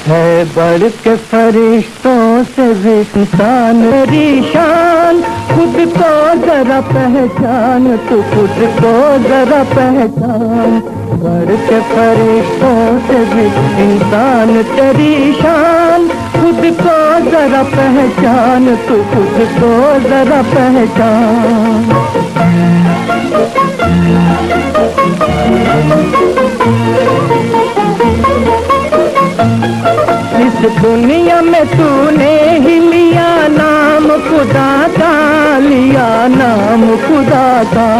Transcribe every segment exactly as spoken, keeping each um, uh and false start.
है बढ़ के फरिश्तों से भी इंसान तेरी शान, खुद को जरा पहचान, तू खुद को जरा पहचान। बढ़ के फरिश्तों से भी इंसान तेरी शान, खुद को जरा पहचान, तू खुद को जरा पहचान। इस दुनिया में तूने ही लिया नाम खुदा का, लिया नाम खुदा का।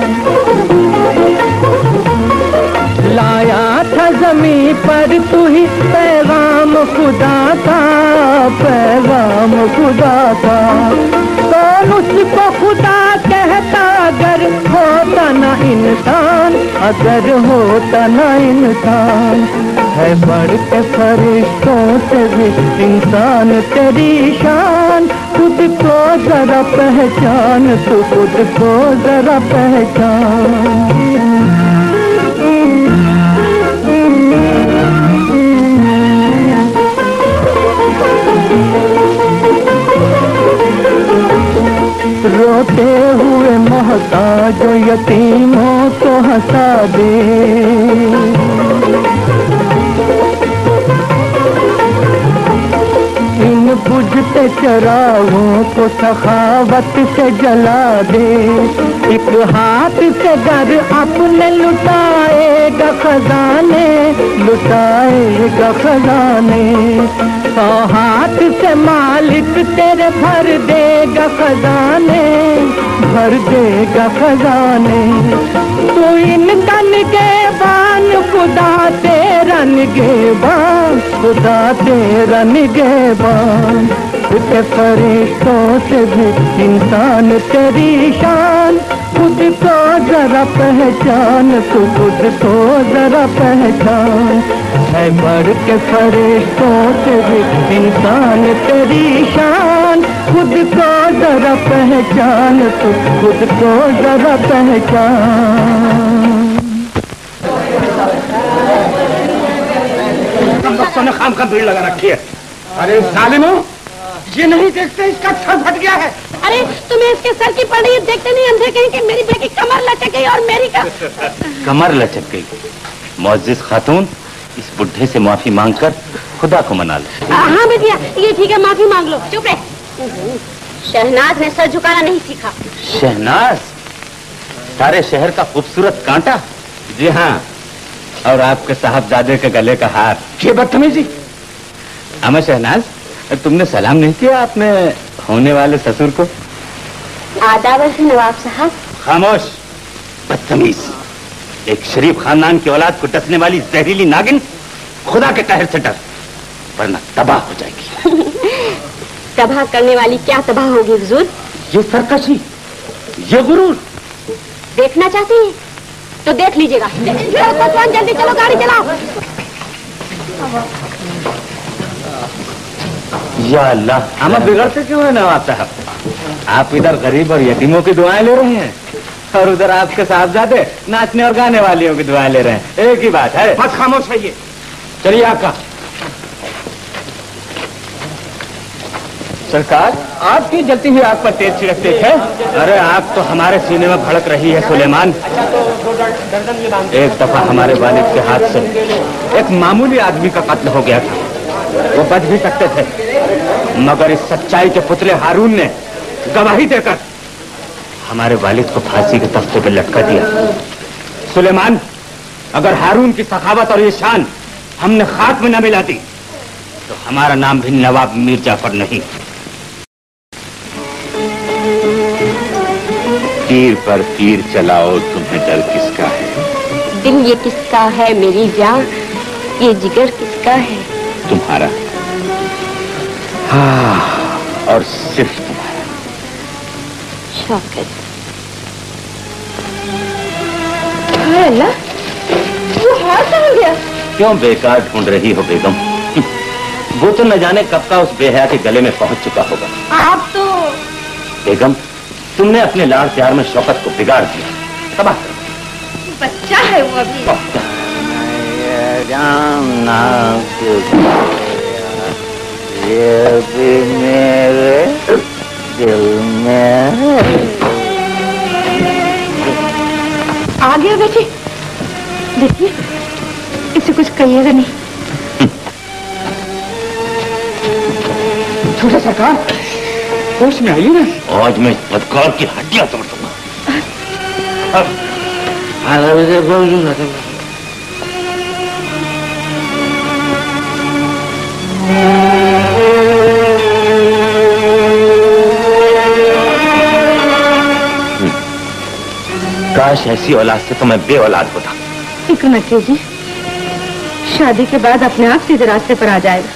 लाया था जमीन पर तू ही पैगाम खुदा का, पैगाम खुदा का। कौन उसको खुदा कहता अगर होता ना इंसान, अगर होता ना इंसान। है बढ़ के फरिश्तों से भी इंसान तेरी शान, खुद को जरा पहचान, तू खुद को जरा पहचान। रोते हुए मोहताज यतीमों को हंसा दे, इन बुझते चरागों को सखावत से जला दे। एक हाथ से घर अपने लुटाएगा खजाने, लुटाएगा खजाने। सौ हाथ से मालिक तेरे भर देगा खजाने, भर देगा खजाने। तू इनका निगहबान खुदा तेरा निगहबान, खुदा तेरा निगहबान। उसके फरिश्तों से भी इंसान तेरी शान, खुद को जरा पहचान, तू खुद को जरा पहचान। है बढ़ के फरिश्तों से भी इंसान तेरी शान, खुद को जरा पहचान, तू खुद को जरा पहचान। बच्चों ने खाम खा भीड़ लगा रखी है। अरे जालिमों, ये नहीं देखते इसका सर फट गया है। अरे तुम्हें इसके सर की पड़ी है, देखते नहीं अंधे कहीं कि मेरी बेटी की कमर लचक गई और मेरी का कमर लचक गई। मुअज्जिज खातून, इस बुढ़े से माफी मांगकर खुदा को मना लो। हाँ बेटिया, ये ठीक है, माफी मांग लो। चुप रहे। शहनाज ने सर झुकाना नहीं सीखा। शहनाज, सारे शहर का खूबसूरत कांटा। जी हाँ, और आपके साहबजादे के गले का हार। ये बदतमीजी। अमर शहनाज, तुमने सलाम नहीं किया अपने होने वाले ससुर को? आदाब है नवाब साहब। खामोश, बदतमीज। एक शरीफ खानदान की औलाद को डसने वाली जहरीली नागिन, खुदा के कहर से डर, वरना तबाह हो जाएगी। तबाह करने वाली क्या तबाह होगी हुजूर? ये सरकशी, ये गुरूर। देखना चाहती है तो देख लीजिएगा। जल्दी चलो, गाड़ी चलाओ। या अल्लाह, हम बिगड़ते क्यों है नवाब साहब? आप इधर गरीब और यतीमों की दुआएं ले रहे हैं और उधर आपके साहबजादे नाचने और गाने वालियों की दुआएं ले रहे हैं। एक ही बात है। बस खामोश रहिए। चलिए आका। सरकार, आपकी जलती हुई आग पर तेज छिड़कते थे। अरे आग तो हमारे सीने में भड़क रही है सुलेमान। एक दफा हमारे वालिद के हाथ से एक मामूली आदमी का कत्ल हो गया था। वो बच भी सकते थे, मगर इस सच्चाई के पुतले हारून ने गवाही देकर हमारे वालिद को फांसी के तख्ते पर लटका दिया। सुलेमान, अगर हारून की सखावत और ये शान हमने खाक में न मिला दी तो हमारा नाम भी नवाब मीर जाफर नहीं। तीर पर तीर चलाओ, तुम्हें डर किसका है? दिल ये किसका है मेरी जान, ये जिगर किसका है? तुम्हारा। हाँ, और सिर्फ तुम्हारा। शौकत। अल्लाह, वो हार कहाँ गया? क्यों बेकार ढूंढ रही हो बेगम? वो तो न जाने कब का उस बेहया के गले में पहुंच चुका होगा। आप तो बेगम, तुमने अपने लाड़ प्यार में शौकत को बिगाड़ दिया, तबाह कर दिया। बच्चा है वो अभी। ये भी मेरे दिल में। आ गया बेटी, देखिए इसे कुछ कहिएगा नहीं। छोटा सरकार, होश में आइए ना। आज मैं इस बदकार की हड्डियां तोड़ दूंगा। काश ऐसी औलाद से तो मैं बे औलाद होता। फिक्र न कीजिए, शादी के बाद अपने आप सीधे रास्ते पर आ जाएगा।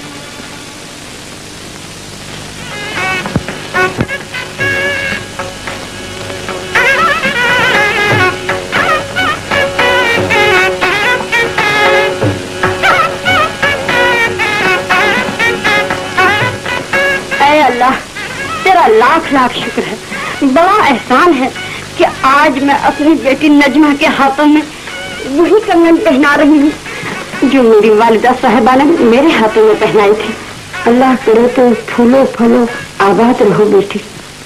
ऐ अल्लाह, तेरा लाख लाख शुक्र है, बड़ा एहसान है कि आज मैं अपनी बेटी नजमा के हाथों में वही कंगन पहना रही हूँ जो मेरी वालिदा साहिबा ने मेरे हाथों में पहनाई थी। अल्लाह करे तो फूलो फलो आबाद रहो बेटी।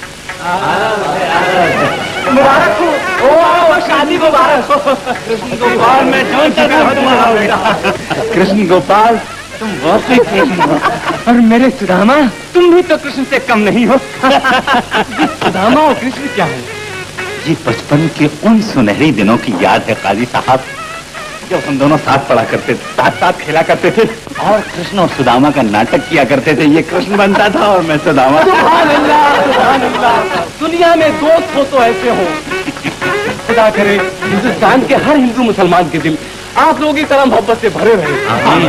मुबारक हो, ओ शादी मुबारक हो। कृष्ण गोपाल, मैं जानता था तुम्हारा बेटा। कृष्ण गोपाल, तुम बहुत ही कृष्ण हो। और मेरे सुदामा, तुम भी तो कृष्ण से कम नहीं हो। सुदामा और कृष्ण क्या है? ये बचपन के उन सुनहरी दिनों की याद है काजी साहब, जब हम दोनों साथ पढ़ा करते थे, साथ साथ खेला करते थे और कृष्ण और सुदामा का नाटक किया करते थे। ये कृष्ण बनता था और मैं सुदामा। सुभान अल्लाह, सुभान अल्लाह। दुनिया में दोस्त हो तो ऐसे हो। खुदा करे हिंदुस्तान के हर हिंदू मुसलमान के दिल आप लोगों की तरह मोहब्बत से भरे रहे।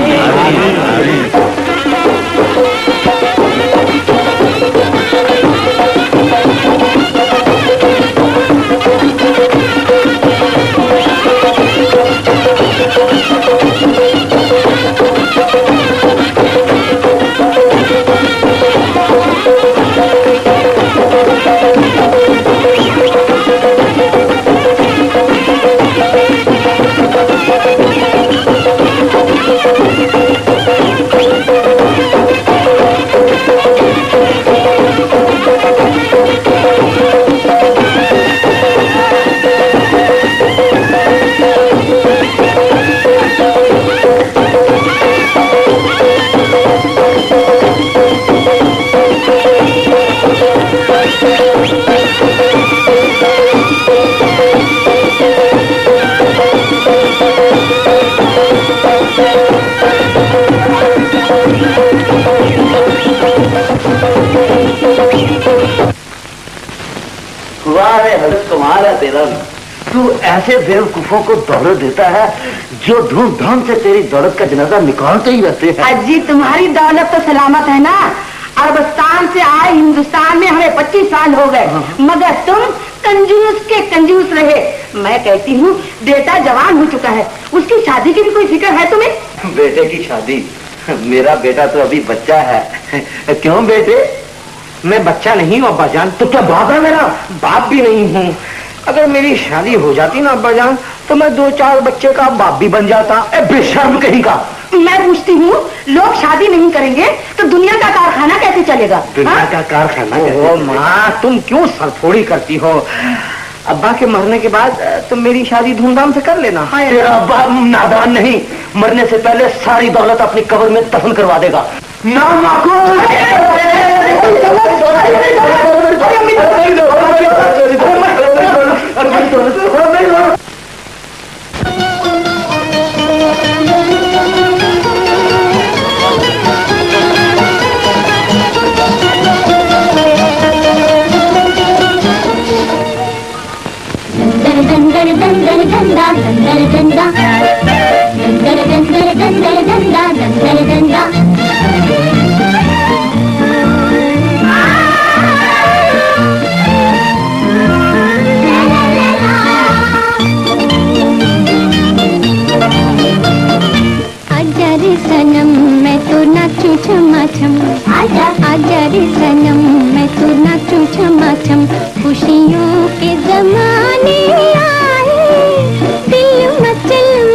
तू ऐसे बेवकूफों को दौलत देता है जो धूमधाम से तेरी दौलत का जनाजा निकालते ही रहते हैं। अजी तुम्हारी दौलत तो सलामत है ना। अरबस्तान से आए हिंदुस्तान में हमें पच्चीस साल हो गए, मगर तुम कंजूस के कंजूस रहे। मैं कहती हूँ बेटा जवान हो चुका है, उसकी शादी की भी कोई फिक्र है तुम्हें? बेटे की शादी? मेरा बेटा तो अभी बच्चा है। क्यों बेटे? मैं बच्चा नहीं हूँ अब्बाजान। तो क्या बाप है मेरा? बाप भी नहीं हूँ। अगर मेरी शादी हो जाती ना अब्बाजान तो मैं दो चार बच्चे का बाप भी बन जाता। ए बेशर्म कहीं का। मैं पूछती हूँ, लोग शादी नहीं करेंगे तो दुनिया का कारखाना कैसे चलेगा? दुनिया हा? का कारखाना? ओ माँ, तुम क्यों सरफोड़ी करती हो? अब्बा के मरने के बाद तुम मेरी शादी धूमधाम से कर लेना। तेरा अब्बा नादान नहीं, मरने से पहले सारी दौलत अपनी कब्र में दफन करवा देगा। ना माकूल। दंदर दंदर दंदा दंदर दंदा दंदर दंदर दंदर दंदा दंदर दंदा आजा रे सनम मैं तो नाचूं छमा छम। आजा आजा रे सनम मैं तो नाचूं छमा छम। खुशियों के जमाने आए, दिल मचल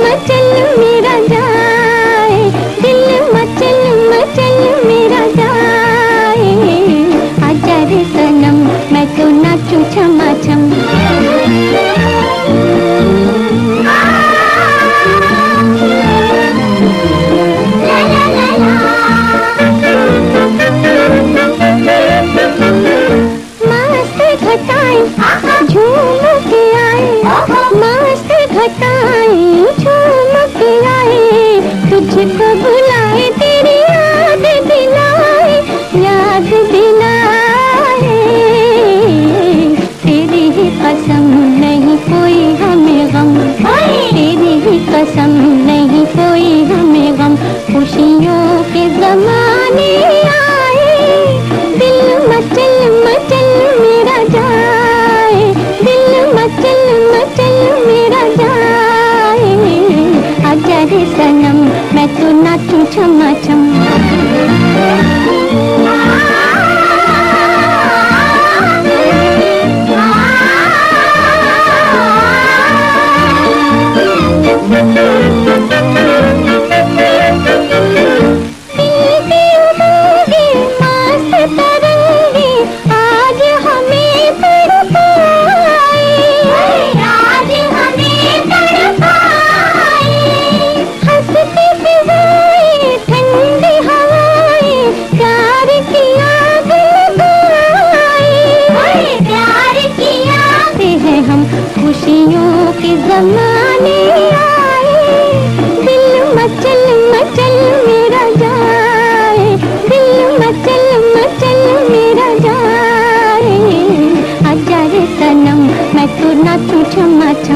जमाने आए, दिल मचल मचल मेरा जाए, दिल मचल मचल मेरा जाए। आजा रे सनम मैं तो नाचूं छमा छम।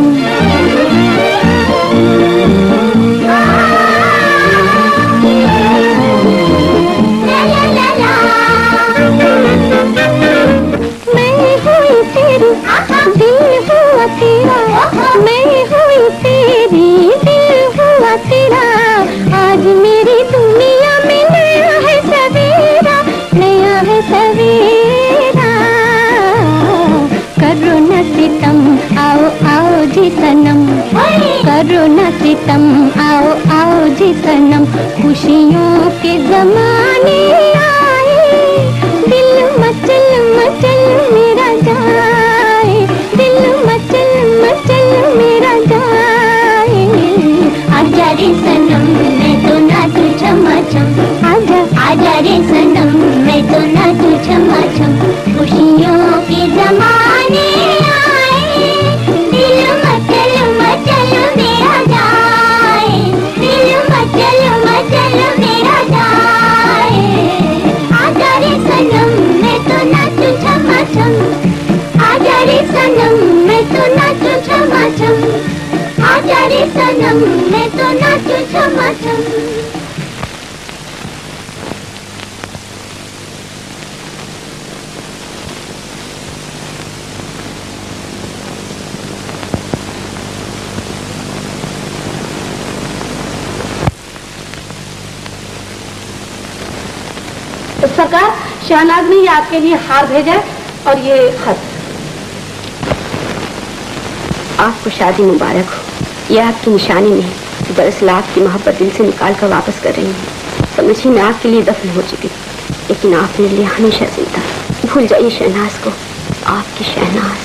मैं हुई तेरी, दिल हुआ तेरा, मैं हुई तेरी, दिल हुआ तेरा। आज मेरी दुनिया में नया है सवेरा, नया है सवेरा। करो न सितम आओ आओ जी सनम, करो न सितम आओ आओ जी सनम। खुशियों के जमाने आए, दिल मचल मचल मेरा जाए, दिल मचल मचल मेरा जाए। आजा रे सनम मैं तो नाचूं छमा छम, आजा आजा रे सनम मैं तो नाचूं छमा छम। खुशियों के जमाने आए, दिल मचल मचल मेरा जाए, दिल मचल मचल मेरा जाए। आजा रे सनम मैं तो नाचूं छमा छम, आजा रे सनम मैं तो नाचूं छमा छम, आजा रे सनम मैं तो नाचूं छमा छम। तो सरकार, शहनाज ने ये आपके लिए हार भेजा है और ये खत। आपको शादी मुबारक हो। ये आपकी निशानी नहीं, दरअसल आपकी मोहब्बत दिल से निकाल कर वापस कर रही हूँ। समझिए मैं आपके लिए दफन हो चुकी, लेकिन आप मेरे लिए हमेशा जिंदा। भूल जाइए शहनाज को, आपकी शहनाज।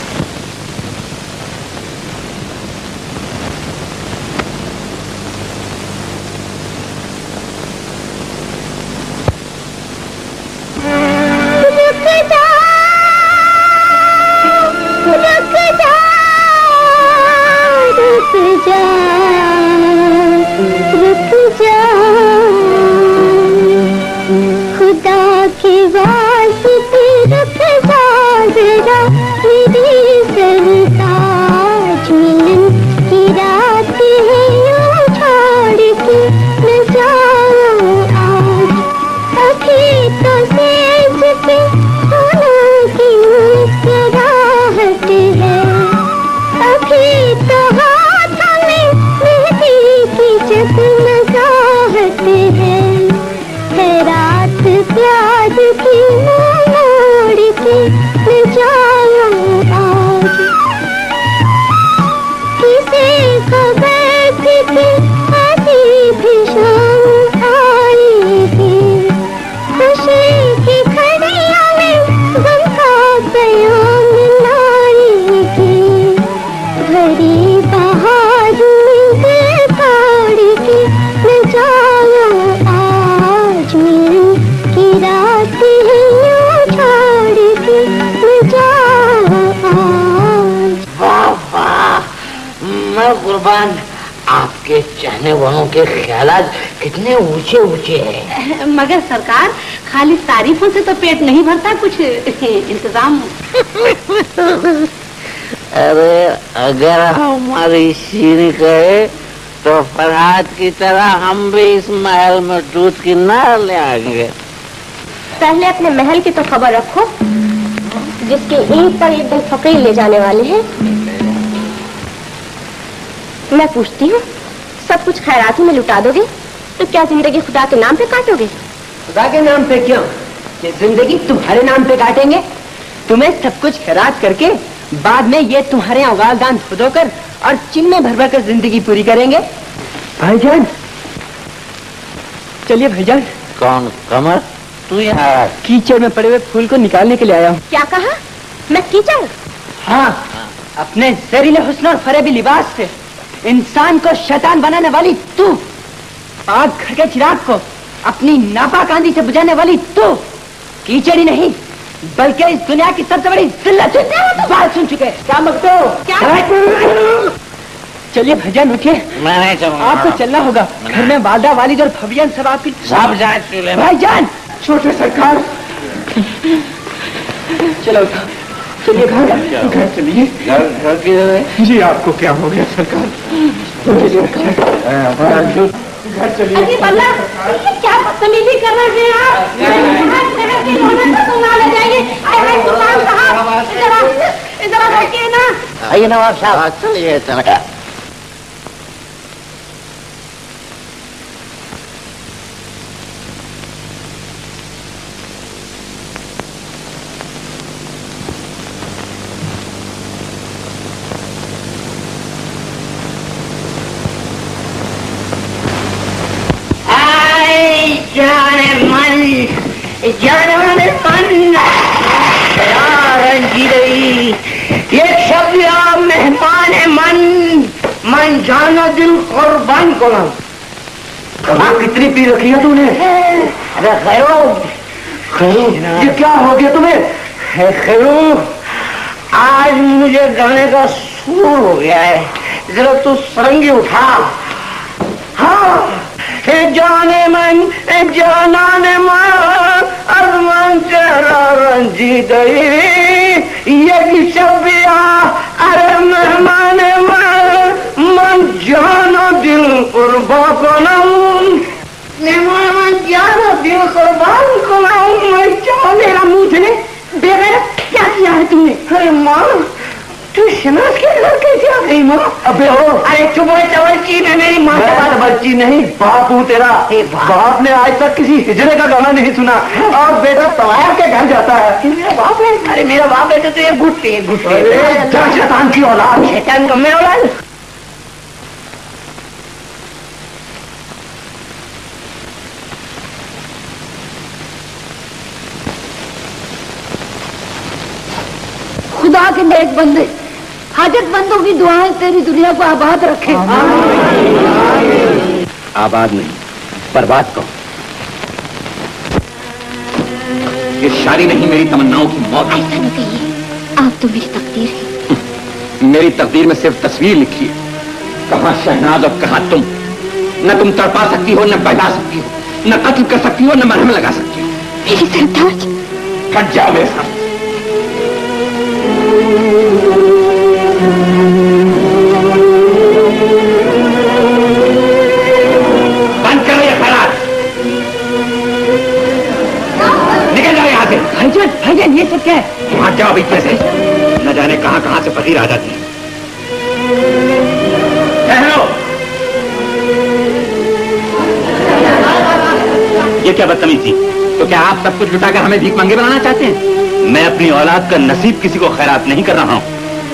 आपके चाहने वालों के ख्यालात कितने ऊंचे ऊंचे हैं। मगर सरकार, खाली तारीफों से तो पेट नहीं भरता, कुछ इंतजाम। अरे अगर हमारी शीरी कहे तो फरहाद की तरह हम भी इस महल में दूध की नार ले आएंगे। पहले अपने महल की तो खबर रखो, जिसके ईंट पर एक दिन फकीर ले जाने वाले हैं। मैं पूछती हूँ, सब कुछ खैराती में लुटा दोगे तो क्या जिंदगी खुदा के नाम पे काटोगे? खुदा के नाम पे क्यों? ये जिंदगी तुम्हारे नाम पे काटेंगे। तुम्हें सब कुछ खैरात करके बाद में ये तुम्हारे यहाँ उगालदान धो धोकर और चिन में भर भर कर जिंदगी पूरी करेंगे। भाईजान चलिए भाईजान। कौन कमर? तू यहाँ कीचड़ में पड़े हुए फूल को निकालने के लिए आया हूँ। क्या कहा? मैं कीचड़? हाँ, अपने जहरीले हुस्न और फरेबी लिबास से इंसान को शैतान बनाने वाली तू, पाक घर के चिराग को अपनी नापाक आंधी से बुझाने वाली तू कीचड़ ही नहीं बल्कि इस दुनिया की सबसे बड़ी जिल्लत है। बात सुन चुके, क्या मगते हो? चलिए भजन उठिए। मैं नहीं चलूंगा। आपको चलना होगा। घर में वालदा वालिद और भवियन सब आपकी सब जाए भाईजान। छोटे सरकार चलो चलिए घर घर चलिए। घर घर की जी आपको क्या हो गया सरकार? घर चलिए। अरे बल्ला, क्या बदतमीजी कर रहे हैं आप? शहर की रौनक को सुना ले जाइए। अरे सुल्तान साहब, इधर इधर देखिए ना। आइए नवाब साहब, चलिए चलिए। जाने मन जाने मन रंजी रही ये शब्द या मेहमान मन मन जाना दिल कुर्बान को कहाँ कितनी पी रखी है तूने? अरे खैरो खैरू ये क्या हो गया तुम्हें? खैरो आज मुझे गाने का सूर हो गया है, जरा तू सरंगी उठा। हाँ जाने मन जाने मन अरमान तेरा रंजी दई ये शबिया अरे मेहमान मन मन जानो दिल कुर्बान को मेहमान जानो दिल कुर्बान को मैं क्या मेरा मुंह थे बेगैरत क्या किया है तुमने? अरे माँ तू शनाज के लड़के से आ गई माँ। अबे हो अरे चुप हो चवलची में मेरी माँ के पास बच्ची नहीं बाप हूँ तेरा। बाप ने आज तक किसी हिजड़े का गाना नहीं सुना और बेटा तवार के घर जाता है। मेरा बाप है? अरे मेरा बाप है तो ये गुट्टे गुट्टे शैतान की औलाद। शैतान का मैं औलाद। खुदा के नेक बंदे, हाजतमंदों की दुआएं तेरी दुनिया को आबाद रखे। आबाद नहीं, बर्बाद करो। ये शादी नहीं, मेरी तमन्नाओं की मौत। ऐसा न कहिए, आप तो मेरी तकदीर है। मेरी तकदीर में सिर्फ तस्वीर लिखी है। कहाँ शहनाज और कहाँ तुम। न तुम तड़पा सकती हो, न बहला सकती हो, न कत्ल कर सकती हो, न मरहम लगा सकती हो। मेरी सरताज, हट जाओ मेरे साथ। बंद करो ये खराब। निकल जाओ यहाँ से। भाईजान भाईजान ये सब क्या है? भाग जाओ अभी कैसे। न जाने कहाँ कहाँ से फकीर आ जाती है। ठहरो। ये क्या बदतमीजी? तो क्या आप सब कुछ लुटाकर हमें भीख मांगे बनाना चाहते हैं? मैं अपनी औलाद का नसीब किसी को खैरात नहीं कर रहा हूं।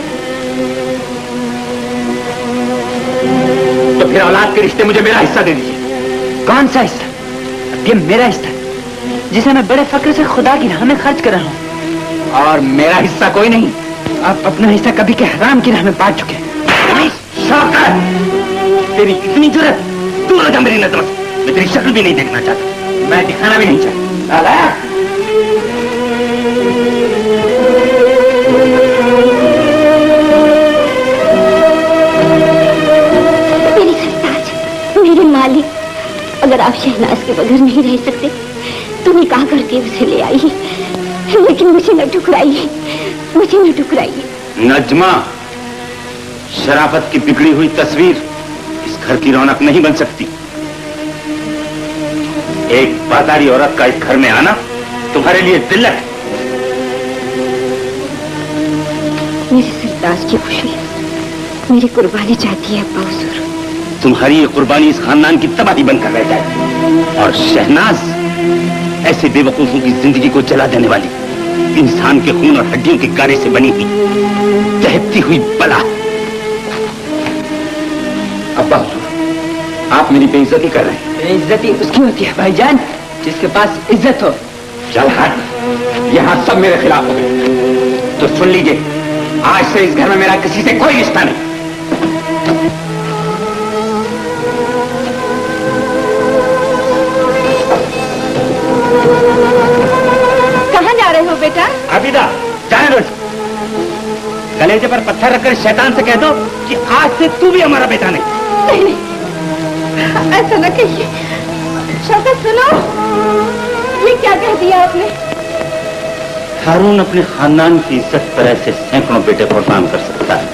तो फिर औलाद के रिश्ते मुझे मेरा हिस्सा दे दीजिए। कौन सा हिस्सा? ये मेरा हिस्सा जिसे मैं बड़े फक्र से खुदा की राह में खर्च कर रहा हूँ। और मेरा हिस्सा कोई नहीं। आप अपना हिस्सा कभी के हराम की राह में बांट चुके हैं। शौकत, तेरी इतनी जुर्रत, दूर हो जा मेरी नजरों से। मैं तेरी शक्ल भी नहीं देखना चाहता, मैं दिखाना भी नहीं चाहता। मेरी सरताज, मेरे मालिक, अगर आप शहनाज के बगैर नहीं रह सकते तो निकाह करके उसे ले आइए, लेकिन मुझे न ठुकराइए, मुझे न ठुकराइए। नजमा, शराफत की बिगड़ी हुई तस्वीर इस घर की रौनक नहीं बन सकती। एक बाजारी औरत का इस घर में आना तुम्हारे लिए जिल्लत है। मेरे सरताज की खुशी मेरी कुर्बानी चाहती है अब्बा हुजूर। तुम्हारी ये कुर्बानी इस खानदान की तबाही बनकर रह जाए। और शहनाज ऐसे बेवकूफों की जिंदगी को जला देने वाली इंसान के खून और हड्डियों के गारे से बनी हुई दहकती हुई बला। अब्बा, आप मेरी बेइज्जती कर रहे हैं। बेइज्जती उसकी होती है भाईजान जिसके पास इज्जत हो। चल हट, यहाँ सब मेरे खिलाफ हो गए। तो सुन लीजिए, आज से इस घर में मेरा किसी से कोई रिश्ता नहीं। कहाँ जा रहे हो बेटा? आबिदा, जाने दो। कलेजे पर पत्थर रखकर शैतान से कह दो कि आज से तू भी हमारा बेटा नहीं। नहीं नहीं, ऐसा न कहिए। शौकत सुनो, ये क्या कह दिया आपने? हारून अपने खानदान की इज्जत पर ऐसे सैकड़ों बेटे कुर्बान कर सकता है,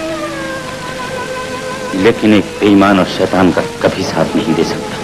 लेकिन एक बेईमान और शैतान का कभी साथ नहीं दे सकता।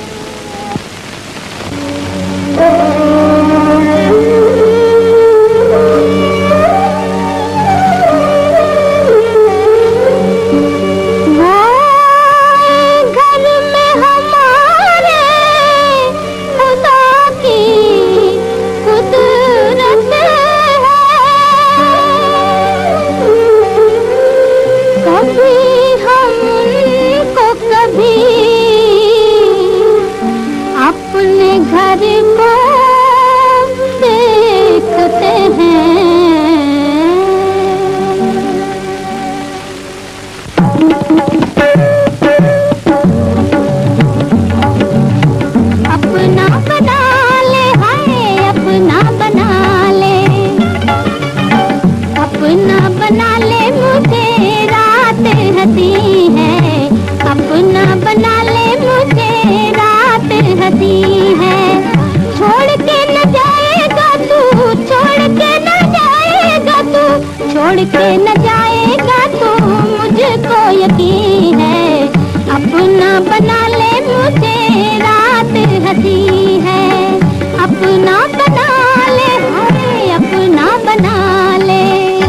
छोड़ के न जाएगा तू, मुझको यकीन है। अपना बना ले मुझे, रात हंसी है। अपना बना ले, हाय अपना बना ले।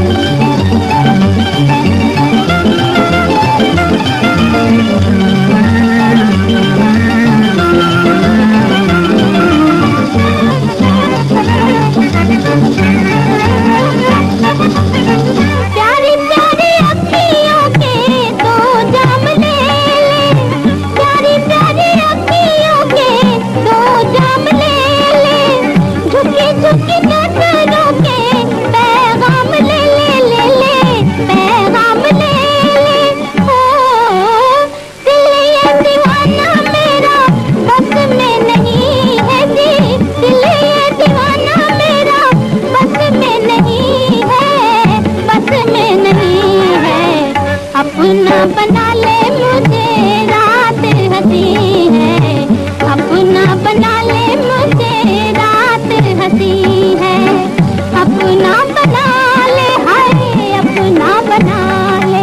प्यारी प्यारी अखियों के दो जाम ले ले, प्यारी प्यारी अखियों के दो जाम ले ले। झुकी झुकी नजरों के पैगाम ले ले ले ले, पैगाम ले ले। ओ दिल ये दीवाना मेरा बस में नहीं है जी, दिल ये दीवाना मेरा बस में नहीं है, बस में नहीं है। अपना बना ले मुझे, रात हंसी है। अपना बना ले मुझे, रात हंसी है। अपना बना ले, हाय अपना बना ले।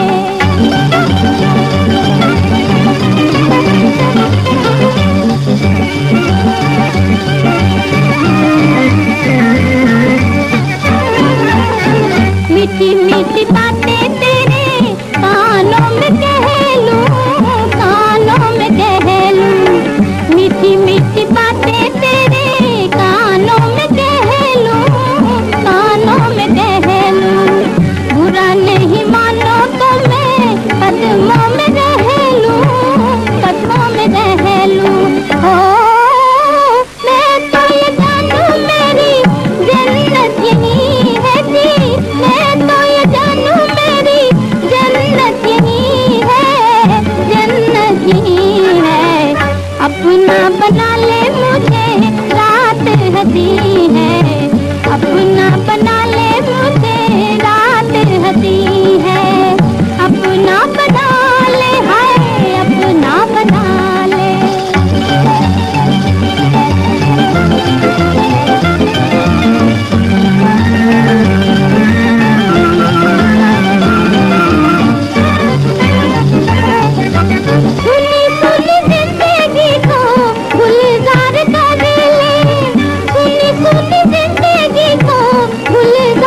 मीठी मीठी बातें तेरे कानों में कह लूं, कानों में कह लूं। मीठी मीठी बातें तेरे कानों में कह लूं, कानों में कह लूं। बुरा नहीं मानो तो मैं कदमों में रह लूं, कदमों में रह लूं। हो मैं तो ये जानूं मेरी जन्नत यही है जी, मैं तो ये जानूं मेरी जन्नत यही है, जन्नत यही है। अपना बना ले मुझे, रात हंसी है। अपना बना ले मुझे, रात हंसी है। अपना बना ले, हाय अपना बना ले। सुनी सुनी जिंदगी को गुलजार कर ले, सुनी सुनी जिंदगी को गुलजार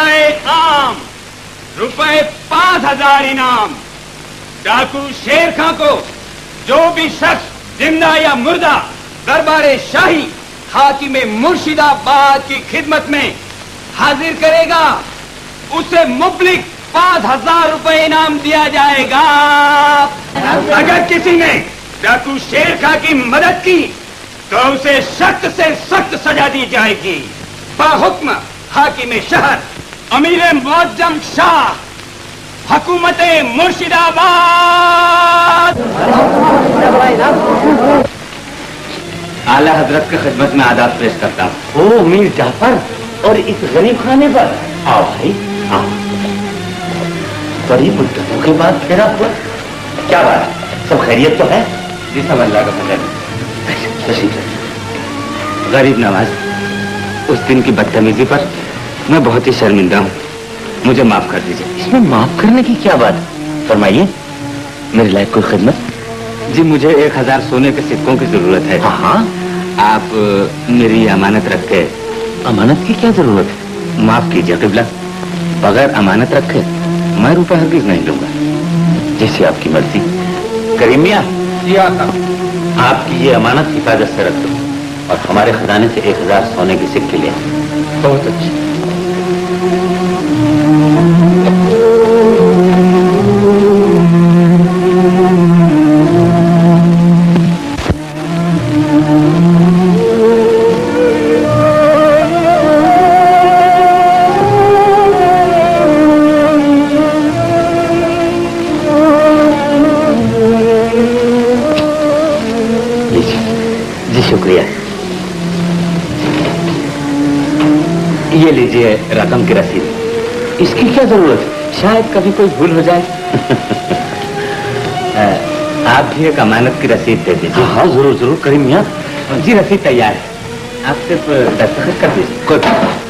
सजाए आम, रुपए पांच हजार इनाम। डाकू शेर खां को जो भी शख्स जिंदा या मुर्दा दरबारे शाही हाकिम मुर्शिदाबाद की खिदमत में हाजिर करेगा, उसे मुबलिक पांच हजार रुपए इनाम दिया जाएगा। अगर किसी ने डाकू शेर खां की मदद की तो उसे सख्त से सख्त सजा दी जाएगी। बहुक्म हाकिम शहर अमीर मुअज्जम शाह हुकूमत मुर्शिदाबाद। आला हजरत की खिदमत में आदाब पेश करता हूँ। ओ मीर जाफर, और इस गरीब खाने पर आओ भाई आओ। बड़ी मुद्दतों के बाद फेरा हुआ, क्या बात, सब खैरियत तो है? जी सब अल्लाह का फजल। गरीब नवाज, उस दिन की बदतमीजी पर मैं बहुत ही शर्मिंदा हूँ, मुझे माफ कर दीजिए। इसमें माफ करने की क्या बात, फरमाइए। मेरे लायक कोई खिदमत? जी मुझे एक हजार सोने के सिक्कों की जरूरत है। हाँ हाँ, आप मेरी अमानत रख के। अमानत की क्या जरूरत है? माफ कीजिए किबला, बगैर अमानत रखे मैं रुपए हरगिज नहीं लूंगा। जैसे आपकी मर्जी। करीम मियां, जी आता। आपकी ये अमानत हिफाजत से रख दो और हमारे खजाने से एक हजार सोने के सिक्के ले। बहुत अच्छी। शुक्रिया। ये लीजिए रकम की रसीद। इसकी क्या जरूरत है? शायद कभी कोई भूल हो जाए। आप भी एक अमानत की रसीद दे दीजिए। हाँ जरूर जरूर करीम मियां। जी रसीद तैयार है, आप सिर्फ दस्तखत कर दीजिए। कोई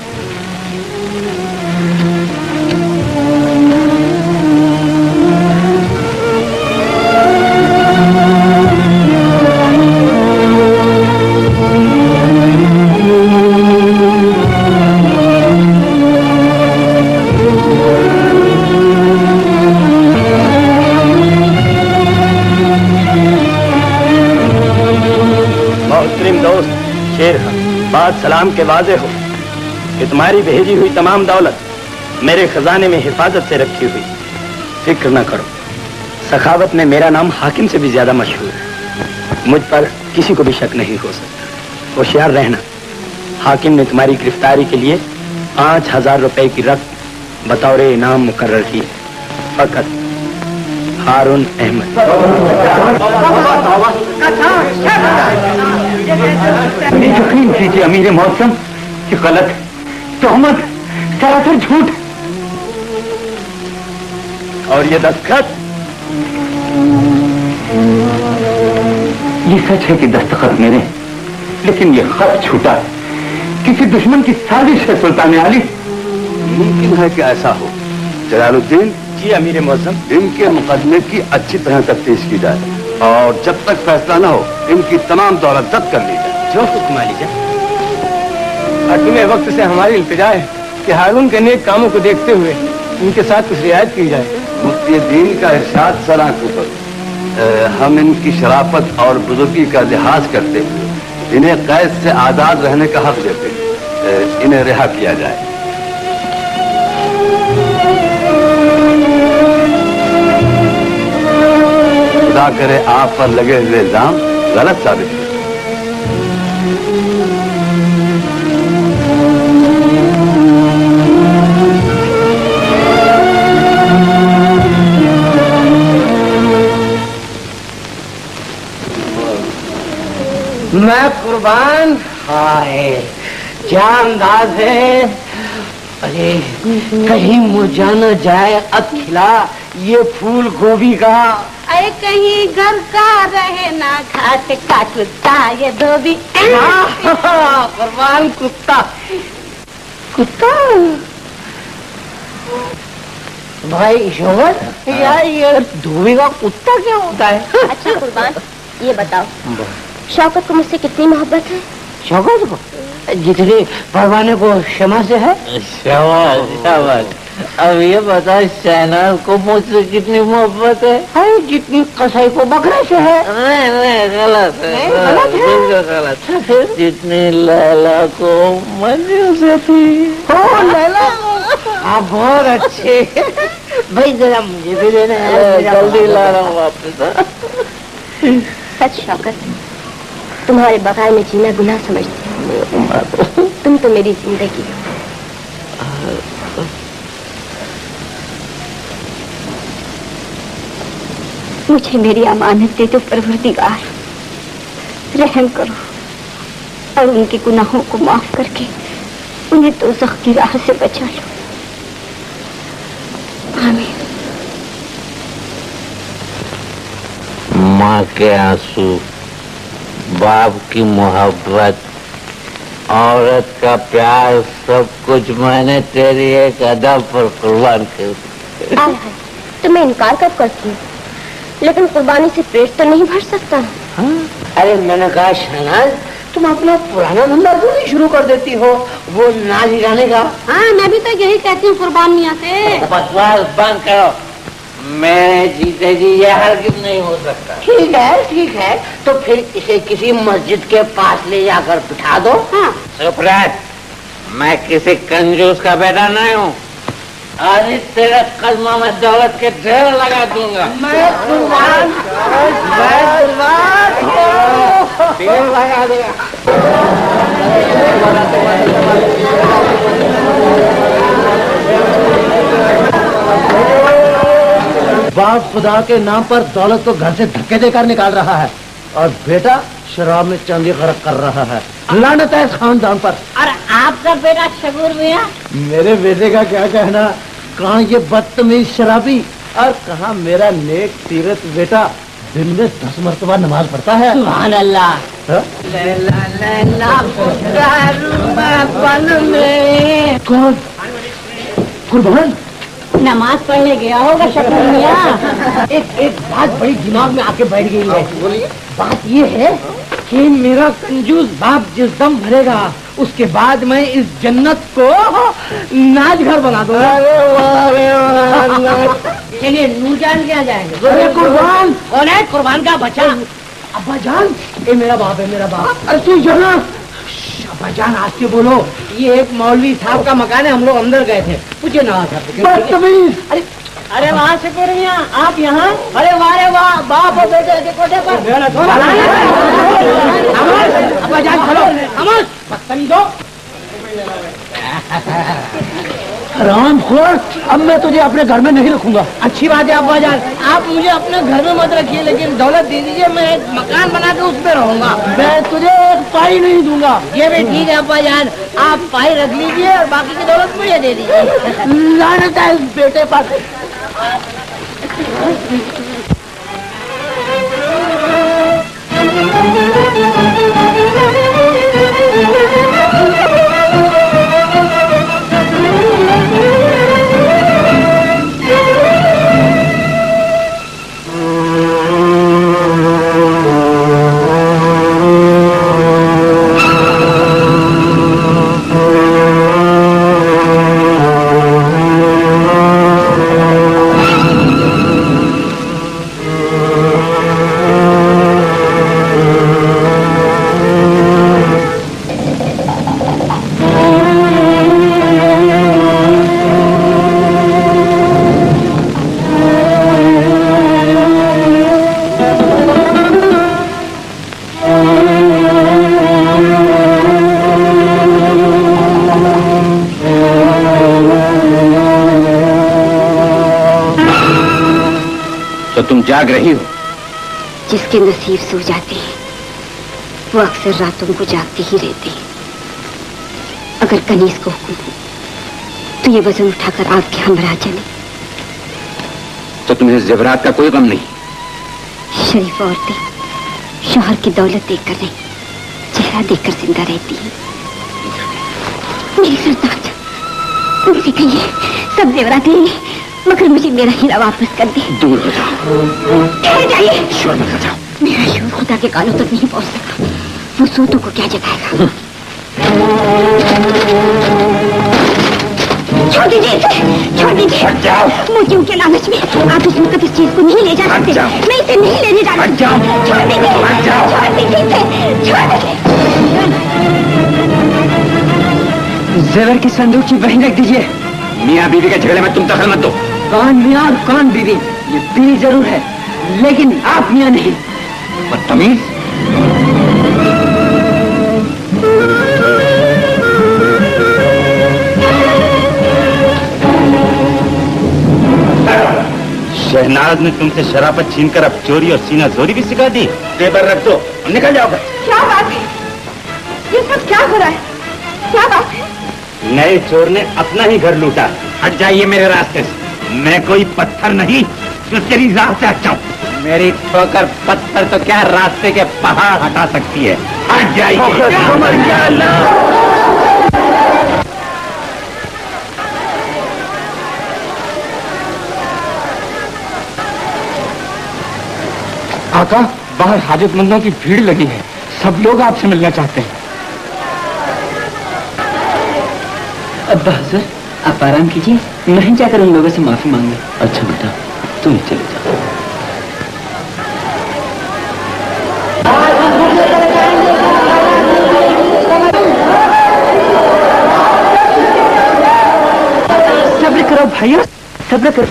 बात सलाम के वाजे हो कि तुम्हारी भेजी हुई तमाम दौलत मेरे खजाने में हिफाजत से रखी हुई। फिक्र न करो, सखावत में मेरा नाम हाकिम से भी ज्यादा मशहूर है। मुझ पर किसी को भी शक नहीं हो सकता। होशियार रहना, हाकिम ने तुम्हारी गिरफ्तारी के लिए पांच हजार रुपए की रकम बतौर इनाम मुकर्रर की। फकत हारून अहमद। यकीन कीजिए अमीर मौसम कि गलत तोहमत सरासर झूठ। और ये दस्तखत? ये सच है कि दस्तखत मेरे, लेकिन ये खत छूटा किसी दुश्मन की साजिश है सुल्तान आली। मुमकिन है कि ऐसा हो। जलालुद्दीन जी अमीर मौसम, इनके मुकदमे की अच्छी तरह तफ्तीश की जाए और जब तक फैसला न हो इनकी तमाम दौलत जब्त कर ली जाए। जो हुक्म लीजिए। हकीम वक्त से हमारी इल्तिजा है कि हारून के नेक कामों को देखते हुए इनके साथ कुछ रियायत की जाए। मुफ्ती दीन का इरशाद सलाम ऊपर, हम इनकी शराफत और बुजुर्गी का लिहाज करते हुए इन्हें कैद से आजाद रहने का हक देते, इन्हें रिहा किया जाए। खुदा करे आप पर लगे हुए इल्जाम गलत साबित हो। मैं कुर्बान। हाय क्या अंदाज है। अरे कहीं मुझा न जाए अखिला ये फूल गोभी का। अरे कहीं घर का रहे ना घाट का कुत्ता ये धोबी। कुर्बान कुत्ता। कुत्ता भाई शोहर, यार ये धोबी का कुत्ता क्या होता है? अच्छा कुर्बान, ये बताओ शौकत को मुझसे कितनी मोहब्बत है? शौकत को जितनी परवाने को क्षमा से है। शाबाश शाबाश। अब ये बता शहनाज को मुझसे कितनी मोहब्बत है? अरे जितनी कसाई को बकरे से है। नहीं नहीं गलत है, गलत है, बिल्कुल गलत है। फिर जितनी लैला को मंजू से थी। ओ लैला, आप बहुत अच्छे। भाई जरा मुझे भी देना है, जल्दी ला रहा हूँ वापस। सच शौकत, तुम्हारे बगैर में जीना गुनाह समझती हूँ। तुम तो मेरी जिंदगी हो। मुझे मेरी अमानत दे दो परवरदिगार, रहम करो और उनके गुनाहों को माफ करके उन्हें दोज़ख की राह से बचा लो। आमीन। माँ के आंसू, बाप की मोहब्बत, औरत का प्यार, सब कुछ मैंने तेरी एक अदा पर कुर्बान कर दिया। तो मैं इनकार कब करती हूँ, लेकिन कुर्बानी से पेट तो नहीं भर सकता। हाँ? अरे मैंने कहा शहनाज, तुम अपना पुराना धंधा क्यों नहीं शुरू कर देती हो, वो नाच गाने का? हाँ मैं भी तो यही कहती हूँ कुर्बानियाँ से। बकवास बंद करो, मेरे जीते जी ये हरगिज़ नहीं हो सकता। ठीक है ठीक है, तो फिर इसे किसी मस्जिद के पास ले जाकर बिठा दो। हाँ। चुप रह, मैं किसी कंजूस का बेटा नहीं हूँ। आज तेरे कदमों में दौलत के ढेर लगा दूंगा। मैं कुर्बान, मैं कुर्बान ढेर लगा दूंगा। बाप खुदा के नाम पर दौलत को घर से धक्के देकर निकाल रहा है और बेटा शराब में चांदी गरक कर रहा है। लानत है इस खानदान पर। और आपका बेटा शगुर मियां? मेरे बेटे का क्या कहना, कहाँ ये बदतमीज शराबी और कहाँ मेरा नेक सीरत बेटा दिन में दस मरतबा नमाज पढ़ता है। सुभान अल्लाह। लैला लैला में कौन? कुर्बान नमाज पढ़ने गया होगा शगुर मियां। एक एक बात बड़ी दिमाग में आके बैठ गई है। बोलिए। बात ये है कि मेरा कंजूस बाप जिस दम भरेगा उसके बाद मैं इस जन्नत को नाच घर बना दूंगा। चलिए नूरजान क्या जाएंगे? अरे कुर्बान। कौन है? कुर्बान का बच्चा। अब्बा जान, ये मेरा बाप है, मेरा बाप। अरे तू जरा अब्बा जान आज से बोलो, ये एक मौलवी साहब का मकान है, हम लोग अंदर गए थे, मुझे ना बदतमीज। अरे अरे वहाँ से कुर्मिया आप यहाँ? अरे वाह वाह, बाप और बेटे के कोठे पर। अब्बा जान चलो, अमर बदतमीजो। राम खोर, अब मैं तुझे अपने घर में नहीं रखूंगा। अच्छी बात है अब्बा जान, आप मुझे अपने घर में मत रखिए, लेकिन दौलत दे दीजिए, मैं एक मकान बना के उस पे रहूंगा। मैं तुझे एक पाई नहीं दूंगा। ये भी ठीक है अब्बा जान, आप पाई रख लीजिए और बाकी की दौलत मुझे दे दीजिए। लानत है इस बेटे पर। तुम जाग रही हो? जिसके नसीब सो जाते हैं वो अक्सर रातों को जागते ही रहते हैं। अगर कनीज को हुक्म हो तो ये वजन उठाकर आपके हमरा चले। तो तुम्हें जेवरात का कोई गम नहीं? शरीफ औरतें शौहर की दौलत देखकर नहीं, चेहरा देखकर जिंदा रहती है। मेरी सरताज, मुझसे कहिए सब जेवरात ले ले, मगर मुझे मेरा हीरा वापस कर दे। दूर हो जाओ। जाइए। शोर मत मचाओ। मेरा शोर खुदा के कानों तक नहीं पहुंच सका। वो सोतों को क्या जगाएगा? छोड़ दीजिए इसे, छोड़ दीजिए। मोतियों के लालच में आप इस वक्त इस चीज को नहीं ले जा सकते। मैं इसे नहीं लेने जा सकती। छोड़ दीजिए, छोड़ दीजिए इसे, छोड़ दीजिए। जेवर की संदूक की वहीं रख दीजिए। मियाँ बीवी के झगड़े में तुम दखल मत दो। कौन मियाँ और कौन बीवी? ये बीवी जरूर है, लेकिन आप मियाँ नहीं। बदतमीज। शहनाज ने तुमसे शराफत छीनकर अब चोरी और सीना जोरी भी सिखा दी। टेबल रख दो, निकल जाओगे। क्या बात है? ये सब क्या हो रहा है? क्या बात है? नए चोर ने अपना ही घर लूटा। हट जाइए मेरे रास्ते से। मैं कोई पत्थर नहीं जो तेरी राह से हटाऊं। मेरी ठोकर पत्थर तो क्या रास्ते के पहाड़ हटा सकती है। हट जाइए। आका, बाहर हाजतमंदों की भीड़ लगी है। सब लोग आपसे मिलना चाहते हैं। अब्बा हजर, आप आराम कीजिए, मैं ही जाकर उन लोगों से माफी मांगूं। अच्छा बेटा, तुम चले जाओ। सब्र करो भाइयों, सब्र करो।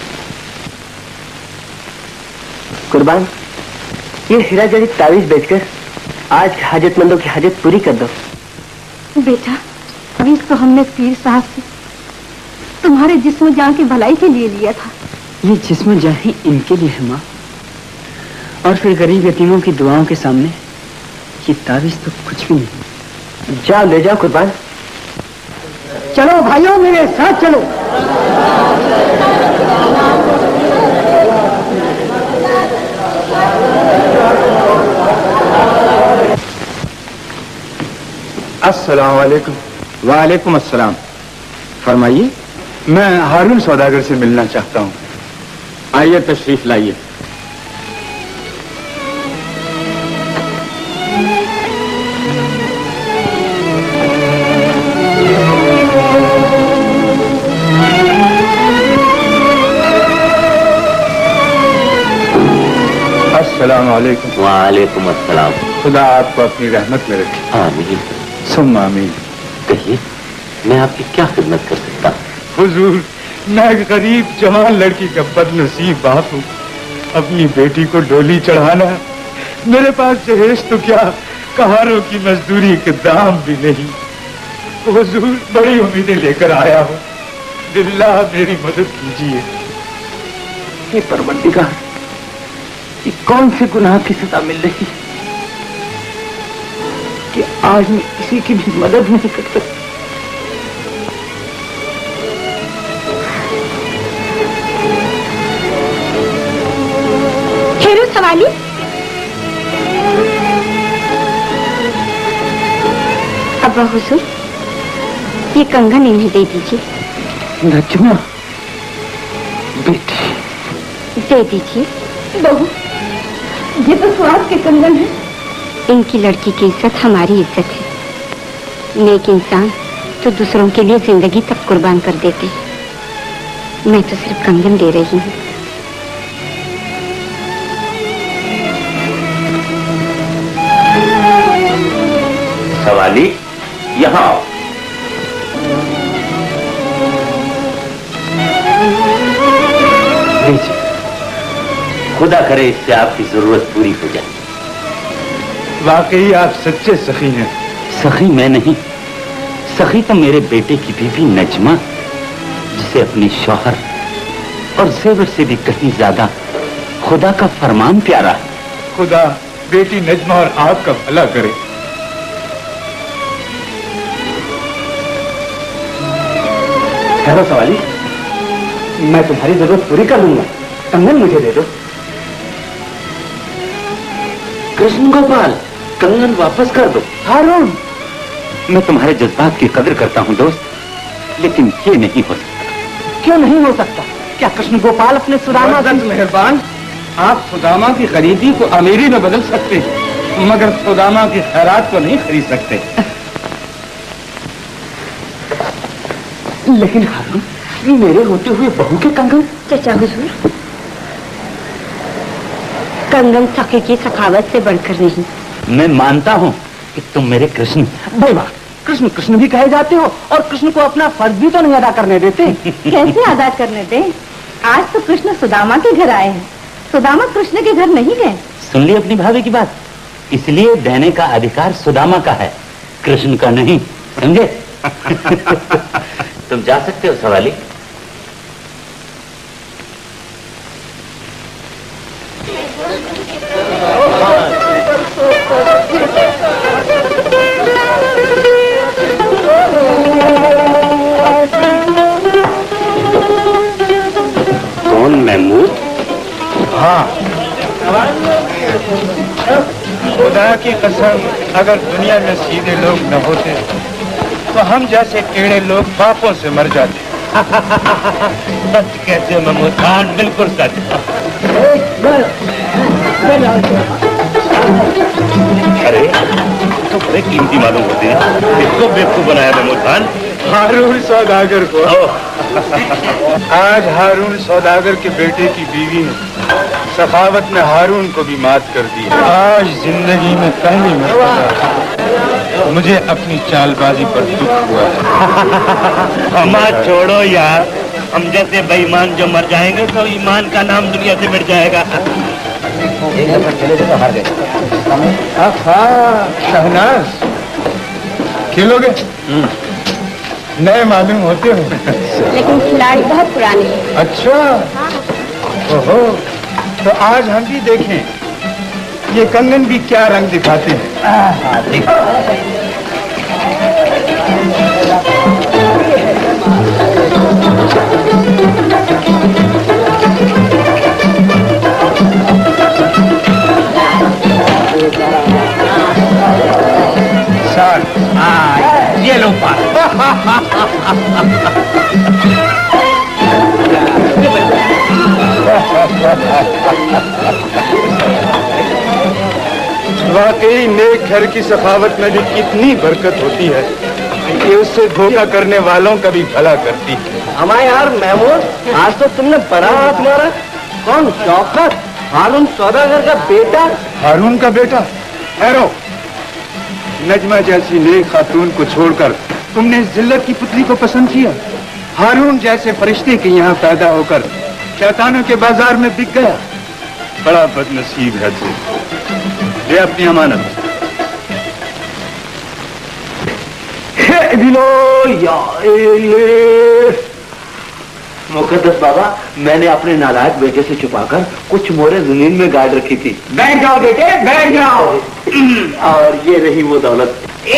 कुर्बान, ये हीरा जड़ित तावीज बेचकर आज हाजतमंदों की हाजत पूरी कर दो। बेटा, तावीज तो हमने पीर साहब से तुम्हारे जिस्म जान की भलाई के लिए लिया था। ये जिस्म जान ही इनके लिए है माँ, और फिर गरीब यतीमों की दुआओं के सामने ये तावीज तो कुछ भी नहीं। जाओ, ले जाओ कुर्बान। चलो भाइयों, मेरे साथ चलो। अस्सलाम वालेकुम। वालेकुम अस्सलाम। फरमाइए। मैं हारून सौदागर से मिलना चाहता हूँ। आइए, तशरीफ लाइए। अस्सलाम वालेकुम। वालेकुम अस्सलाम। खुदा आपको अपनी रहमत में रखे। आमीन। सुम आमीन। कहिए, मैं आपकी क्या खिदमत कर सकता हूँ? हुजूर, मैं एक गरीब जवान लड़की का बदनसीब बाप हूँ। अपनी बेटी को डोली चढ़ाना, मेरे पास जहेज तो क्या, कहारों की मजदूरी के दाम भी नहीं। हुजूर, बड़ी उम्मीदें लेकर आया हूँ। बिल्लाह मेरी मदद कीजिए। ये परवरदिगार, ये कौन से गुनाह की सजा मिल रही है कि आज मैं किसी की भी मदद नहीं कर सकता। हेरो सवाली, अब्बा हुजूर, ये कंगन इन्हें दे दीजिए। नजमा बेटी, दे दीजिए। बहू, ये तो स्वाद के कंगन है। इनकी लड़की की इज्जत हमारी इज्जत है। नेक इंसान तो दूसरों के लिए जिंदगी तक कुर्बान कर देते हैं। मैं तो सिर्फ कंगन दे रही हूँ। सवाली, यहाँ आओ। लीजिए, खुदा करे इससे आपकी जरूरत पूरी हो जाए। वाकई आप सच्चे सखी हैं। सखी मैं नहीं, सखी तो मेरे बेटे की बीवी नजमा, जिसे अपने शौहर और जेवर से भी कहीं ज्यादा खुदा का फरमान प्यारा है। खुदा बेटी नजमा और आपका भला करे। हेलो सवाली, मैं तुम्हारी जरूरत पूरी कर लूंगा। कंगन मुझे दे दो। कृष्ण गोपाल, कंगन वापस कर दो। हारून, मैं तुम्हारे जज्बात की कदर करता हूँ दोस्त, लेकिन ये नहीं हो सकता। क्यों नहीं हो सकता? क्या कृष्ण गोपाल अपने सुदामा मेहरबान, आप सुदामा की गरीबी को अमीरी में बदल सकते हैं। मगर सुदामा की खैरात को नहीं खरीद सकते। लेकिन हारून, मेरे होते हुए बहू के कंगन। चाचा हुजूर, कंगन सखे की सखावत से बढ़कर नहीं। मैं मानता हूँ कि तुम मेरे कृष्ण। भाई वाह, कृष्ण कृष्ण भी कहे जाते हो और कृष्ण को अपना फर्ज भी तो नहीं अदा करने देते। कैसे अदा करने दे? आज तो कृष्ण सुदामा के घर आए हैं, सुदामा कृष्ण के घर नहीं गए। सुन ली अपनी भाभी की बात, इसलिए देने का अधिकार सुदामा का है, कृष्ण का नहीं, समझे? तुम जा सकते हो सवाली। कौन महमूद? हाँ, खुदा की कसम, अगर दुनिया में सीधे लोग न होते तो हम जैसे टेढ़े लोग पापों से मर जाते। सच कहते हो महमूद खान, बिल्कुल सच। अरे तो बड़े कीमती मालूम होते हैं, इसको बेवकूफ बनाया महमूद खान। हारून सौदागर को। आज हारून सौदागर के बेटे की बीवी है, सखावत ने हारून को भी मात कर दी। आज जिंदगी में पहली मर्तबा मुझे अपनी चालबाजी पर दुख हुआ है। हमारा छोड़ो यार, हम जैसे बेईमान जो मर जाएंगे तो ईमान का नाम दुनिया से मिट जाएगा। शहनाज, खेलोगे? नए मालूम होते हो। लेकिन खिलाड़ी बहुत पुराने हैं। अच्छा, ओहो, तो आज हम भी देखें ये कंगन भी क्या रंग दिखाते हैं। साठ। ये लो पार। वाकई नेक घर की सखावत में भी कितनी बरकत होती है कि उससे धोखा करने वालों का भी भला करती है। हमारे यार महमूद, आज तो तुमने बड़ा हाथ मारा। कौन? शौकत? हारून सौदागर का बेटा? हारून का बेटा? ठहरो, नजमा जैसी नेक खातून को छोड़कर तुमने इस जिल्लत की पुतली को पसंद किया। हारून जैसे फरिश्ते के यहाँ पैदा होकर शैतानों के बाजार में बिक गया। बड़ा बदनसीब है तू। ये अपनी अमानत। मुकद्दस बाबा, मैंने अपने नालायक बेटे से छुपाकर कुछ मोरे जमीन में गाड़ रखी थी। बैठ जाओ बेटे, बैठ जाओ। और ये रही वो दौलत।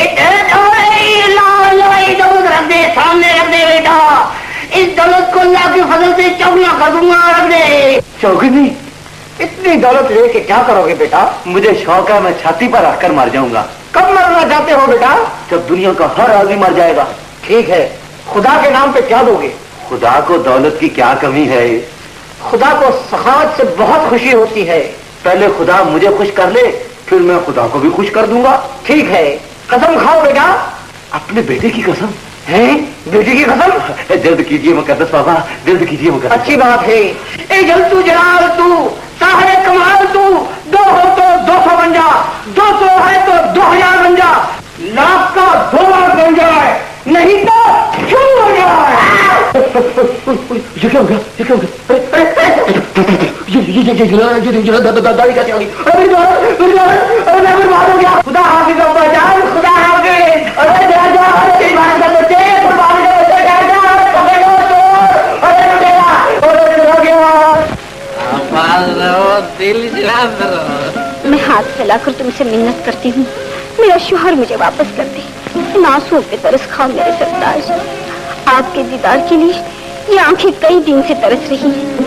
रख दे, सामने रख दे बेटा। इस दौलत को अल्लाह की फजल से चौगुना कर दूंगा। रख दे। चौगुनी? इतनी दौलत लेके क्या करोगे बेटा? मुझे शौक है, मैं छाती पर रखकर मर जाऊंगा। कब मरना चाहते हो बेटा? जब दुनिया का हर आदमी मर जाएगा। ठीक है, खुदा के नाम पे क्या दोगे? खुदा को दौलत की क्या कमी है? खुदा को सखावत से बहुत खुशी होती है। पहले खुदा मुझे खुश कर ले, फिर मैं खुदा को भी खुश कर दूंगा। ठीक है, कसम खाओ बेटा। अपने बेटे की कसम? है? बेटी की कसम? जल्द कीजिए मुकद्दस बाबा, जल्द कीजिए मुकद्दस। अच्छी बात है। ए जल तू जलाल तू, साहरे कमाल तू, दो हो तो दो सौ बन जा, दो सौ है तो दो हजार बन जा, लाख का दो लाख बन जाए, नहीं तो क्यों हो जाए। ये क्या हो गया? ये क्या हो गया? ये ये ये ये ये दादी कैसे होगी? अरे अरे मैं बर्बाद हो गया। खुदा हाफिज अब्बा जान, खुदा हाफिज। अरे जा जा, तेरी बात का बच्चे, कुर्बान का बच्चे, जा जा, पकड़ो चोर। अरे लुटेरा, अरे हो गया। आवाज रहो, दिल जला दो। मैं हाथ फैलाकर तुमसे मिन्नत करती हूँ, मेरा शोहर मुझे वापस कर दे। इन आंसुओं पे तरस खाओ मेरे सरताज। आपके दीदार के लिए ये आंखें कई दिन से तरस रही हैं।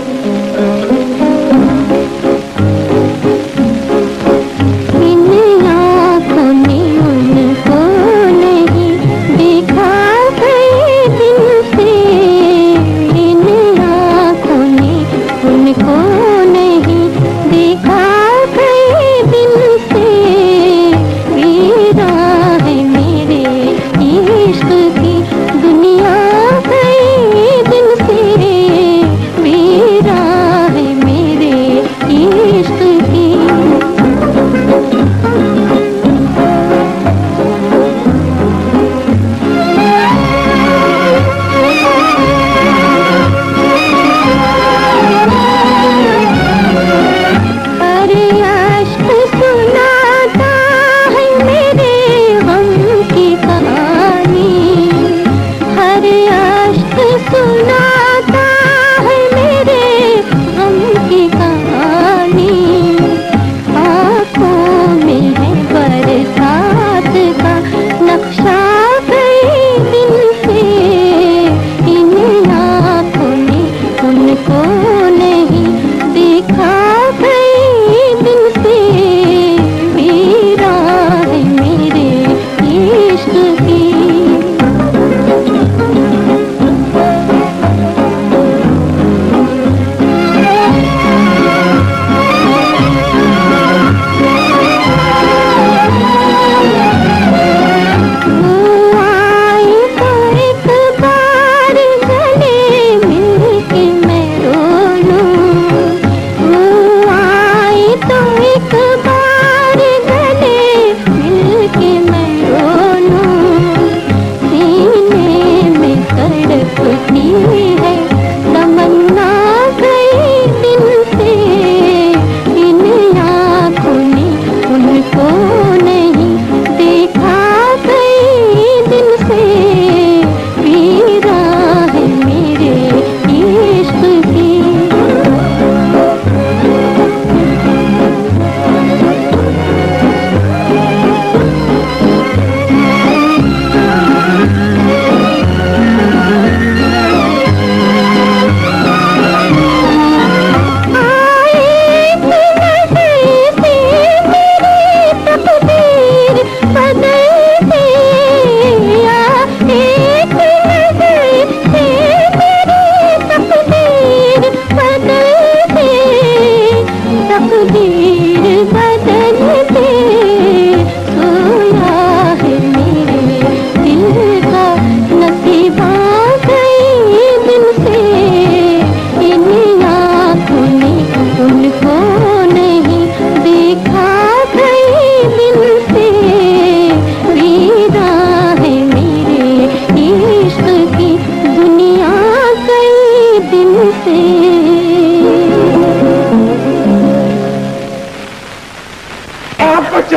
उनको नहीं देखा कई दिन से।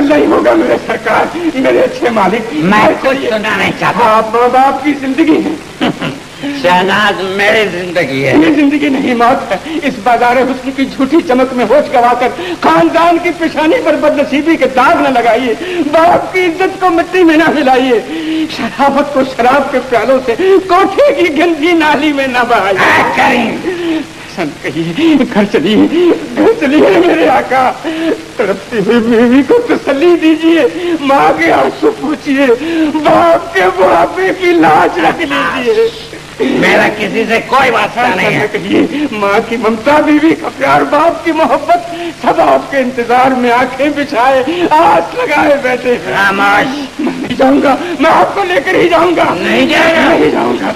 नहीं होगा मेरे सरकार, मेरे अच्छे मालिक। मैं कुछ सुनना नहीं चाहता। आप माँ बाप की जिंदगी है। शहनाज मेरी जिंदगी है। ये जिंदगी नहीं, मौत है। इस बाजार हुस्न की झूठी चमक में होश गवाकर खानदान की पेशानी पर बदनसीबी के दाग न लगाइए, बाप की इज्जत को मिट्टी में न मिलाइए, शराबत को शराब के प्यालों से कोठे की गंदी नाली में न बहाइए। कहिए घर चलिए, घर चलिए मेरे आका। तड़पती हुई बीवी को तसल्ली दीजिए, माँ के आंसू पूछिए, बाप के बुढ़ापे की लाज रख लीजिए। मेरा किसी से कोई वास्ता नहीं है। कहिए माँ की ममता, बीवी का प्यार, बाप की मोहब्बत, सब आपके इंतजार में आंखें बिछाए आस लगाए बैठे। रामाश, मैं नहीं जाऊंगा, मैं आपको लेकर ही जाऊंगा। नहीं जाएगा? नहीं जाऊंगा।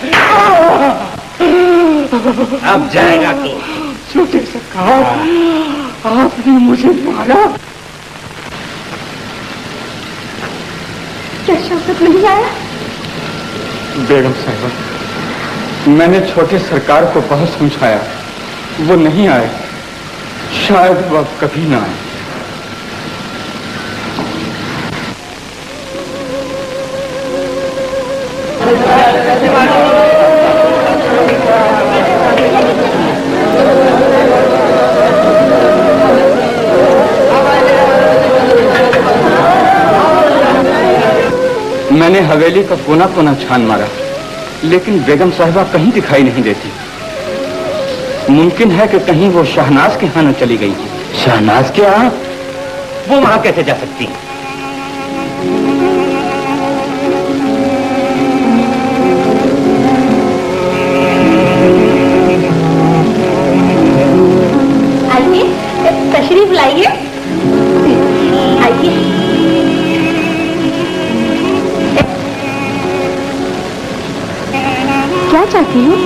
अब जाएगा तू। छोटे सरकार, आपने मुझे मारा। क्या शौकत नहीं आया? बेगम साहिबा, मैंने छोटे सरकार को बहुत समझाया, वो नहीं आए, शायद वो अब कभी ना आए। मैंने हवेली का कोना कोना छान मारा, लेकिन बेगम साहिबा कहीं दिखाई नहीं देती। मुमकिन है कि कहीं वो शहनाज के यहाँ न चली गई। शहनाज के यहाँ? वो वहां कैसे जा सकती? आइए, तशरीफ लाइए, आइए। क्या चाहती हो?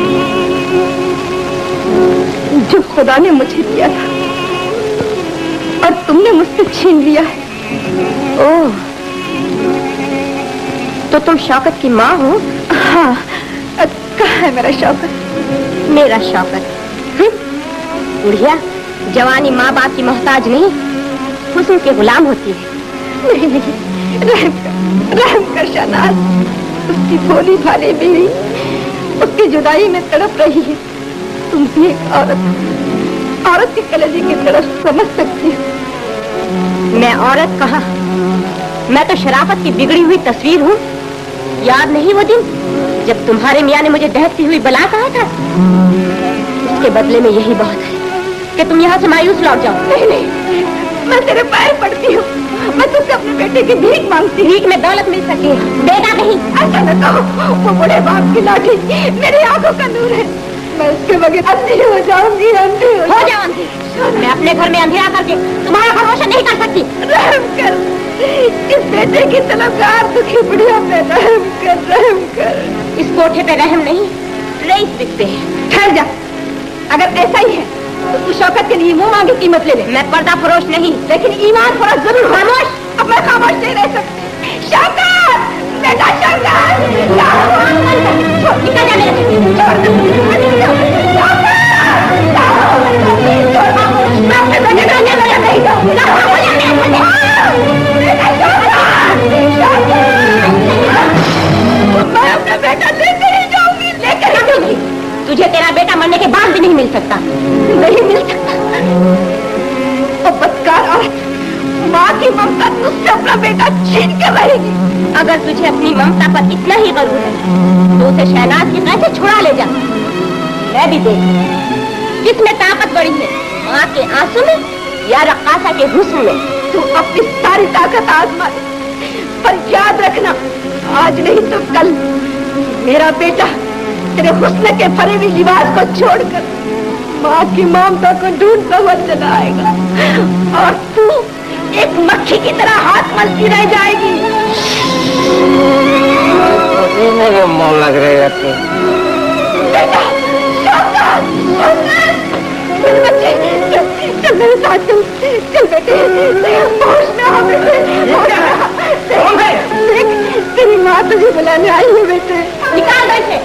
जो खुदा ने मुझे दिया था और तुमने मुझसे छीन लिया है। ओह, तो तुम शौकत की माँ हो? हाँ। कहाँ है मेरा शौकत? मेरा शौकत? बुढ़िया, जवानी माँ बाप की मोहताज नहीं, हुस्न के गुलाम होती है। नहीं नहीं, रहम कर, रहम कर शहनाज। उसकी भोली भाली बीवी उसकी जुदाई में तड़प रही है। तुम भी एक औरत, औरत की कलेजे की तरफ समझ सकती हो। मैं औरत कहाँ, मैं तो शराफत की बिगड़ी हुई तस्वीर हूँ। याद नहीं वो दिन जब तुम्हारे मियाँ ने मुझे दहकती हुई बला कहा था? उसके बदले में यही बहुत है कि तुम यहाँ से मायूस लौट जाओ। नहीं नहीं, मैं तेरे पैर पड़ती हूँ, मैं तुझसे अपने बेटे की भीख मांगती। भीख में दौलत मिल सके, बेटा नहीं। ऐसा न कहो, वो बूढ़े बाप की लाठी मेरी आंखों का नूर है। मैं उसके बगैर अंधी हो जाऊंगी, अंधी हो, हो जाऊं अंधी। मैं अपने घर में अंधेरा करके तुम्हारा घर रोशन नहीं कर सकती। रहम कर, इस बेटे की तलबगार दुखी बुढ़िया पे रहम कर, रहम कर। इस कोठे पे रहम नहीं, रईस दिखते हैं। ठहर जा, अगर ऐसा ही है तो तू शौकत के लिए मुंह मांगी कीमत ले ले। मैं पर्दा फरोश नहीं, लेकिन ईमान फरोश जरूर। खामोश, अब मैं खामोश नहीं रह सकती। शौकत, बेटा शौकत, निकल जा मेरे से। मैं अपने बेटे का नहीं मैं अपना बेटा लेकर ही जाऊंगी, लेकर ही जाऊंगी। तुझे तेरा बेटा मरने के बाद भी नहीं मिल सकता। नहीं मिल सकता? तो बदकार औरत, माँ की ममता तुझसे अपना बेटा छीन कर रहेगी। अगर तुझे अपनी ममता पर इतना ही गर्व है तो उसे शहनाज की कैसे छुड़ा ले जा। मैं भी देख किसमें ताकत बड़ी है, माँ के आंसू में या रक्कासा के हुस्न में। तू अपनी सारी ताकत आजमा, पर याद रखना, आज नहीं तो कल मेरा बेटा तेरे हुस्न के फरेबी लिबास को छोड़कर माँ की ममता को ढूंढता हुआ चला आएगा और तू एक मक्खी की तरह हाथ मलती रह जाएगी। मेरे मुंह लग रहे हैं। बेटा, शौकत, शौकत, चल बच्चे, चल, चल मेरे साथ चल, चल बेटे, होश में आ बेटे, देख, तेरी माँ तुझे बुलाने आई है बेटे। निकाल बैठे।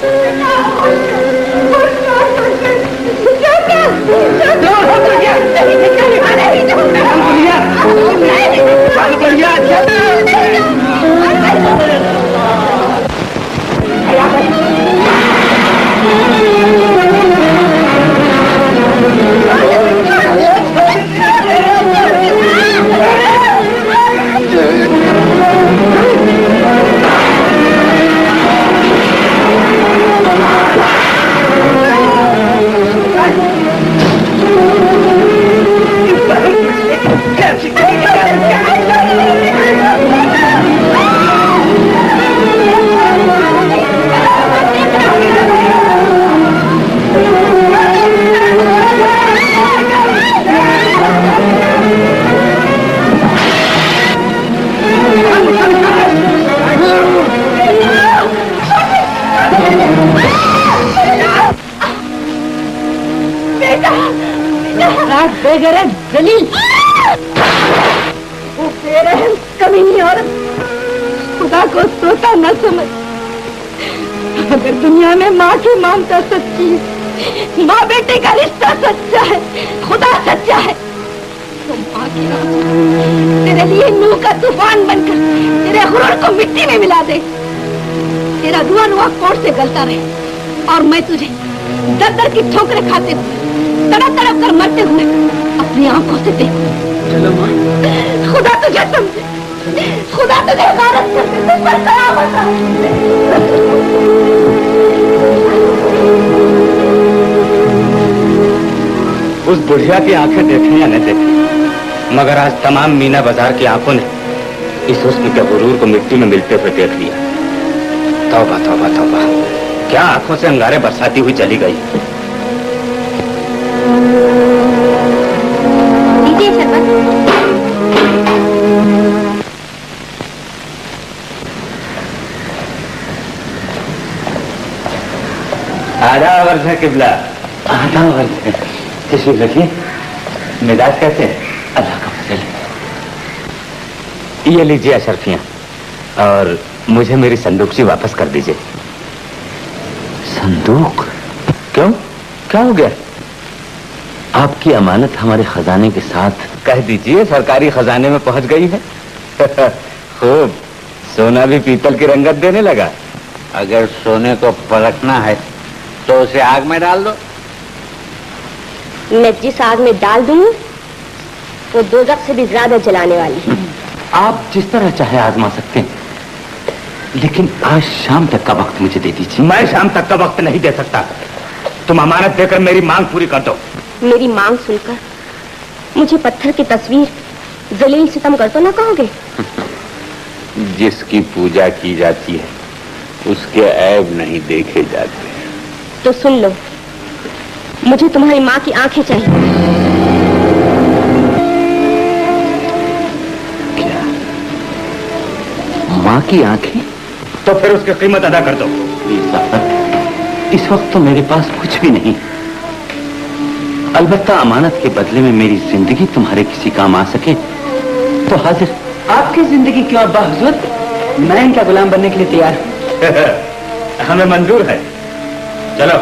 बेगैरत जलील, वो बेरहम कमीनी औरत खुदा को सोता न समझ। अगर दुनिया में माँ की ममता सच्ची है, माँ बेटे का रिश्ता सच्चा है, खुदा सच्चा है, तो माँ की आंख तेरे लिए नूह का तूफान बनकर तेरे गुरूर को मिट्टी में मिला दे। तेरा धुआं नुआ कोट से गलता रहे और मैं तुझे दर दर की ठोकरें खाते हुए तड़प तड़प कर मरते हुए अपनी आंखों से देखो। चलो माँ, खुदा तुझे समझे, खुदा तुझे गारत करके तुझ पर कयामत आए। उस बुढ़िया की आंखें देखी या न देखी, मगर आज तमाम मीना बाजार की आंखों ने इस हुस्न के गुरूर को मिट्टी में मिलते हुए देख लिया। तौबा तौबा तौबा, क्या आंखों से अंगारे बरसाती हुई चली गई। आधा वर्ष है किबला, आधा वर्ष है। तशरीफ रखिए। मिजाज कैसे है? अल्लाह का फजल है। ये लीजिए अशरफियां, और मुझे मेरी संदूकची वापस कर दीजिए। संदूक? क्यों, क्या हो गया? आपकी अमानत हमारे खजाने के साथ। कह दीजिए सरकारी खजाने में पहुंच गई है। खूब, सोना भी पीतल की रंगत देने लगा। अगर सोने को परखना है तो उसे आग में डाल दो। मैं जिस आग में डाल दूंगी वो दोजख से भी ज्यादा जलाने वाली है। आप जिस तरह चाहे आजमा सकते हैं, लेकिन आज शाम तक का वक्त मुझे दे दीजिए। मैं शाम तक का वक्त नहीं दे सकता। तुम अमानत देकर मेरी मांग पूरी कर दो। मेरी मांग सुनकर मुझे पत्थर की तस्वीर जलील सितम कर तो ना कहोगे? जिसकी पूजा की जाती है उसके ऐब नहीं देखे जाते। तो सुन लो, मुझे तुम्हारी माँ की आंखें चाहिए। क्या? माँ की आंखें? तो फिर उसकी कीमत अदा कर दो। इस वक्त तो मेरे पास कुछ भी नहीं। अलबत्ता अमानत के बदले में मेरी जिंदगी तुम्हारे किसी काम आ सके तो हाजिर। आपकी जिंदगी क्यों अब्बा हुजूर? मैं इनका गुलाम बनने के लिए तैयार हूँ। हमें मंजूर है। चलो।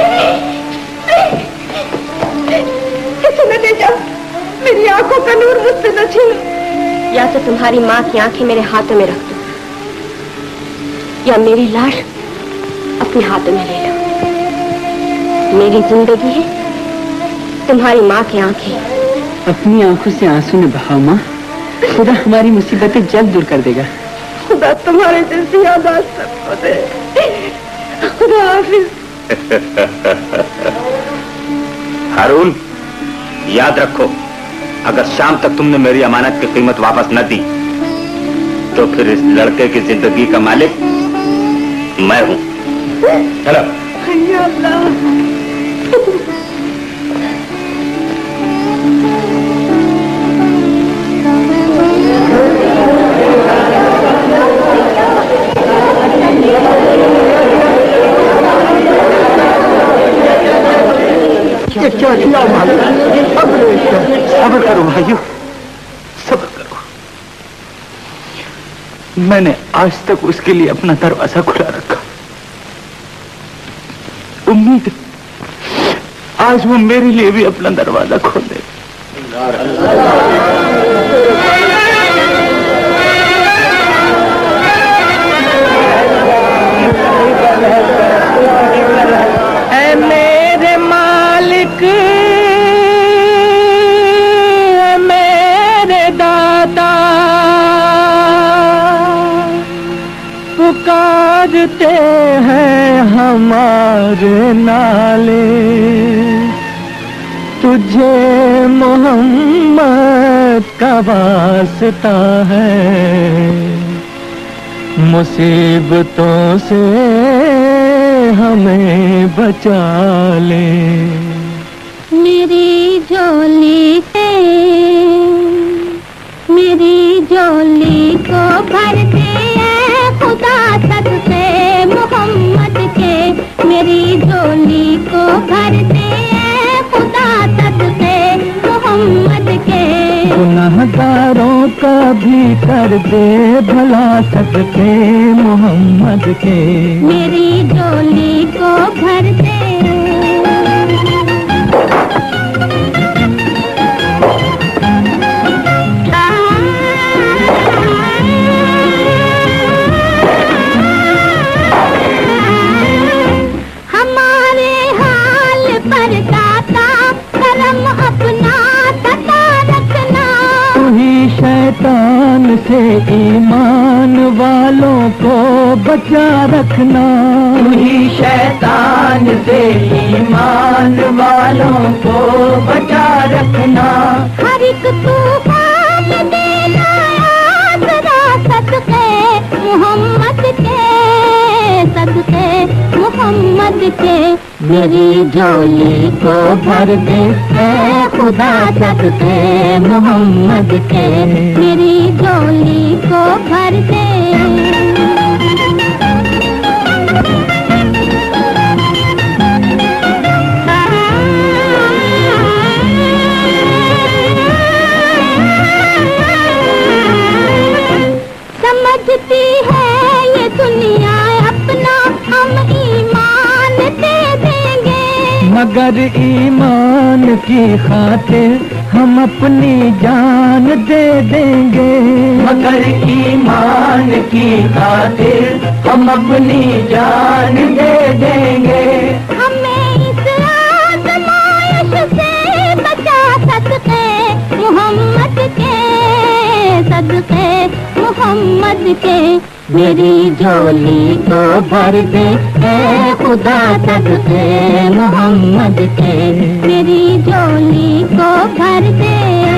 किसी न ले जाओ, मेरी आंखों का नूर मुझसे न छीनो। या तो तुम्हारी माँ की आंखें मेरे हाथों में रख दो, या मेरी लाश अपने हाथों में ले लो। मेरी जिंदगी है, तुम्हारी माँ की आंखें। अपनी आंखों से आंसू न बहाओ माँ, खुदा हमारी मुसीबतें जल्द दूर कर देगा। खुदा तुम्हारे जैसी यादाश्त सबको दे। खुदा हाफिज। हारून, याद रखो, अगर शाम तक तुमने मेरी अमानत की कीमत वापस न दी तो फिर इस लड़के की जिंदगी का मालिक मैं हूं। चलो। क्या किया? सब्र करो भाइयों, सब्र करो। मैंने आज तक उसके लिए अपना दरवाजा खुला रखा। उम्मीद आज वो मेरे लिए भी अपना दरवाजा खोल दे। ऐ मेरे मालिक, मेरे दाता, पुकारते हैं हमारे नाले, तुझे मोहम्मद का वास्ता है, मुसीबतों से हमें बचा ले। मेरी झोली से मेरी झोली को भर दे खुदा सद से मोहम्मद के भी कर दे भला सदके मोहम्मद के। मेरी झोली को भर दे हमारे हाल पर दाता करम अपना सता रखना। तू ही शैतान से ईमान वालों को बचा रखना। तू ही शैतान से ईमान वालों को बचा रखना। हर एक तूफान देना आसरा सदके मोहम्मद के, सदके मोहम्मद के। मेरी झोली को भर दे ऐ खुदा सदके मोहम्मद के। मेरी झोली को भर दे समझती है ये दुनिया अपना हम ईमान दे देंगे। मगर ईमान की खातिर हम अपनी जान दे देंगे। मगर ईमान की खातिर हम अपनी जान दे देंगे। हमें इस आज़माइश से बचा सदके मोहम्मद के, सदके मोहम्मद के। मेरी झोली को भर दे ऐ खुदा सदके मोहम्मद के। मेरी झोली को भर दे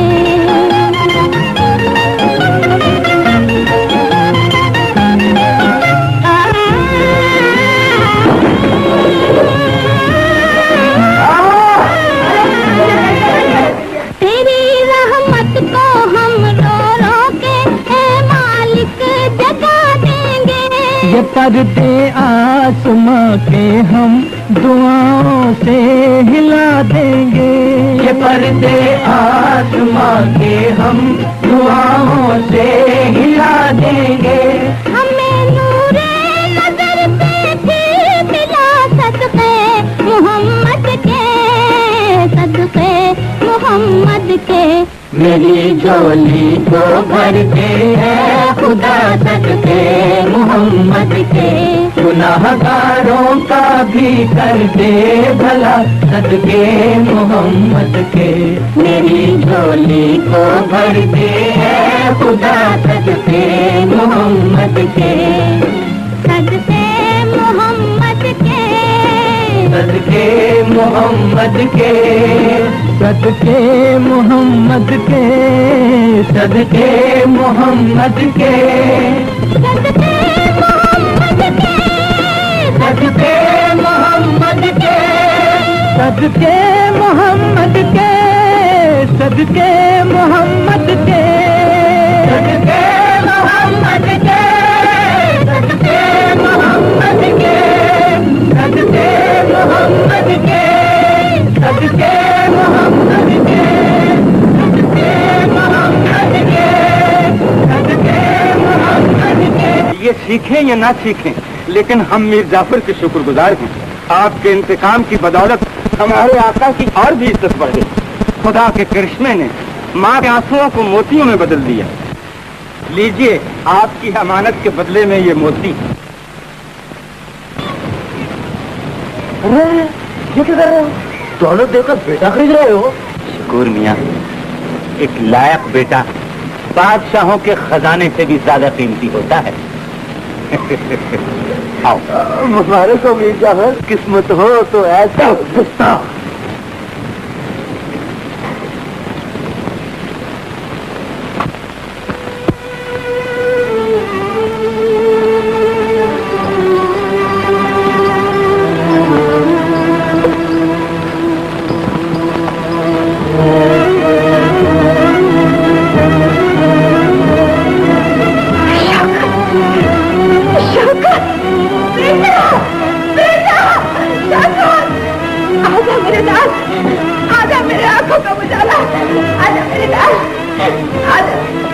तेरी रहमत को हम रो रो के है मालिक जगा देंगे। ये पर्दे आसमां के हम दुआओं से हिला देंगे। ये पर्दे आसमां के हम दुआओं से हिला देंगे। हमें नूरे नजर पे भी मिला सदके मोहम्मद के, सदके मोहम्मद के। मेरी झोली को भर दे ऐ खुदा सदके मोहम्मद के। गुनाहगारों का भी कर दे भला सदके मोहम्मद के। मेरी झोली को भर दे ऐ खुदा सदके मोहम्मद के। सदके मोहम्मद के, सदके मोहम्मद के। सदके मोहम्मद के, सदके मोहम्मद के। सदके मोहम्मद के, सदके मोहम्मद के। सदके मोहम्मद के, सदके मोहम्मद के। सदके मोहम्मद के, सदके मोहम्मद के। सदके मोहम्मद के, सदके मोहम्मद के। सदके मोहम्मद के, सदके मोहम्मद के। ये सीखें या ना सीखें, लेकिन हम मीर जाफर के शुक्रगुजार हैं। आपके इंतकाम की बदौलत हमारे आका की और भी इज्जत बढ़ गई। खुदा के करिश्मे ने माँ के आंसुओं को मोतियों में बदल दिया। लीजिए आपकी अमानत के बदले में ये मोती। ये क्या कर रहे हो? दौलत देकर बेटा खरीद रहे हो? शकूर मियाँ, एक लायक बेटा बादशाहों के खजाने से भी ज्यादा कीमती होता है। आओ। मुबारक हो मीर जाफर, किस्मत हो तो ऐसा गुस्सा।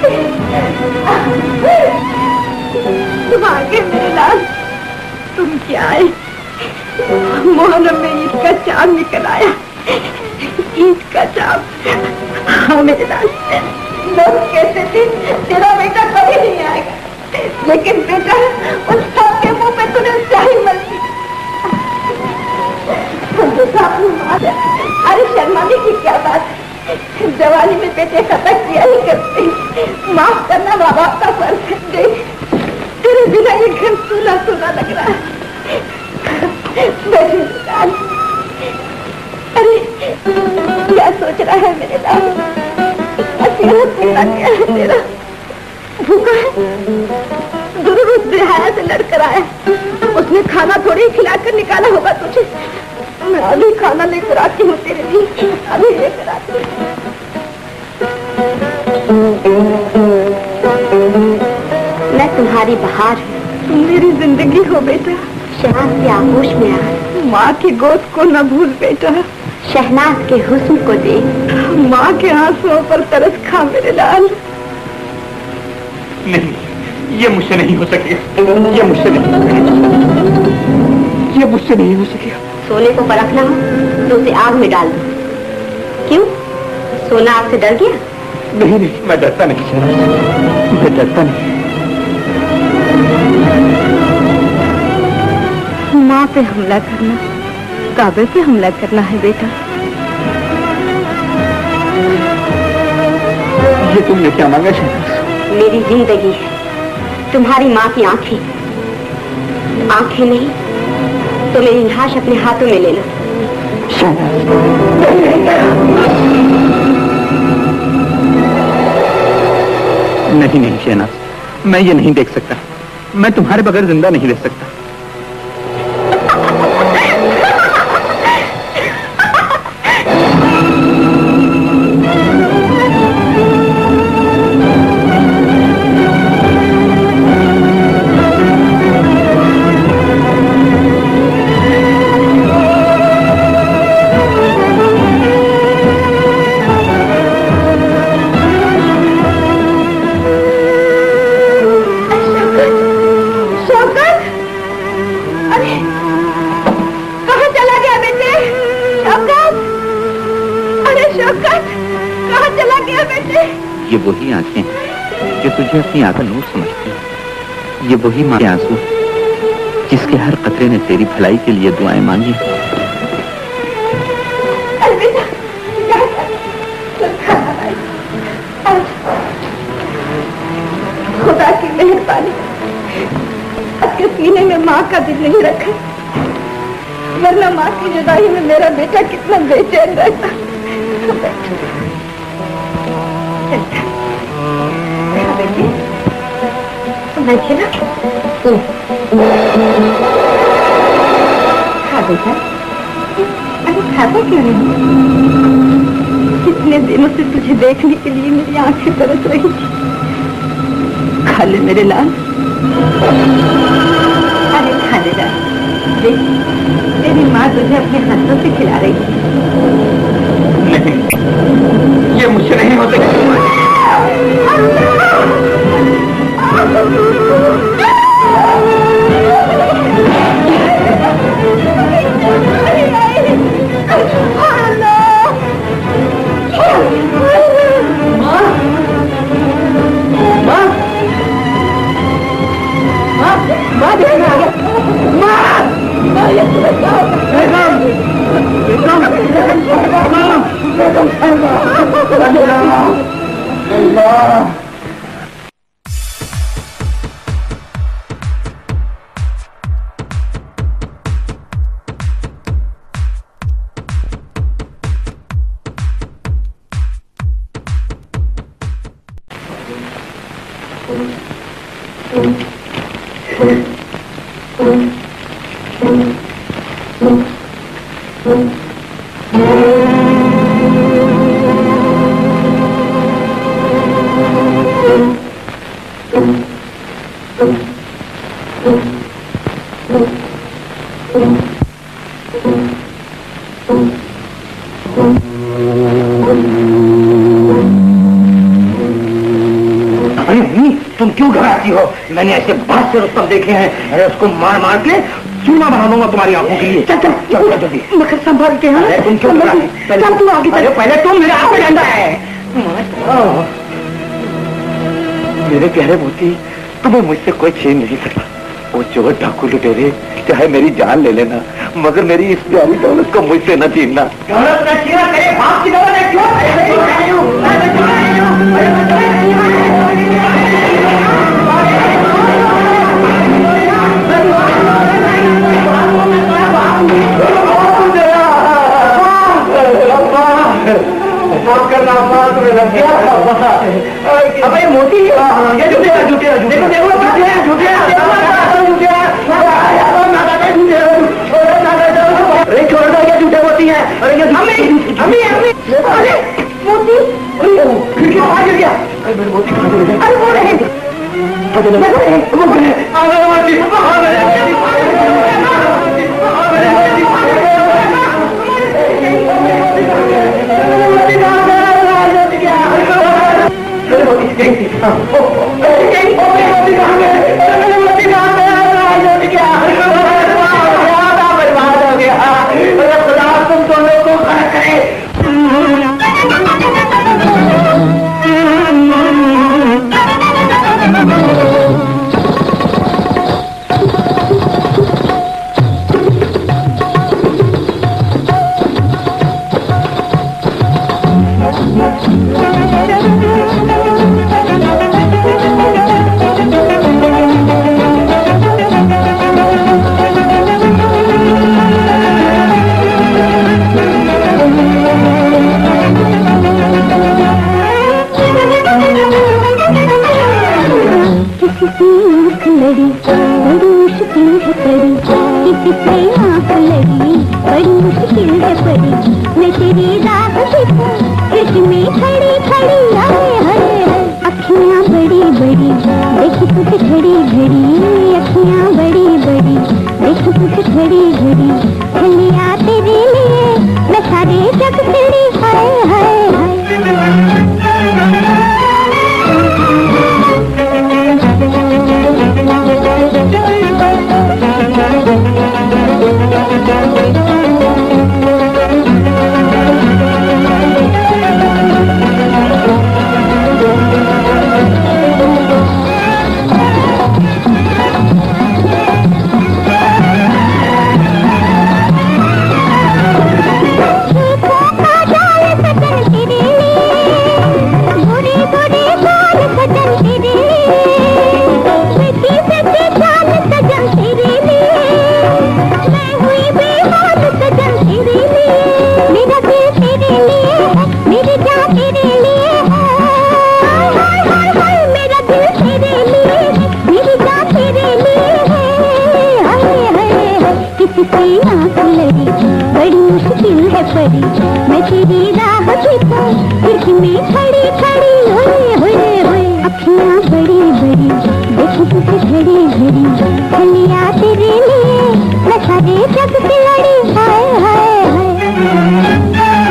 तुम आ गए मेरे लाल, तुम क्या आए? मोहर्रम में ईद का चाँद निकल आया, ईद का चाँद। हाँ मेरे लाल, लोग कहते थे तेरा बेटा कभी नहीं आएगा, लेकिन बेटा उन सबके मुंह पे तूने स्याही मलती। अरे शर्माने की क्या बात है, जवानी में बेटे खता किया ही करते। माफ करना माँ बाप का फर्ज है। देख तेरे बिना ये घर सूना सूना लग रहा है। अरे क्या सोच रहा है मेरे लाल? क्या है तेरा? भूखा है? जरूर उस बेहया से लड़कर आया, उसने खाना थोड़ी खिलाकर निकाला होगा तुझे। मैं अभी खाना लेकर आती हूँ तेरे लिए, अभी लेकर आती हूँ। मैं तुम्हारी बहार हूँ, तुम मेरी जिंदगी हो बेटा। शहनाज के आगोश में आ, माँ की गोद को न भूल बेटा। शहनाज के हुस्न को देख, माँ के आंसुओं पर तरस खा मेरे लाल। नहीं, ये मुझसे नहीं हो सकेगा, ये मुझसे नहीं, ये मुझसे नहीं हो सकेगा। सोने को परखना हो तो उसे आग में डाल दो। क्यों, सोना आग से डर गया? नहीं नहीं, मैं डरता नहीं शहनाज, मैं डरता नहीं। माँ पे हमला करना, काबे पे हमला करना है बेटा। ये तुमने क्या मांगा शहनाज? मेरी जिंदगी है, तुम्हारी माँ की आंखें। आंखें नहीं तो मेरी लाश अपने हाथों में ले लो। नहीं नहीं शहनाज, मैं ये नहीं देख सकता, मैं तुम्हारे बगैर जिंदा नहीं रह सकता। ये वही आंखें जो तुझे अपनी आंखों नूर समझती है, ये वही माँ के आंसू जिसके हर कतरे ने तेरी भलाई के लिए दुआएं मांगी। खुदा की मेहरबानी आपके सीने में माँ का दिल नहीं रखा, वरना माँ की जुदाई में मेरा बेटा कितना बेचैन रहता। बैठे ना, खा बेटा। अरे खाता क्यों नहीं? कितने दिनों से तुझे देखने के लिए मेरी आंखें तरस रही थी। खा ले मेरे लाल। अरे खा ले लाल, देख तेरी माँ तुझे अपने हाथों से खिला रही थी। नहीं, ये मुझसे नहीं हो सकता। क्यों घबराती हो? मैंने ऐसे बहुत से रुस्तम देखे हैं। अरे उसको मार मार के चूना बना दूंगा तुम्हारी आंखों के लिए। चल चल चल जल्दी। मगर संभाल के। अरे तुम क्यों चल तू आगे चल। पहले तुम मेरे हाथ में डंडा है। मेरे प्यारे मोती, तुम्हें मुझसे कोई छीन नहीं सकता। वो चोर डाकू लुटेरे चाहे मेरी जान ले लेना, मगर मेरी इस प्यारी दौलत को मुझसे न छीनना। दौलत न छीना, तेरे बाप की दौलत है। क्यों करना तुम्हें लग गया? अबे मोती, ये झूठे हैं, झूठे हैं, देखो देखो झूठे हैं, झूठे हैं, अरे छोड़ दो, ये झूठे मोती हैं। अरे ये अम्मी अम्मी अम्मी, अरे मोती खिड़की बाहर गिर गया। अरे मेरे मोती कहाँ गिर गए? अरे वो रहे वो गए। बर्बाद हो गया। खुदा तुम दोनों को खड़ा करे। लड़ी बड़ी मुश्किल है पड़ी, किसी से आँख लगी बड़ी मुश्किल है पड़ी। मैं तेरी राह देखूं खिड़की में खड़ी खड़ी, आए हाय अखियाँ बड़ी बड़ी देख कुछ घड़ी घड़ी, अखियाँ बड़ी बड़ी देख कुछ घड़ी घड़ी। चलिया तेरे लिए मैं सारे जग तेरी, हाय हाय हाय। बड़ी मुश्किल है पड़ी, मैं तेरी राह देखूं खिड़की में खड़ी खड़ी, होए होए होए अखियाँ बड़ी बड़ी देखो कुछ घड़ी घड़ी। चलिया तेरे लिए मैं सारे जग से लड़ी, हाय हाय हाय।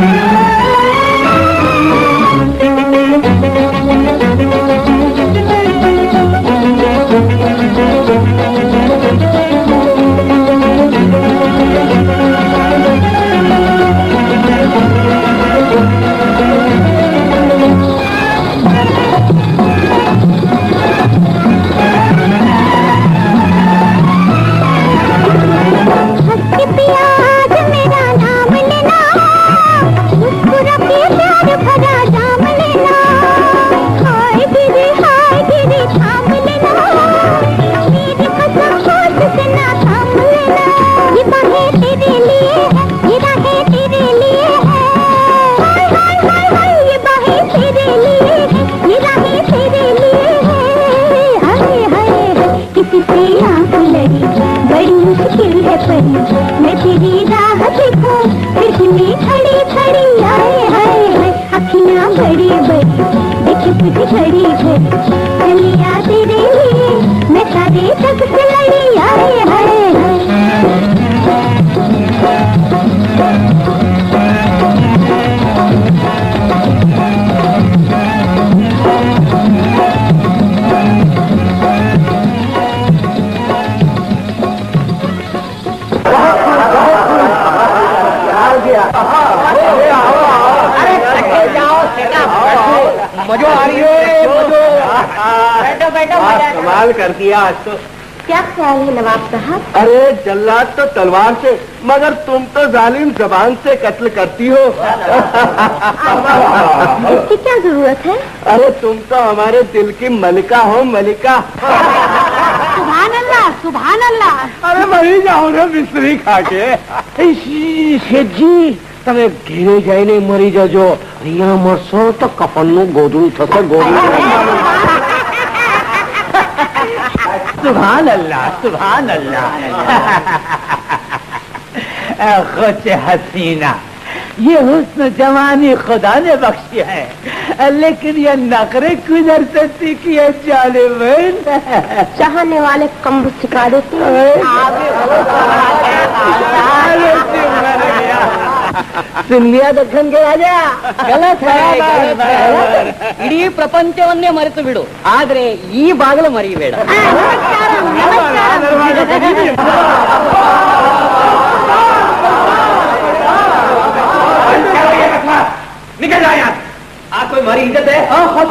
मैं तेरी राह देखूं खिड़की में खड़ी खड़ी, आए हाय हाय अखियाँ बड़ी बड़ी देख कुछ घड़ी घड़ी। चलिया तेरे लिए मैं सारे जग से लड़ी, आए हाय हाय। मजो आ रही है, मजो। बैठो बैठो कमाल कर दिया आज तो। क्या ख्याल है नवाब साहब? अरे जल्लाद तो तलवार से, मगर तुम तो जालिम जबान से कत्ल करती हो। इसकी क्या जरूरत है? अरे तुम तो हमारे दिल की मलिका हो, मलिका। सुभान अल्लाह, सुभान अल्लाह। अरे मरी जाओ ना बिस्तरी खा के। जी તમે ઘેરે જઈને મરી જજો, અહીંયા મરશો તો કફનનું ગોદડું થશે, ગોદડું। सुभान अल्लाह, सुभान अल्लाह। खुश हसीना, ये हुस्न जवानी खुदा ने बख्शी है, लेकिन ये नखरे किधर से सीखी है जालिम? चाहने वाले कम सिखा देते सुन लिया दक्षिण के राजा? ಗಲತ್ ಇಡೀ ಪ್ರಪಂಚವನ್ನೇ ಮರೆತು ಬಿಡು, ಆದ್ರೆ ಈ ಬಾಗಿಲು ಮರಿಬೇಡ. निकल जाए यहाँ। आज कोई हमारी इज्जत है?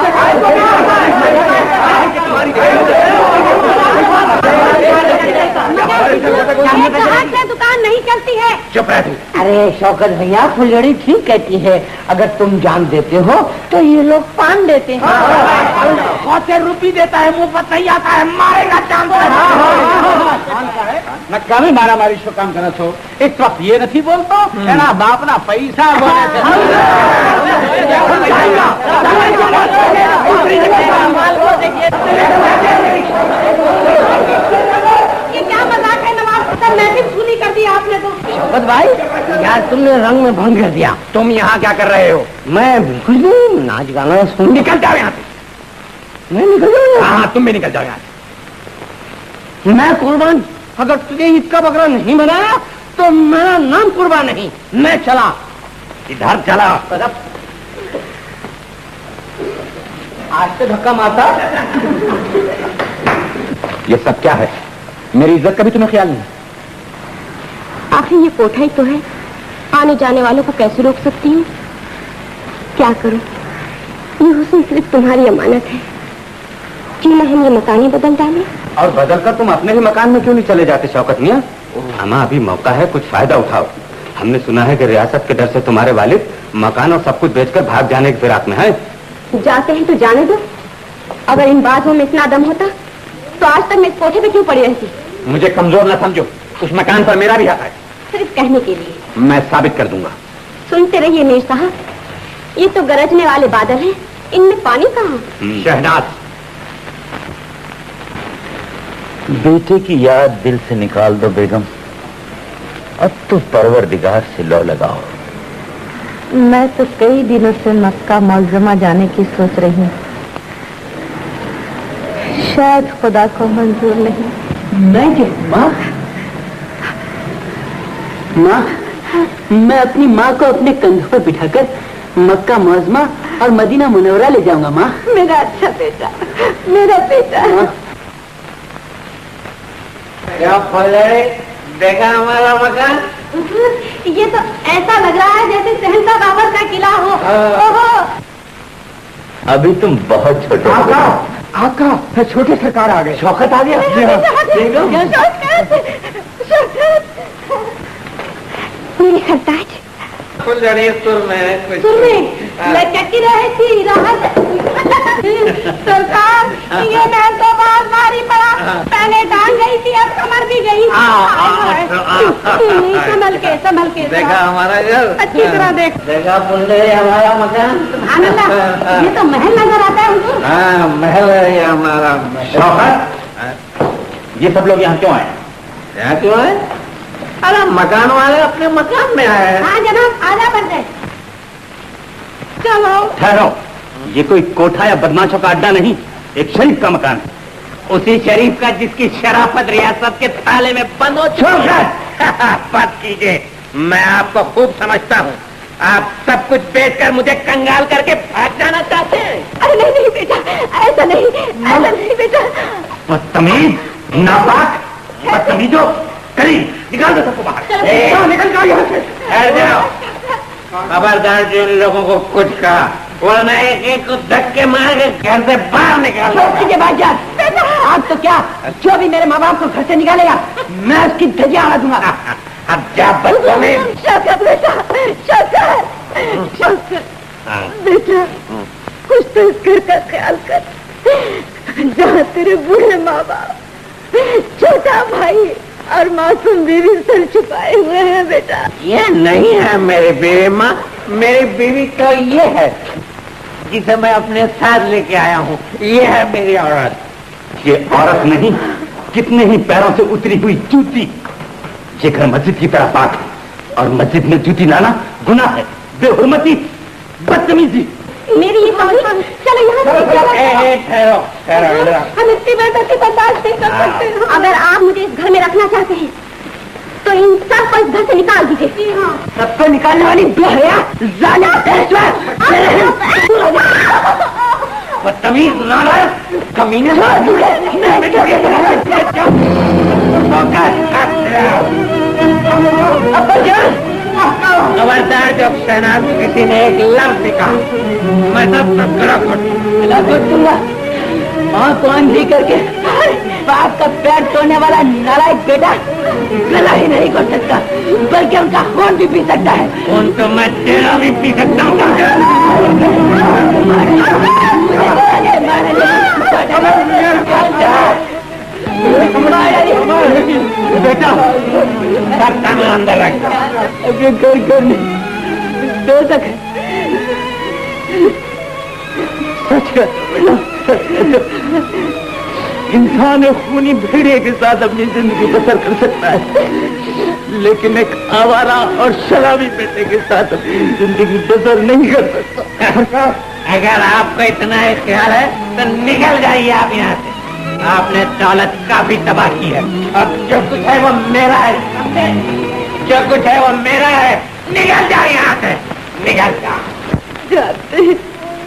दुकान नहीं चलती है। चुप रह तू। अरे शौकत भैया, फुलझड़ी ठीक कहती है, अगर तुम जान देते हो तो ये लोग पान देते हैं। बहुत रुपी देता है, मुंह पर सही आता है, मारेगा चांद। मैं कभी मारा मारी शो काम करना छो, इस वक्त ये नहीं बोलता ना बाप ना पैसा ये क्या मजाक है नवाब साहब? महफिल सुनी कर दी आपने तो। शौकत भाई यार, तुमने रंग में भंग कर दिया। तुम यहाँ क्या कर रहे हो? मैं कुछ नहीं, नाच गाना सुन। निकल जाओ यहाँ से। मैं निकल जाऊंगा? हाँ तुम भी निकल जाओ यहाँ से। मैं कुर्बान, अगर तुझे इसका बकरा नहीं बनाया तो मेरा नाम कुर्बान नहीं। मैं चला। इधर चला। आज से धक्का मारता। ये सब क्या है? मेरी इज्जत का भी तुम्हें ख्याल नहीं? आखिर ये कोठा ही तो है, आने जाने वालों को कैसे रोक सकती हूँ? क्या करूँ, ये हुस्न सिर्फ तुम्हारी अमानत है। क्यों ना हम ये मकान ही बदल डालें? और बदल कर तुम अपने ही मकान में क्यों नहीं चले जाते शौकत मियां? हमें अभी मौका है, कुछ फायदा उठाओ। हमने सुना है कि रियासत के डर से तुम्हारे वालिद मकान और सब कुछ बेचकर भाग जाने की फिराक में है। जाते हैं तो जाने दो। अगर इन बातों में इतना दम होता तो आज तक मैं इस कोठे पे क्यों पड़ी रहती? मुझे कमजोर न समझो, उस मकान पर मेरा भी हक है। सिर्फ कहने के लिए। मैं साबित कर दूंगा। सुनते रहिए मीर साहब, ये तो गरजने वाले बादल हैं, इनमें पानी कहाँ? शहनाज, बेटे की याद दिल से निकाल दो बेगम, अब तो परवरदिगार से लो लगाओ। मैं तो कई दिनों से मक्का मौजमा जाने की सोच रही हूँ, शायद खुदा को मंजूर नहीं। मैं क्या माँ? माँ, मैं अपनी माँ को अपने कंधों पर बिठाकर मक्का मौजमा और मदीना मुनव्वरा ले जाऊंगा। माँ, मेरा अच्छा बेटा, मेरा बेटा। क्या फुलझड़ी, देखा हमारा मकान? ये तो ऐसा लग रहा है जैसे सहनशाह बाबर का किला हो। ओहो, अभी तुम बहुत छोटे हो। आका, छोटे सरकार आ गए। शौकत आ गया। मेरी सरताज फुलझड़ी सुर में सुन में लटकी रही थी राहत। सरकार, ये मैं तो बहुत भारी पड़ा, पहले टांग गई थी, अब कमर भी गई। संभल के, संभल के। देखा हमारा घर? अच्छी तरह देख। देखा फुलझड़ी हमारा मकान? सुभान अल्लाह, ये तो महल नजर आता है हुजूर। हाँ, महल है ये हमारा। शौकत, ये सब लोग यहाँ क्यों आए? यहाँ क्यों आए? अरे मकान वाले अपने मकान में आए हैं। हाँ जनाब, आजा बनते। चलो। ठहरो, ये कोई कोठा या बदमाशों का अड्डा नहीं, एक शरीफ का मकान है। उसी शरीफ का जिसकी शराफत रियासत के थाले में बंद हो। बात कीजिए, मैं आपको खूब समझता हूँ। आप सब कुछ बेचकर मुझे कंगाल करके भाग जाना चाहते हैं। अरे नहीं नहीं बेटा, ऐसा नहीं, ऐसा नहीं बेटा। बदतमीज, नापाक, बदतमीजो, करी निकाल दो सबको बाहर। चलो निकल जाओ यहाँ से। ठहर जाओ, खबरदार जो इन लोगों को कुछ कहा वरना एक एक को धक्के मार के घर से बाहर निकाल के बाद जा। आप तो क्या जो भी मेरे माँ बाप को घर से निकालेगा मैं उसकी धज्जियां उड़ा दूंगा। अब जा बच्चों में शौकत बेटा, शौकत, शौकत बेटा, कुछ तो इस घर का ख्याल कर जहाँ तेरे बूढ़े माँ बाप, छोटा भाई और मासूम बीवी सर छुपाए हुए हैं बेटा। ये नहीं है मेरी बीवी माँ, मेरी बीवी तो ये है जिसे मैं अपने साथ लेके आया हूँ। ये है मेरी औरत। ये औरत नहीं, कितने ही पैरों से उतरी हुई जूती। ये घर मस्जिद की तरह पाक है और मस्जिद में जूती लाना गुनाह है, बेहुरमती, बदतमीजी। मेरी ही समझ, चलो यहाँ से ठहरो ठहरो। हम इतनी बेइज्जती बर्दाश्त नहीं कर सकते। अगर आप मुझे इस घर में रखना चाहते हैं तो इन सबको इस घर से निकाल दीजिए। सबको निकालने वाली बेहया जालिम बदतमीज नालायक कमीने। खबरदार जब शहनाज किसी ने एक लफ्ज दिखा मैं सब तस्करा कर दूंगा। माँ को अंधी करके बाप का पैर तोड़ने वाला नालायक बेटा गला ही नहीं कर सकता बल्कि उनका खून भी पी सकता है। खून तो मैं तेरा भी पी सकता हूँ। बेटा सब अंदर रख घर करने दो तक है। सच इंसान खूनी भेड़िए के साथ अपनी जिंदगी बसर कर सकता है लेकिन एक आवारा और शराबी बेटे के साथ अपनी जिंदगी बसर नहीं कर सकता। अगर आपको इतना ही ख्याल है तो निकल जाइए आप यहाँ से। आपने दौलत काफी तबाह की है। अब जो कुछ है वो मेरा है, जो कुछ है वो मेरा है। निकल जाए यहाँ से, निकल जा। जाते हैं,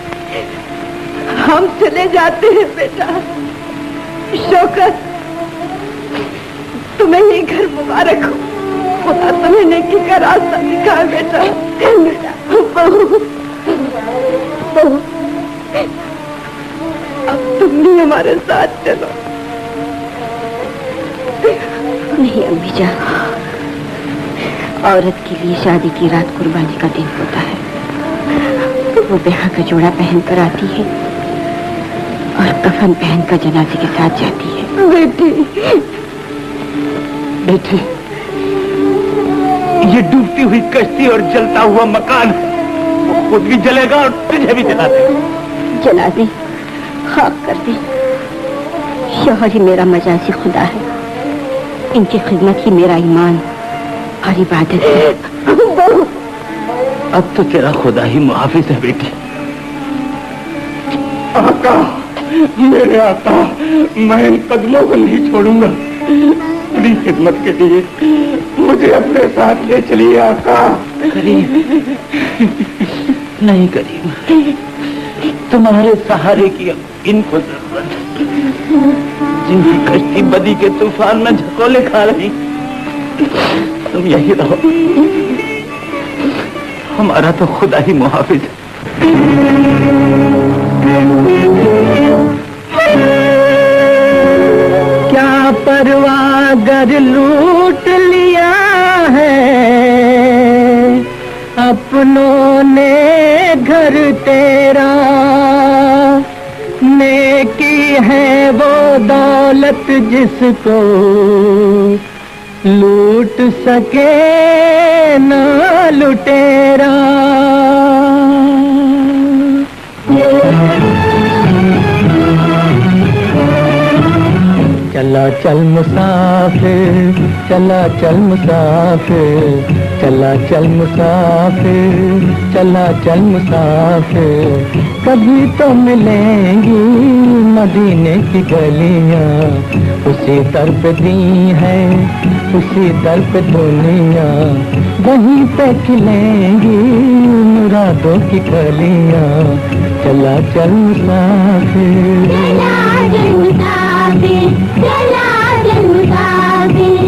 हम चले जाते हैं बेटा। शौकत, तुम्हें ये घर मुबारक हो। खुदा तुम्हें नेकी का रास्ता दिखाए बेटा। बहू, बहू, अब तुम भी हमारे साथ चलो। नहीं अम्मी जान, औरत के लिए शादी की रात कुर्बानी का दिन होता है। वो ब्याह का जोड़ा पहन कर आती है और कफन पहन कर जनाजे के साथ जाती है। बेटी, बेटी, ये डूबती हुई कश्ती और जलता हुआ मकान वो खुद भी जलेगा और तुझे भी जला देगा। जला दे, खाक कर दे। शौहर ही मेरा मजाजी खुदा है। इनकी खिदमत ही मेरा ईमान और इबादत है। अब तो तेरा खुदा ही मुहाफिज है बेटी। आका, मेरे आका, मैं इन कदमों को नहीं छोड़ूंगा। तेरी खिदमत के लिए मुझे अपने साथ ले चलिए आका। करीब नहीं, करीब तुम्हारे सहारे की इनको जरूरत है, जिनकी कश्ती बदी के तूफान में झकोले खा रही। तुम यही रहो, हमारा तो खुदा ही मुहाफिज है। क्या परवाह गर लूट लिया है अपनों ने घर तेरा, नेकी है वो दौलत जिसको लूट सके ना लुटेरा। चला चल मुसाफिर, चला चल मुसाफिर, चला चल मुसाफिर, चला चल मुसाफिर। कभी तो मिलेंगी मदीने की गलियां, उसी दर पे दी है, उसी दर पे दुनिया। वहीं पे खिलेंगी मुरादों की कलियां। चला चल मुसाफिर, चला चल मुसाफिर।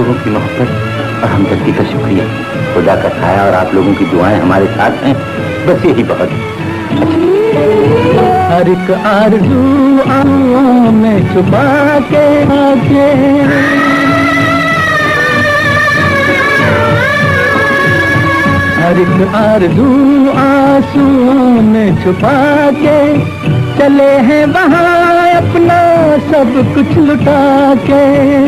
लोगों की मोहब्बत और हमदर्दी का शुक्रिया। खुदा का छाया और आप लोगों की दुआएं हमारे साथ हैं, बस यही बहुत। हर एक आरज़ू आँखों में छुपा के आके, हर एक आरज़ू आंसुओं में छुपा के चले हैं वहाँ अपना सब कुछ लुटा के,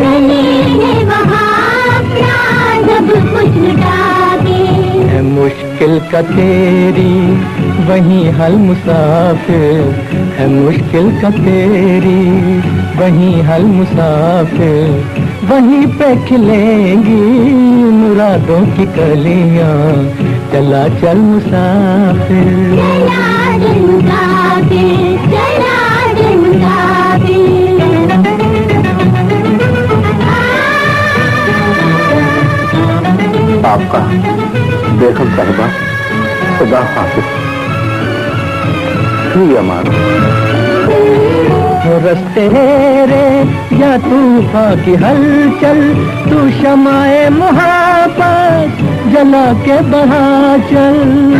सब कुछ लुटा के। है मुश्किल का तेरी वही हल मुसाफिर, है मुश्किल का तेरी वही हल मुसाफिर, वहीं पे खिलेंगी मुरादों की कलियां, चला चल मुसाफिर, चला चल मुसाफिर, चला चल मुसाफिर। आपका बेगम साहिबा खुदा हाफिज। ही अमान रस्ते रे या तूफान की हलचल, तू शमाए मुहाबत जला के बढ़ा चल।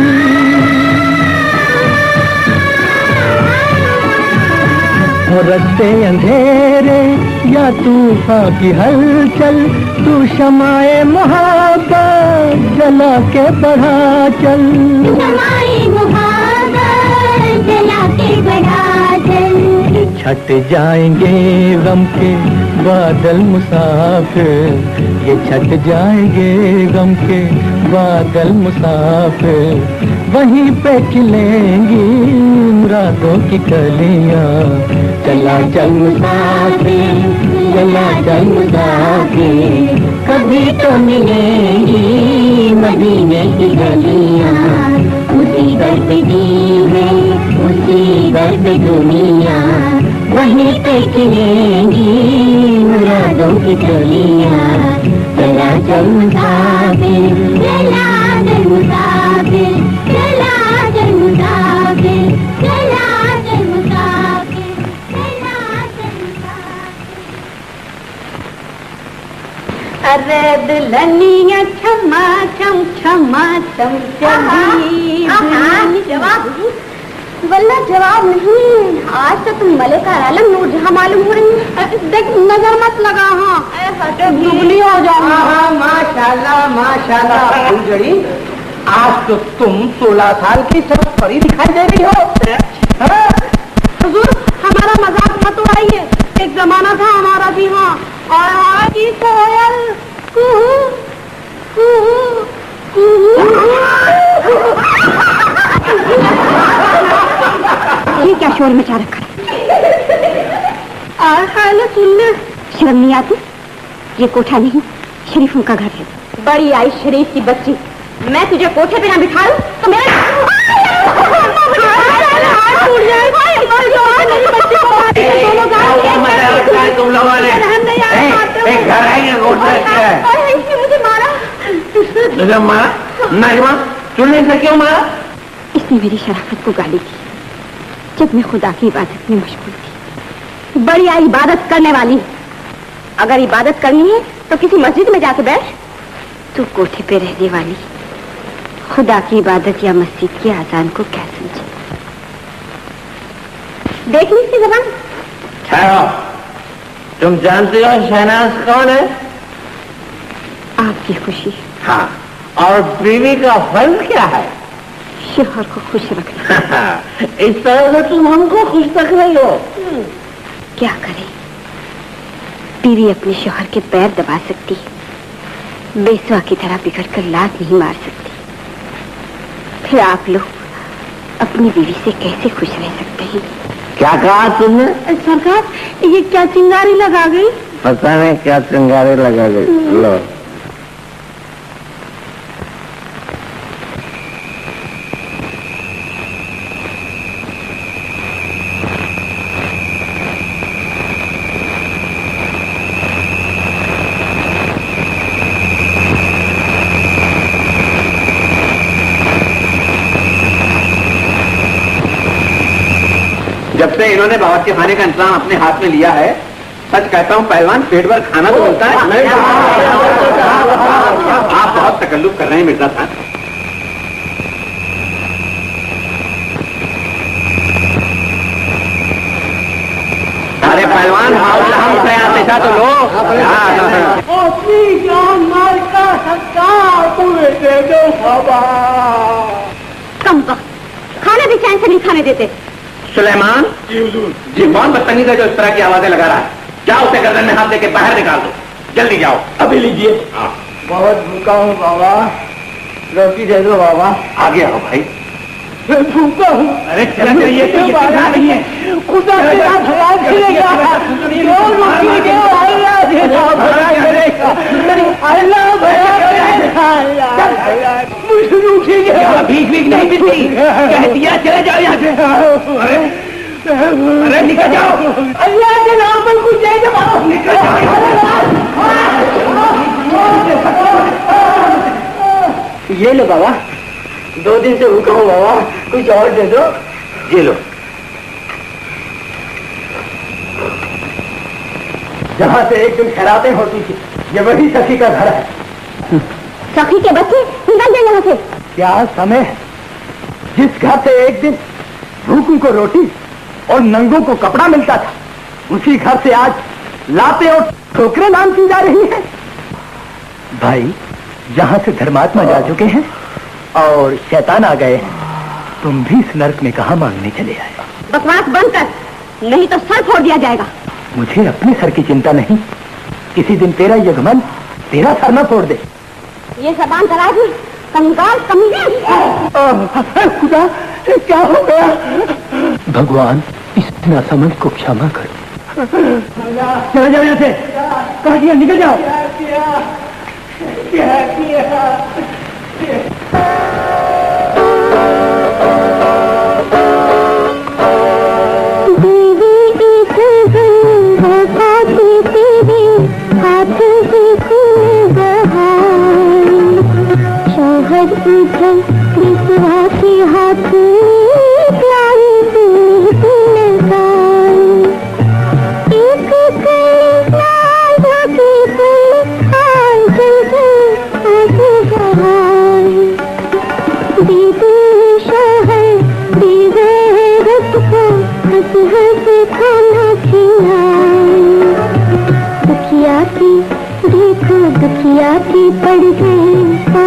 रस्ते अंधेरे या तूफान की हलचल, तू शमाए मुहाबत जला के बढ़ा चल, शमाए मुहाबत जला के बढ़ा चल। छट जाएंगे गम के बादल मुसाफिर, ये छट जाएंगे गम के बादल मुसाफिर, वहीं पे खिलेंगी मुरादों की कलियां, चला चल मुसाफिर, चला चल मुसाफिर, कभी तो मिलेंगी मदीने की गलियां, उसी दर पे दी है उसी दर पे दुनिया, वहीं पे खिलेंगी मुरादों की कलियां, चला चल मुसाफिर, चला चल मुसाफिर, चला चल मुसाफिर, चला चल मुसाफिर, चला चल मुसाफिर। अरे दुल्हनिया क्षमा छम क्षमा छम चली। जवाब वल्ला जवाब नहीं, आज तो तुम मलिका आलम नूरजहां मालूम हो रही है। देख नजर मत लगा, हाँ दुबली हो जाऊंगा। हाँ माशाल्लाह माशाल्लाह फूलझड़ी, आज तो तुम सोलह साल की सब परी दिखाई दे रही हो। हुजूर हमारा मजाक मत उड़ाइए, एक जमाना था हमारा भी, हाँ। और आज ही कोयल कुहू कुहू कुहू। ये क्या शोर मचा रखा है? सुन ले, शर्म नहीं आती? ये कोठा नहीं, शरीफों का घर है। बड़ी आई शरीफ की बच्ची, मैं तुझे कोठे पे ना बिठा लूं तो मेरा तुम लोगों ने एक घर है, मुझे मारा। तुझे मारा? नजमा चुनने से क्यों मारा? इसने मेरी शराफत को गाली दी जब मैं खुदा की इबादत में मशगूल थी। बड़ी आई इबादत करने वाली, अगर इबादत करनी है तो किसी मस्जिद में जाके बैठ। तू कोठे पे रहने वाली खुदा की इबादत या मस्जिद की आजान को क्या समझे? देख ली इसकी जबान। ठहरो, तुम जानती हो शहनाज कौन है? आपकी खुशी। हाँ, और बीवी का फर्ज क्या है? शोहर को खुश रखना। इस तरह से तुम हमको खुश रख रही हो। क्या करे, बीवी अपने शोहर के पैर दबा सकती है, बेसुआ की तरह बिगड़ कर लात नहीं मार सकती। फिर आप लोग अपनी बीवी से कैसे खुश रह सकते हैं? क्या कहा तुमने? सरकार, ये क्या चिंगारी लगा गई? पता नहीं क्या चिंगारी लगा गई। लो जब से इन्होंने बावर्ची खाने का इंतजाम अपने हाथ में लिया है, सच कहता हूँ पहलवान, पेट भर खाना तो मिलता है। आप बहुत तकल्लुफ कर रहे हैं मिर्जा साहब। अरे पहलवान हम पैसा तो लो। मार का दे दो बाबा। कम वक्त खाने भी चैन से नहीं खाने देते। सुलेमान जी कौन बदतमीज है जो इस तरह की आवाजें लगा रहा है? जाओ उसे गर्दन में हाथ देके बाहर निकाल दो, जल्दी जाओ। अभी लीजिए। बहुत भूखा हूँ बाबा, रोटी दे दो बाबा। आगे आओ भाई। मैं भूखा हूँ। अरे चला जाइए, तो ये बात नहीं है। खुदा के साथ ख्याल करेगा। रोटी के अल्लाह देगा, भला करेगा। अल्लाह भला करेगा। मुझे रोटी के भीख भीख नहीं मिलती, कह दिया चले जाओ यहाँ से। अरे अरे निकल जाओ, अल्लाह के नाम पर कुछ दे दो। निकल जाओ। ये लो बाबा, दो दिन से भूखा हूँ बाबा, कुछ और दे दो। ये लो। जहाँ से एक दिन खैरातें होती थी, ये वही सखी का घर है। सखी के बच्चे निकल जाए यहाँ से। क्या समय है, जिस घर से एक दिन भूखों को रोटी और नंगों को कपड़ा मिलता था, उसी घर से आज लाते और ठोकरें नाम की जा रही है। भाई, यहाँ से धर्मात्मा जा चुके हैं और शैतान आ गए हैं, तुम भी इस नर्क में कहाँ मांगने चले आए? बकवास बंद कर, नहीं तो सर फोड़ दिया जाएगा। मुझे अपने सर की चिंता नहीं, किसी दिन तेरा यजमान तेरा सर न फोड़ दे। ये जबान दराजी, कंगाल, कमीने। खुदा, क्या हो गया? भगवान, इस नासमझ को क्षमा कर। चले जाओ यहाँ से, कहा दिया, निकल जाओ। क्या किया? उधर बिसवा के हाथ प्यारी तुमने लगाई, एक कला के हाल दीदी शहर दीवे रत को हंस हंस खाना खिलाई, दुखिया की देखो दुखिया की पड़ गई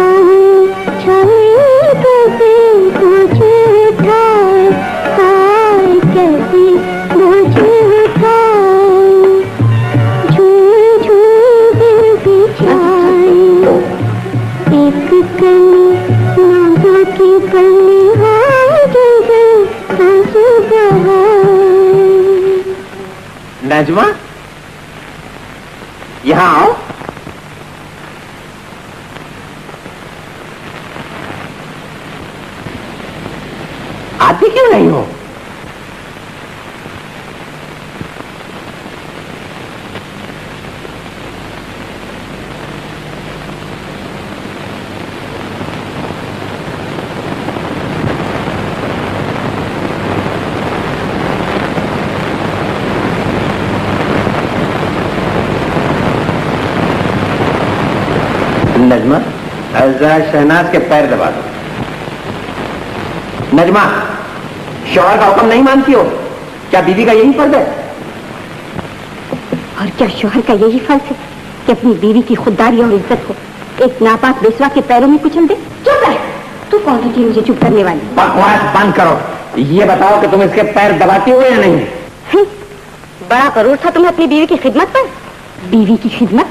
कैसे मुझे उठाए, हाय कैसे मुझे उठाए, झूम झूम दिल बिछाए, एक कली नाज़ों की पल्ली हाय जैसे आंसू बहाए। नजमा, यहाँ आओ। आती क्यों नहीं हो? नजमा, जरा शहनाज के पैर दबा दो। नजमा, शौहर का हुक्म नहीं मानती हो? क्या बीवी का यही फर्ज है? और क्या शौहर का यही फर्ज है कि अपनी बीवी की खुददारी और इज्जत को एक नापाक बेसवा के पैरों में कुचल दे? चुप रह, तू कौन होती है मुझे चुप करने वाली? बकवास बंद करो। ये बताओ कि तुम इसके पैर दबाती हो या नहीं? है? बड़ा करूर था तुम्हें अपनी बीवी की खिदमत पर। बीवी की खिदमत?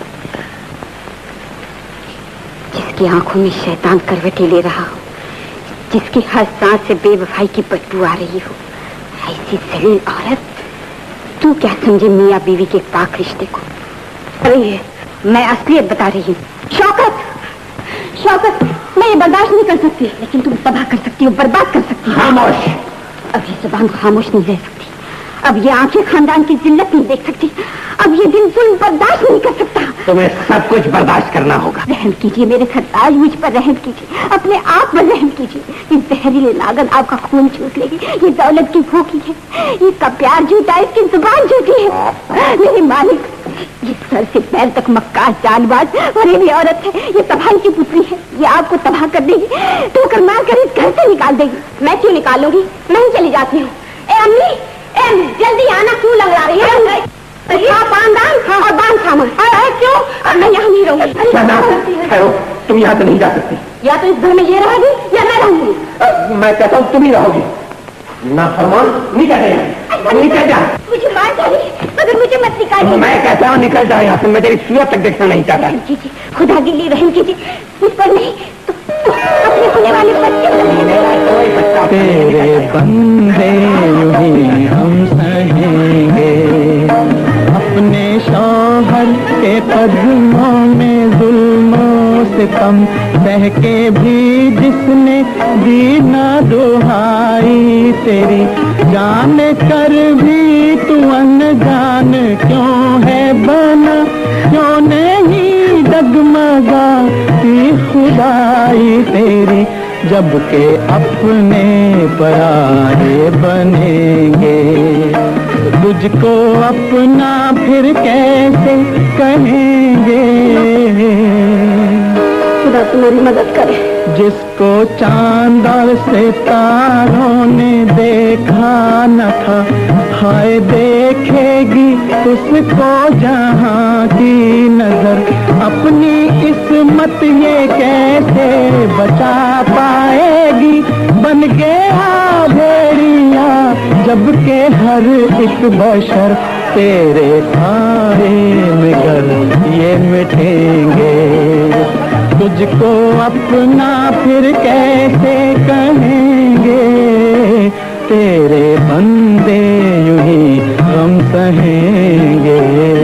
जिसकी आंखों में शैतान करवटें ले रहा हो, जिसकी हर सांस से बेवफाई की बदबू आ रही हो, ऐसी जलील औरत, तू क्या समझे मियाँ बीवी के पाक रिश्ते को? अरे मैं असलियत बता रही हूँ। शौकत, शौकत, मैं ये बर्दाश्त नहीं कर सकती, लेकिन तुम तबाह कर सकती हो, बर्बाद कर सकती हो। खामोश। अब ये जुबान खामोश नहीं रह सकती, अब ये आंखें खानदान की जिल्लत नहीं देख सकती, अब ये दिल जुल्म बर्दाश्त नहीं कर सकता। तुम्हें सब कुछ बर्दाश्त करना होगा। रहम कीजिए मेरे सरताज, मुझ पर रहम कीजिए, अपने आप पर रहम कीजिए। ये जहरीली लागत आपका खून चूस लेगी। ये दौलत की भूखी है, ये का प्यार झूठा है, इसकी जुबान झूठी है। मेरे मालिक, ये सर से पैर तक मक्कार चालबाज और ये भी औरत है, ये तबाही की पुत्री है। ये आपको तबाह कर देगी, ठोकर मार कर इस घर से निकाल देगी। मैं क्यों निकालूंगी, मैं ही चली जाती हूँ। ए अम्मी, ए अम्मी, जल्दी आना, क्यों लंगड़ा रही है? हाँ, और बांध सामान। क्यों? मैं यहाँ नहीं रहूंगी। तुम यहाँ तो नहीं जा सकती। या तो इस घर में ये रहेगी या मैं रहूंगी। मैं कहता हूँ तुम ही रहोगी। ना फरमान, निकल जा, निकल जा। मुझे मार डाली, मगर मुझे मत निकालिए। मैं कहता हूँ निकल जा यहाँ से, मैं तेरी सूरत तक देखना नहीं चाहता। कीजिए, खुदा के लिए रहम कीजिए, मुझ पर नहीं तो अपने होने वाले बच्चे तेरे बंदे यूं ही हम सहेंगे, अपने शौहर के कदमों में जुल्मों सितम सह के भी जिसने दी ना दुहाई तेरी, जान कर भी तू अनजान क्यों है बना, क्यों नहीं डगमगाती खुदाई तेरी, जबकि अपने पराये बनेंगे, तुझको अपना फिर कैसे कहेंगे। खुदा तू मेरी मदद करे। जिसको चांद और सितारों ने देखा न था, हाय देखेगी उसको जहां की नजर, अपनी किस्मत ये कैसे बचा पाएगी, बन गया भेड़िया जबकि हर एक बशर तेरे साए में घर ये मिटेंगे, तुझको अपना फिर कैसे कहेंगे, तेरे बंदे यूं ही हम सहेंगे।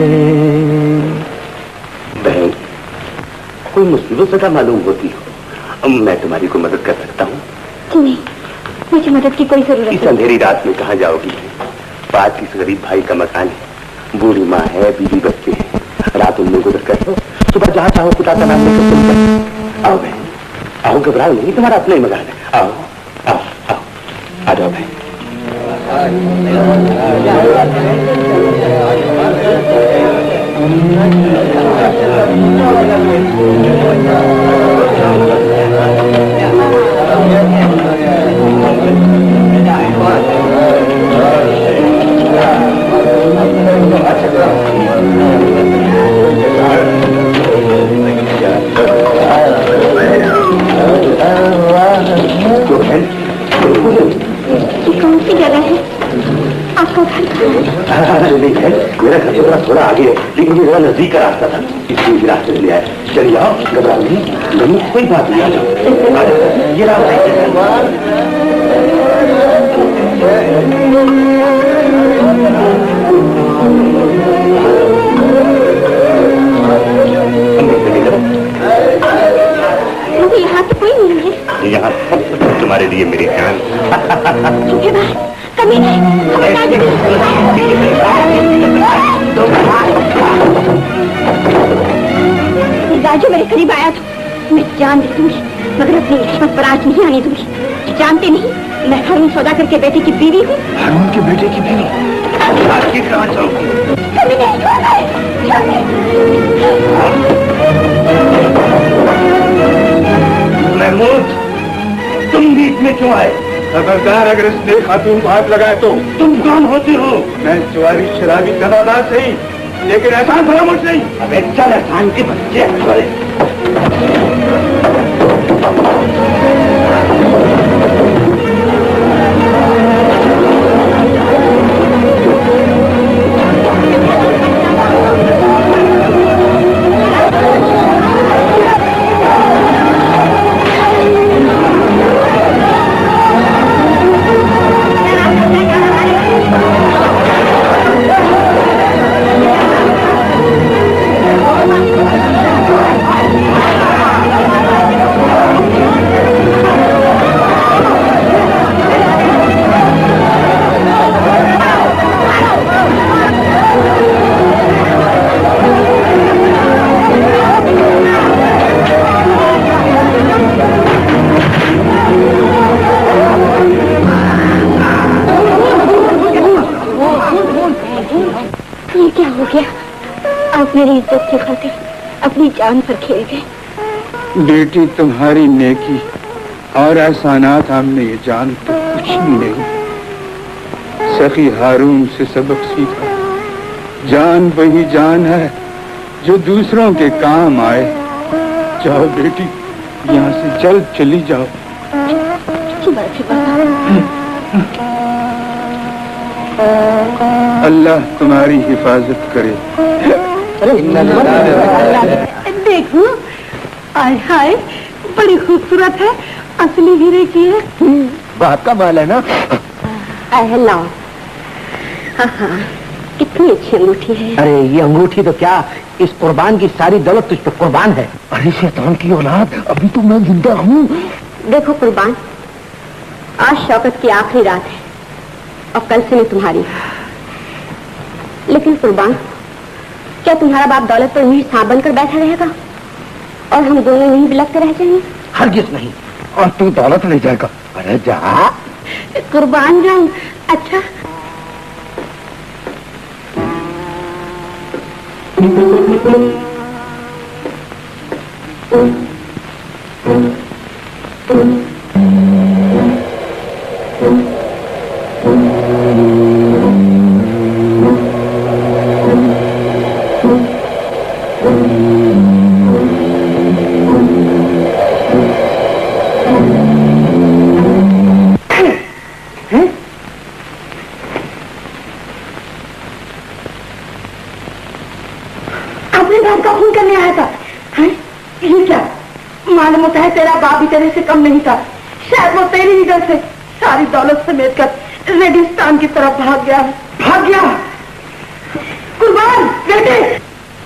बहन, कोई मुसीबत ज्यादा मालूम होती हो, मैं तुम्हारी को मदद कर सकता हूँ। नहीं, मुझे मदद की कोई जरूरत नहीं। इस अंधेरी रात में कहाँ जाओगी? पास इस गरीब भाई का मकान है, बूढ़ी माँ है, बीवी बच्चे हैं, रात उनमें गुजर कर सुबह जहाँ चाहो खुदा का नाम लेकर तुम कर। आओ बहन, आओ, घबराओ नहीं, तुम्हारा अपना ही मकान है। आओ आओ आओ, आ जाओ बहन। कौन सी जगह है आपका घर? नहीं है, मेरा घर तो थोड़ा थोड़ा आगे है, लेकिन ये जरा नजदीक का रास्ता था, इसलिए रास्ते से ले आए। चलिए आओ, घबराओ नहीं, नहीं कोई बात नहीं, आ जाओ। ये रास्ता मुझे यहाँ तो कोई नहीं है। यहाँ सब कुछ तुम्हारे लिए मेरी जान। कभी नहीं। राजू मेरे करीब आया तो मैं जान दे दूंगी, मगर अपनी किस्मत पर आज नहीं आने दूंगी। जानते नहीं, मैं हारून सौदागर के बेटे की बीवी हूँ। हारून के बेटे की बीवी? आज की कहाँ जाओगी? कभी महमूद, तुम बीच में क्यों आए? खबरदार, अगर इसने खातून को हाथ लगाए तो। तुम कौन होते हो? मैं चुआरी शराबी कदादार सही, लेकिन एहसान फरामोश नहीं। अबे चल, एहसान के बच्चे छोड़े। क्या हो गया? आप मेरी इज्जत की खातिर अपनी जान पर खेल गए। बेटी, तुम्हारी नेकी और एहसानात हमने ये जान तो कुछ भी नहीं। सखी हारून से सबक सीखा, जान वही जान है जो दूसरों के काम आए। जाओ बेटी, यहाँ से जल्द चली जाओ। अल्लाह तुम्हारी हिफाजत करे। देखो, आय हाय, बड़ी खूबसूरत है, असली हीरे की है। बाप का माल है ना? अहला, हाँ हाँ, कितनी अच्छी अंगूठी है। अरे ये अंगूठी तो क्या, इस कुर्बान की सारी दौलत तुझ पे कुर्बान है। अरे शैतान की औलाद, अभी तो मैं जिंदा हूँ। देखो कुर्बान, आज शौकत की आखिरी रात है और कल से मैं तुम्हारी। लेकिन कुर्बान, क्या तुम्हारा बाप दौलत पर मीर सांप बनकर बैठा रहेगा और हम दोनों यहीं बिलखते रह जाएंगे? हरगिज़ नहीं, और तू दौलत ले जाएगा। अरे जा कुर्बान जाऊं। अच्छा, तेरा बाप भी तेरे से कम नहीं था। शायद वो तेरी ही डर से सारी दौलत समेत कर रेगिस्तान की तरफ भाग गया। भाग गया कुर्बान बेटे।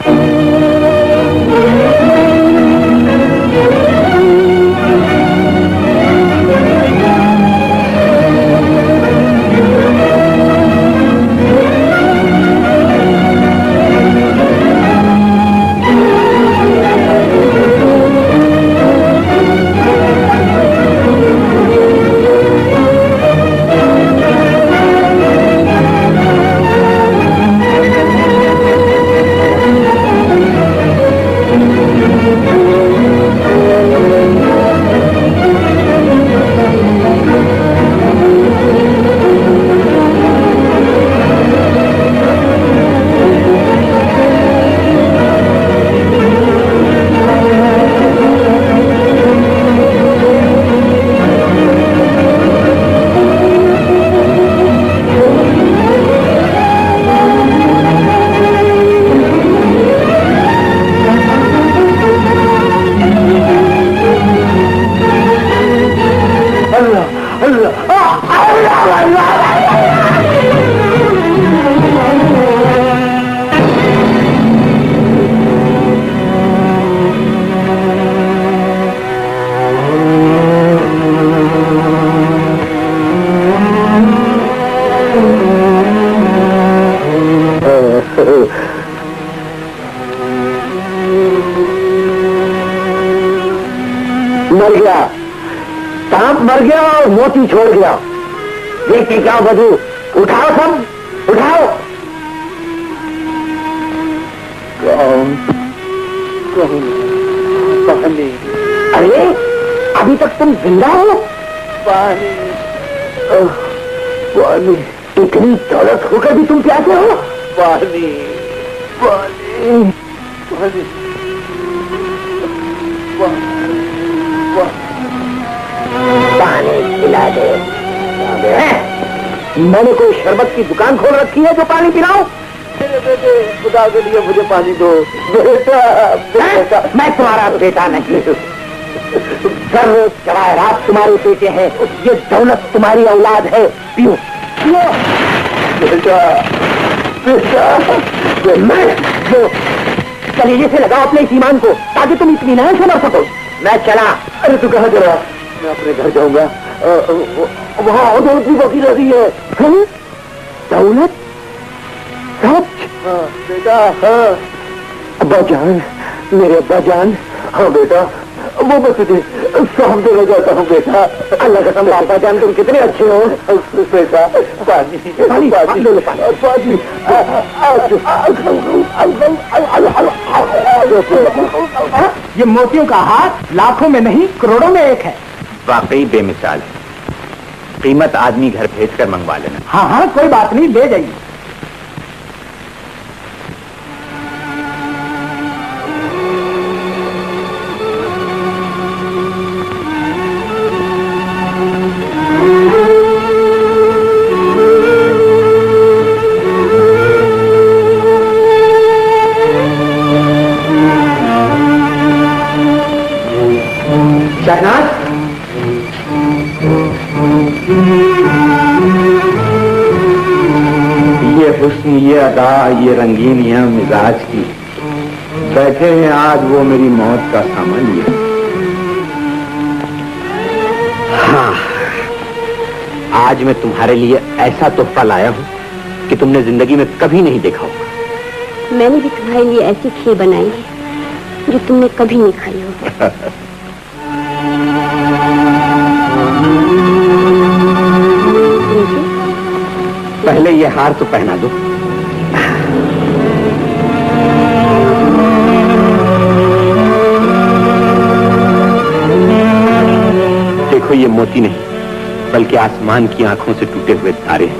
मर गया, सांप मर गया और मोती छोड़ गया। देखते क्या बधू, उठाओ सब, उठाओ। कौन कौन पानी? अरे अभी तक तुम जिंदा हो? पानी पानी। इतनी दौलत होकर भी तुम प्यासे हो? पानी पानी पानी पानी पिला दे। मैंने कोई शरबत की दुकान खोल रखी है जो पानी पिलाऊं? मेरे बेटे, खुदा के लिए मुझे पानी दो। बेटा, बेटा। मैं तुम्हारा बेटा नहीं हूँ। सर चढ़ाए रात तुम्हारे बेटे हैं, ये दौलत तुम्हारी औलाद है। पियो पियो। बेटा बेटा, मैं जो कलीजे से लगाओ अपने इस ईमान को, ताकि तुम इत्मीनान से मर सको। मैं चला। अरे तू कहाँ चला? मैं अपने घर जाऊंगा, वहाँ दौलत भी बाकी रह रही है। हुँ? दौलत? सच? हाँ बेटा, हाँ। अब्बा जान, मेरे अब्बा जान। हाँ बेटा, वो मैं तुझे सौंप देना चाहता हूँ बेटा। अल्लाह का कसम पापा जान, तुम कितने अच्छे हो बेटा। पानी पानी पानी लो, पानी। ये मोतियों का हाथ लाखों में नहीं करोड़ों में एक है। वाकई बेमिसाल है। कीमत आदमी घर भेजकर मंगवा लेना। हाँ हाँ कोई बात नहीं, ले जाइए। ये अदा, ये रंगीनियां मिजाज की, बैठे हैं आज वो मेरी मौत का सामान लिए। हाँ, आज मैं तुम्हारे लिए ऐसा तोहफा लाया हूं कि तुमने जिंदगी में कभी नहीं देखा होगा। मैंने भी तुम्हारे लिए ऐसी खीर बनाई है जो तुमने कभी नहीं खाई होगी। पहले ये हार तो पहना दो। देखो ये मोती नहीं बल्कि आसमान की आंखों से टूटे हुए तारे हैं।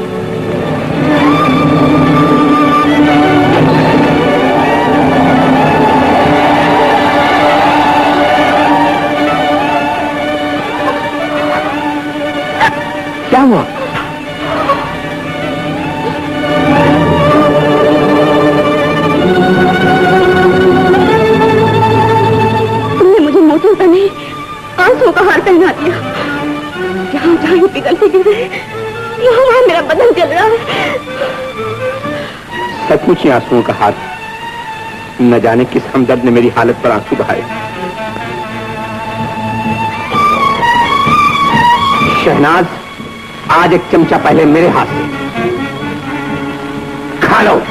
क्या हुआ? आंसू का हार पहना दिया। जहाँ जहाँ ये पिघलते गिर रहे यहाँ वहाँ मेरा बदन जल रहा है। सचमुच ही आंसुओं का हार। न जाने किस हमदर्द ने मेरी हालत पर आंसू बहाए। शहनाज, आज एक चमचा पहले मेरे हाथ से खा लो।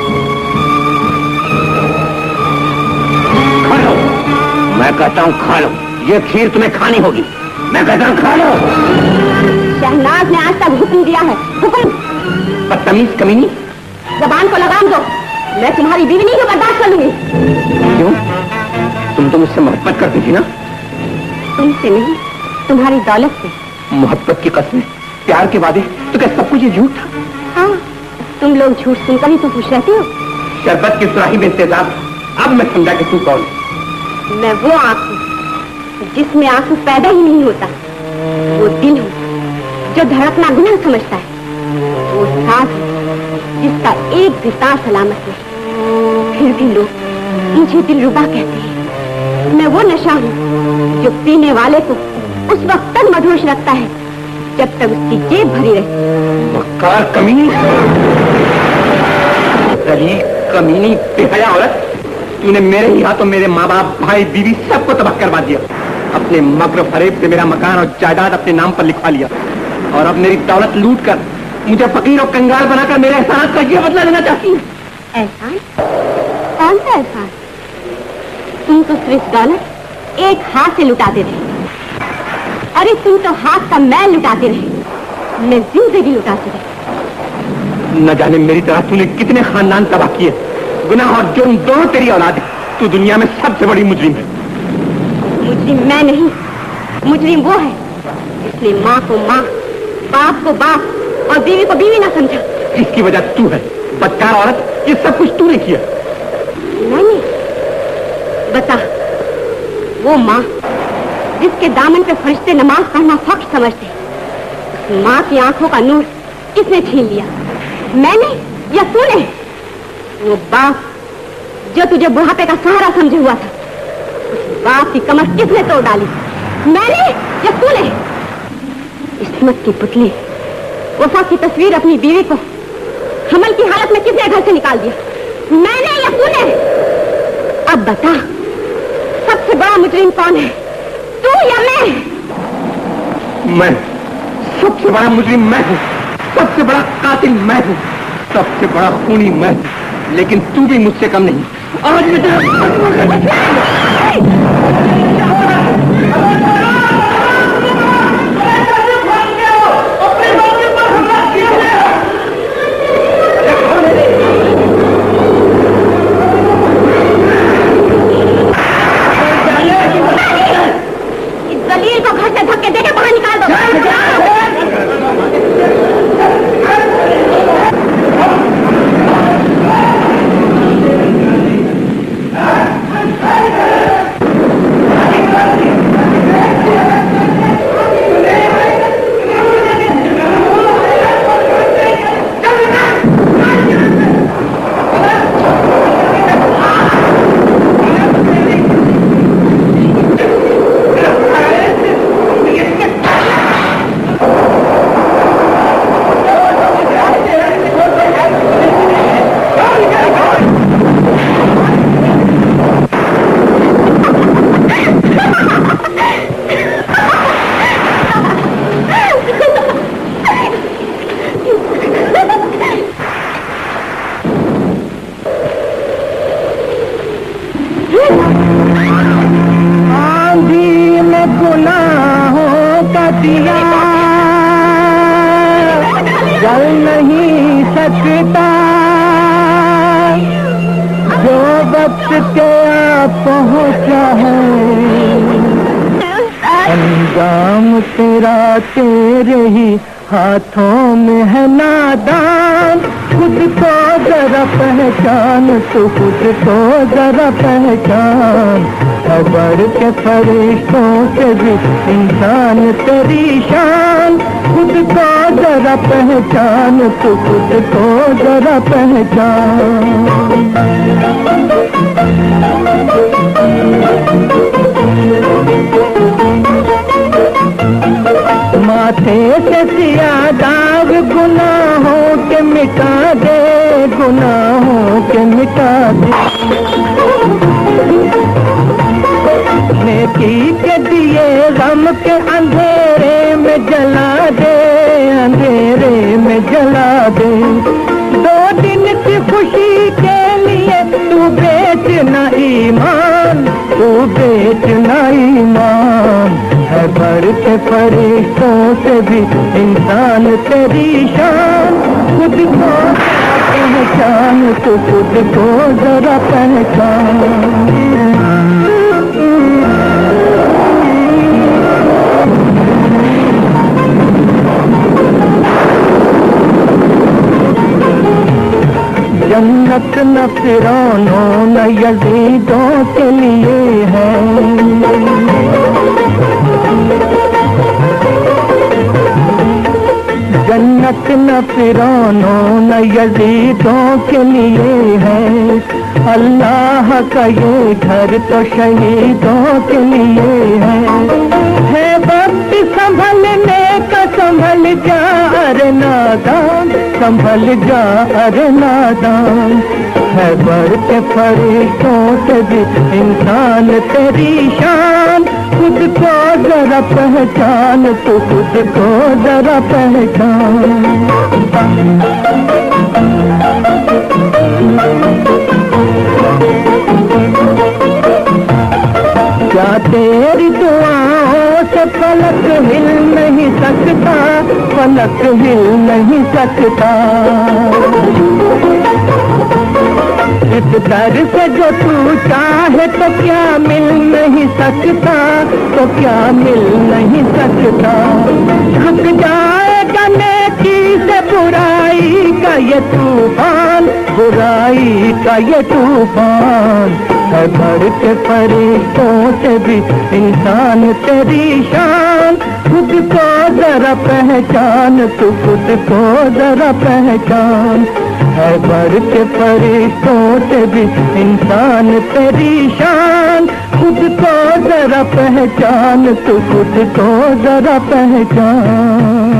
खा लो, मैं कहता हूँ खा लो। ये खीर तुम्हें खानी होगी। मैं कहता हूँ खा लो। शहनाज ने आज तक हुक्म दिया है। हुक्म। बदतमीज कमीनी, जबान को लगाम दो। मैं तुम्हारी बीवी नहीं बर्दाश्त कर लूंगी। क्यों? तुम तो मुझसे मोहब्बत करती थी ना? तुमसे नहीं, तुम्हारी दौलत से। मोहब्बत की कसम, प्यार के वादे, तो क्या सब कुछ ये झूठ था? हाँ, तुम लोग झूठ सुनकर ही तो खुश रहते हो। शरबत की सुराही में इंतजार। अब मैं समझा कि तू कौन? मैं वो आंख हूँ जिसमें आंसू पैदा ही नहीं होता। वो दिल हूँ जो धड़कना गुनाह समझता है। वो सांस है जिसका एक भी सांस सलामत नहीं। फिर भी लोग मुझे दिलरुबा कहते हैं। मैं वो नशा हूँ जो पीने वाले को उस वक्त तक मदहोश रखता है जब तक उसकी जेब भरी रहे। मक्कार कमीनी, कमीनी बेहया औरत, तूने मेरे ही हाथों मेरे माँ बाप, भाई, बीवी सबको तबाह करवा दिया। अपने मकर फरेब से मेरा मकान और जायदाद अपने नाम पर लिखवा लिया और अब मेरी दौलत लूट कर मुझे फकीर और कंगाल बनाकर मेरे एहसान का ये बदला लेना चाहती है। एहसान? कौन सा एहसान? तुम तो सिर्फ दौलत एक हाथ से लुटाते रहे। अरे तुम तो हाथ का मैल लुटाते रहे। मैं जिंदगी लुटाती रही। न जाने मेरी तरह तूने कितने खानदान तबाह किए। गुनाह और जुर्म दोनों तेरी औलाद है। तू दुनिया में सबसे बड़ी मुजरिम है। मुजरिम मैं नहीं, मुजरिम वो है जिसने माँ को माँ, बाप को बाप और बीवी को बीवी ना समझा। इसकी वजह तू है, बदकार औरत। ये सब कुछ तूने किया। नहीं, बता, वो माँ जिसके दामन पे फरिश्ते नमाज पढ़ना फख्र समझते, उस माँ की आंखों का नूर किसने छीन लिया? मैंने या तूने? वो बाप जो तुझे बुढ़ापे का सहारा समझे हुआ था, उस बाप की कमर किसने तोड़ डाली? मैंने या तूने? इस्मत की पुतली, वफा की तस्वीर अपनी बीवी को हमल की हालत में किसने घर से निकाल दिया? मैंने या तूने? अब बता, सबसे बड़ा मुजरिम कौन है, तू या मैं? मैं। सबसे बड़ा मुजरिम मैं हूँ। सबसे बड़ा कातिल मैं हूँ। सबसे बड़ा खूनी मैं हूँ। लेकिन तू भी मुझसे कम नहीं। आज मैं तेरा हाथों में है नादान, खुद को जरा पहचान, तो खुद को जरा पहचान। खबर के फरिश्तों से भी इंसान तेरी शान, खुद को जरा पहचान, तो खुद को जरा पहचान। माथे से सिया दाग गुनाहों के मिटा दे, गुनाहों के मिटा दे। नेकी के दिए गम के अंधेरे में जला दे, अंधेरे में जला दे। दो दिन की खुशी के लिए तू बेच न ईमान, तू बेच न ईमान। है बढ़ के फरिश्तों से भी इंसान तेरी शान, खुद को पहचान, तो खुद को जरा पहचान। जन्नत न फिरौनों न यजीदों के लिए है, जन्नत न फिरौनों न यजीदों के लिए है। अल्लाह का ये घर तो शहीदों के लिए है। है वक्त संभलने का, संभल जा अरे नादान, संभल जा अरे नादान। है बढ़ के फरिश्तों से भी इंसान तेरी शान, खुद को जरा पहचान, तो खुद को जरा पहचान। क्या तेरी दुआओं से फलक हिल नहीं सकता, फलक हिल नहीं सकता। इस दर से जो तू चाहे तो क्या मिल नहीं सकता, तो क्या मिल नहीं सकता। रुक जाएगा नेकी से बुराई का ये तूफान, बुराई का ये तूफान। है बढ़ के फरिश्तों से भी इंसान तेरी शान, खुद को जरा पहचान, तू खुद को जरा पहचान। है बढ़ के फरिश्तों से भी इंसान तेरी शान, खुद को जरा पहचान, तू खुद को जरा पहचान।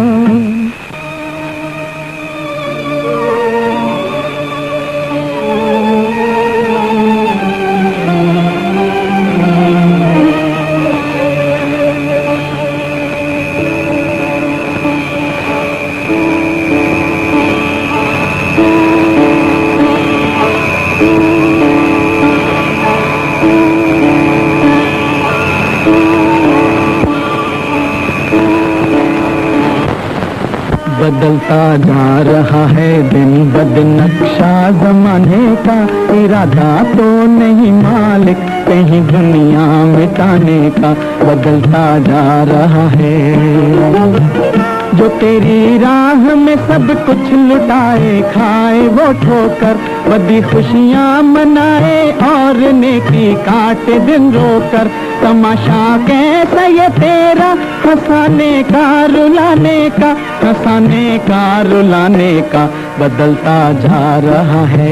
बदलता जा रहा है दिन ब दिन नक्शा जमाने का, इरादा तो नहीं मालिक कहीं दुनिया मिटाने का, बदलता जा रहा है। जो तेरी राह में सब कुछ लुटाए खाए वो ठोकर, बदी खुशियाँ मनाए और नेकी काटे दिन रोकर, तमाशा कैसा ये तेरा हंसाने का रुलाने का, हंसाने का रुलाने का, बदलता जा रहा है।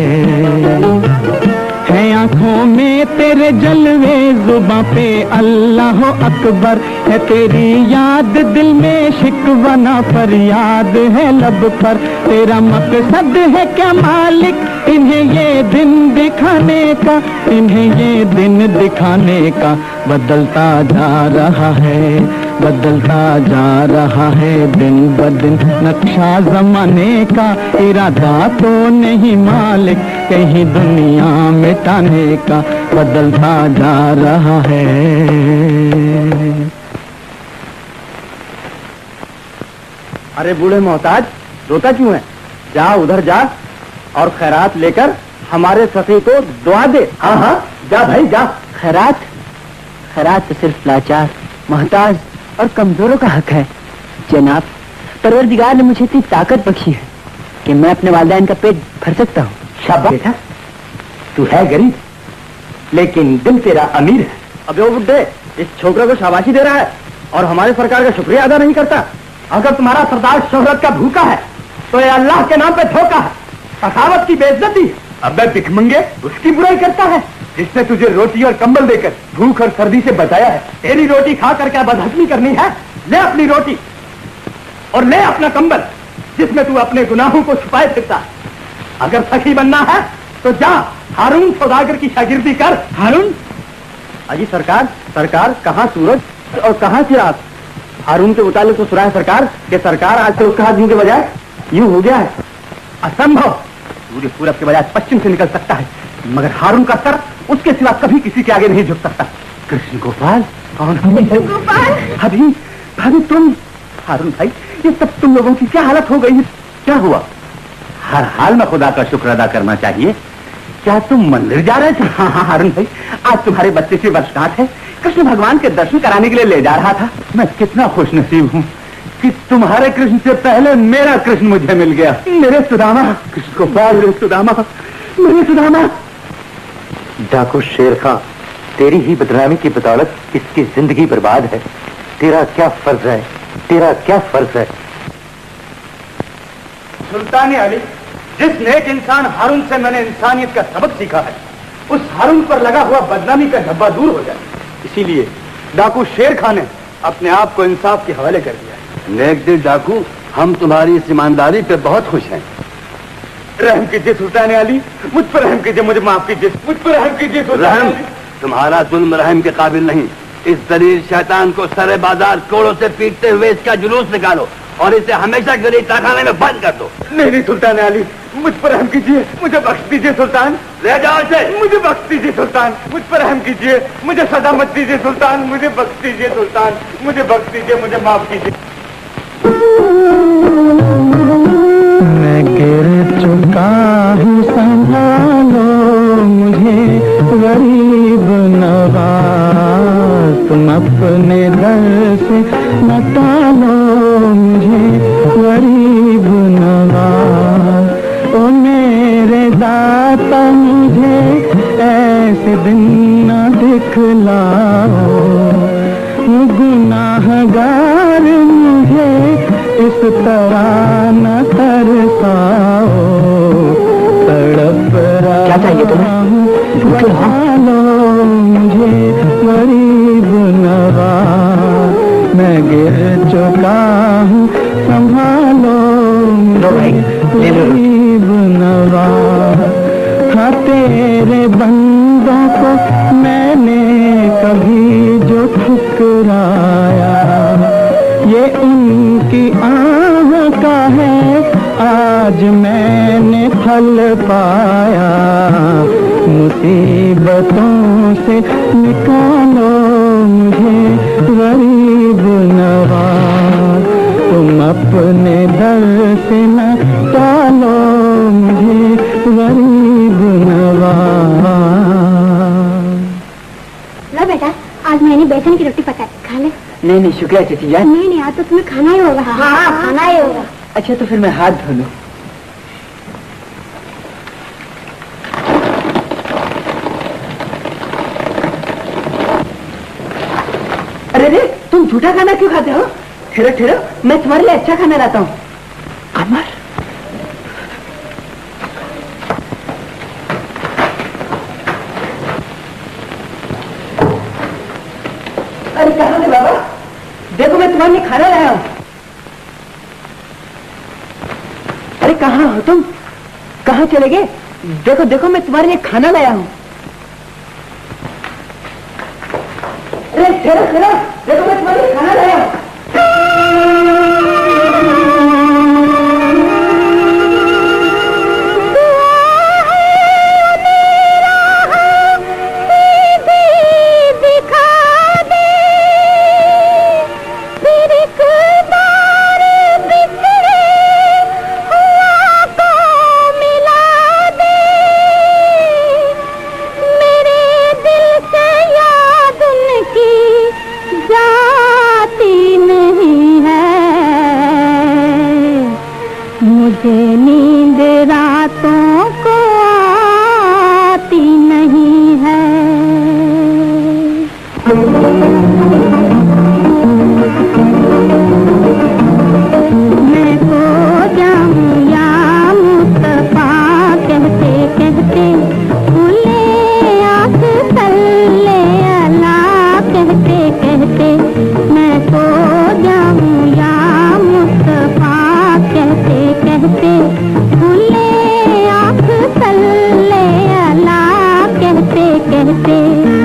है आंखों में तेरे जलवे, जुबां पे अल्लाह अकबर, है तेरी याद दिल में शिकवा ना फरियाद है लब पर, तेरा मकसद है क्या मालिक इन्हें ये दिन दिखाने का, इन्हें ये दिन दिखाने का, बदलता जा रहा है, बदलता जा रहा है दिन ब दिन नक्शा जमाने का, इरादा तो नहीं मालिक कहीं दुनिया मिटाने का, बदलता जा रहा है। अरे बूढ़े मोहताज, रोता क्यों है? जा उधर जा और खैरात लेकर हमारे सखी को दुआ दे। हाँ हाँ जा भाई जा। खैरात खैरात तो सिर्फ लाचार, मोहताज और कमजोरों का हक है जनाब। परवरदिगार ने मुझे इतनी ताकत बख्शी है कि मैं अपने वालिदैन का पेट भर सकता हूँ। शाबाश बेटा, तू है गरीब लेकिन दिल तेरा अमीर है। अब वो बुड्ढे इस छोकरे को शाबाशी दे रहा है और हमारे सरकार का शुक्रिया अदा नहीं करता। अगर तुम्हारा सरदार शोहरत का भूखा है तो ये अल्लाह के नाम पे धोखा है, सखावत की बेइज्जती। अबे भिखमंगे, उसकी बुराई करता है जिसने तुझे रोटी और कंबल देकर भूख और सर्दी से बचाया है। तेरी रोटी खाकर क्या बदहजमी करनी है? ले अपनी रोटी और ले अपना कंबल जिसमें तू अपने गुनाहों को छुपाए फिरता है। अगर सखी बनना है तो जा हारून सौदागर की शागिर्दी कर। हारून? अजी सरकार, सरकार कहाँ सूरज और कहाँ चिराग? हारून के मुतालिक तो सुना है सरकार कि सरकार आज से उसका हाथ के बजाय यूं हो गया है। असंभव, सूर्य पूरब के बजाय पश्चिम से निकल सकता है मगर हारून का सर उसके सिवा कभी किसी के आगे नहीं झुक सकता। कृष्ण गोपाल? कौन? गोपाल? भाभी, भाभी तुम? हारून भाई, ये सब तुम लोगों की क्या हालत हो गई है? क्या हुआ? हर हाल में खुदा का शुक्र अदा करना चाहिए। क्या तुम मंदिर जा रहे थे? हाँ हाँ हारून भाई, आज तुम्हारे बच्चे की वर्षगांठ है, कृष्ण भगवान के दर्शन कराने के लिए ले जा रहा था। मैं कितना खुश नसीब हूँ कि तुम्हारे कृष्ण से पहले मेरा कृष्ण मुझे मिल गया। मेरे सुदामा, कृष्ण गोपाल, मेरे सुदामा, मेरे सुदामा। डाकू शेर खां, तेरी ही बदनामी की बदौलत इसकी जिंदगी बर्बाद है। तेरा क्या फर्ज है? तेरा क्या फर्ज है? सुल्तान अली, जिस नेक इंसान हारून से मैंने इंसानियत का सबक सीखा है, उस हारून पर लगा हुआ बदनामी का धब्बा दूर हो जाए, इसीलिए डाकू शेर खां ने अपने आप को इंसाफ के हवाले कर दिया है। नेक दिल डाकू, हम तुम्हारी इस ईमानदारी पे बहुत खुश हैं। रहम कीजिए सुल्तान अली, मुझ पर रहम कीजिए, मुझे माफ कीजिए, मुझ पर रहम कीजिए सुल्तान रहम? अली। तुम्हारा जुल्म रहम के काबिल नहीं। इस दलील शैतान को सरे बाजार कोड़ों से पीटते हुए इसका जुलूस निकालो और इसे हमेशा के लिए तहखाने में बंद कर दो। नहीं नहीं सुल्तान अली, मुझ पर रहम कीजिए, मुझे बख्श दीजिए सुल्तान। ले जाओ इसे। मुझे बख्श दीजिए सुल्तान, मुझ पर रहम कीजिए, मुझे सजा मत दीजिए सुल्तान, मुझे बख्श दीजिए सुल्तान, मुझे बख्श दीजिए, मुझे माफ कीजिए। मैं गिर चुका हूँ, संभालो मुझे गरीब नवाज, तुम अपने दर से न टालो मुझे गरीब नवाज। ओ मेरे दाता मुझे ऐसे दिन न दिखलाओ, गुनाहगार मुझे इस तरह न तरसाओ, तड़प क्या चाहिए तुम्हें? लो मुझे गरीब नवाज, मैं गिर चुका हूँ, संभालो मुझे गरीब नवाज। था तेरे बंदों को मैंने कभी जो ठुकराया, ये उनकी आह का है, आज मैंने फल पाया। मुसीबतों से निकालो मुझे गरीब नवाज, तुम अपने दर से न टालो मुझे गरीब नवाज। लो बेटा, आज मैंने बेसन की रोटी पकाई, खा ले। नहीं नहीं शुक्रिया चाची जान। नहीं नहीं, आज तो तुम्हें खाना ही होगा। हाँ खाना ही होगा। अच्छा तो फिर मैं हाथ धो लूं। अरे रे, तुम झूठा खाना क्यों खाते हो? ठहरो ठहरो, मैं तुम्हारे लिए अच्छा खाना लाता हूँ। अमर, अरे कहाँ थे बाबा? देखो मैं तुम्हारे लिए खाना लाया हूँ। अरे कहाँ हो तुम? कहाँ चले गए? देखो देखो मैं तुम्हारे लिए खाना लाया हूँ। अरे ठहरो ठहरो, देखो मैं तुम्हारे लिए खाना लाया हूँ। मुझे नींद रातों को आती नहीं है। मैं सो जाऊं या मुस्तफा कहते कहते, खुले आँख तल्ले अल्लाह कहते कहते, मैं सो जाऊं या मुस्तफा कहते कहते, खुले आँख तल्ले अल्लाह कहते कहते।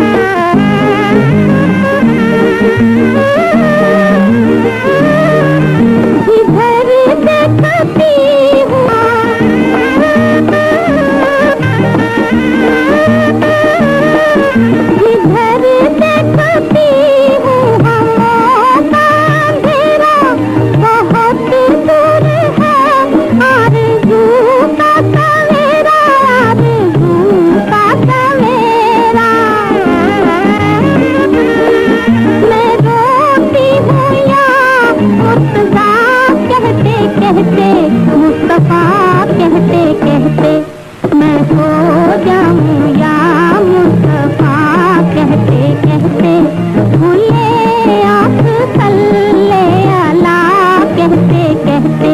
मुस्तफा कहते कहते, मैं सो जाऊं या मुस्तफा कहते कहते, खुले आँख तल्ले अल्लाह कहते कहते।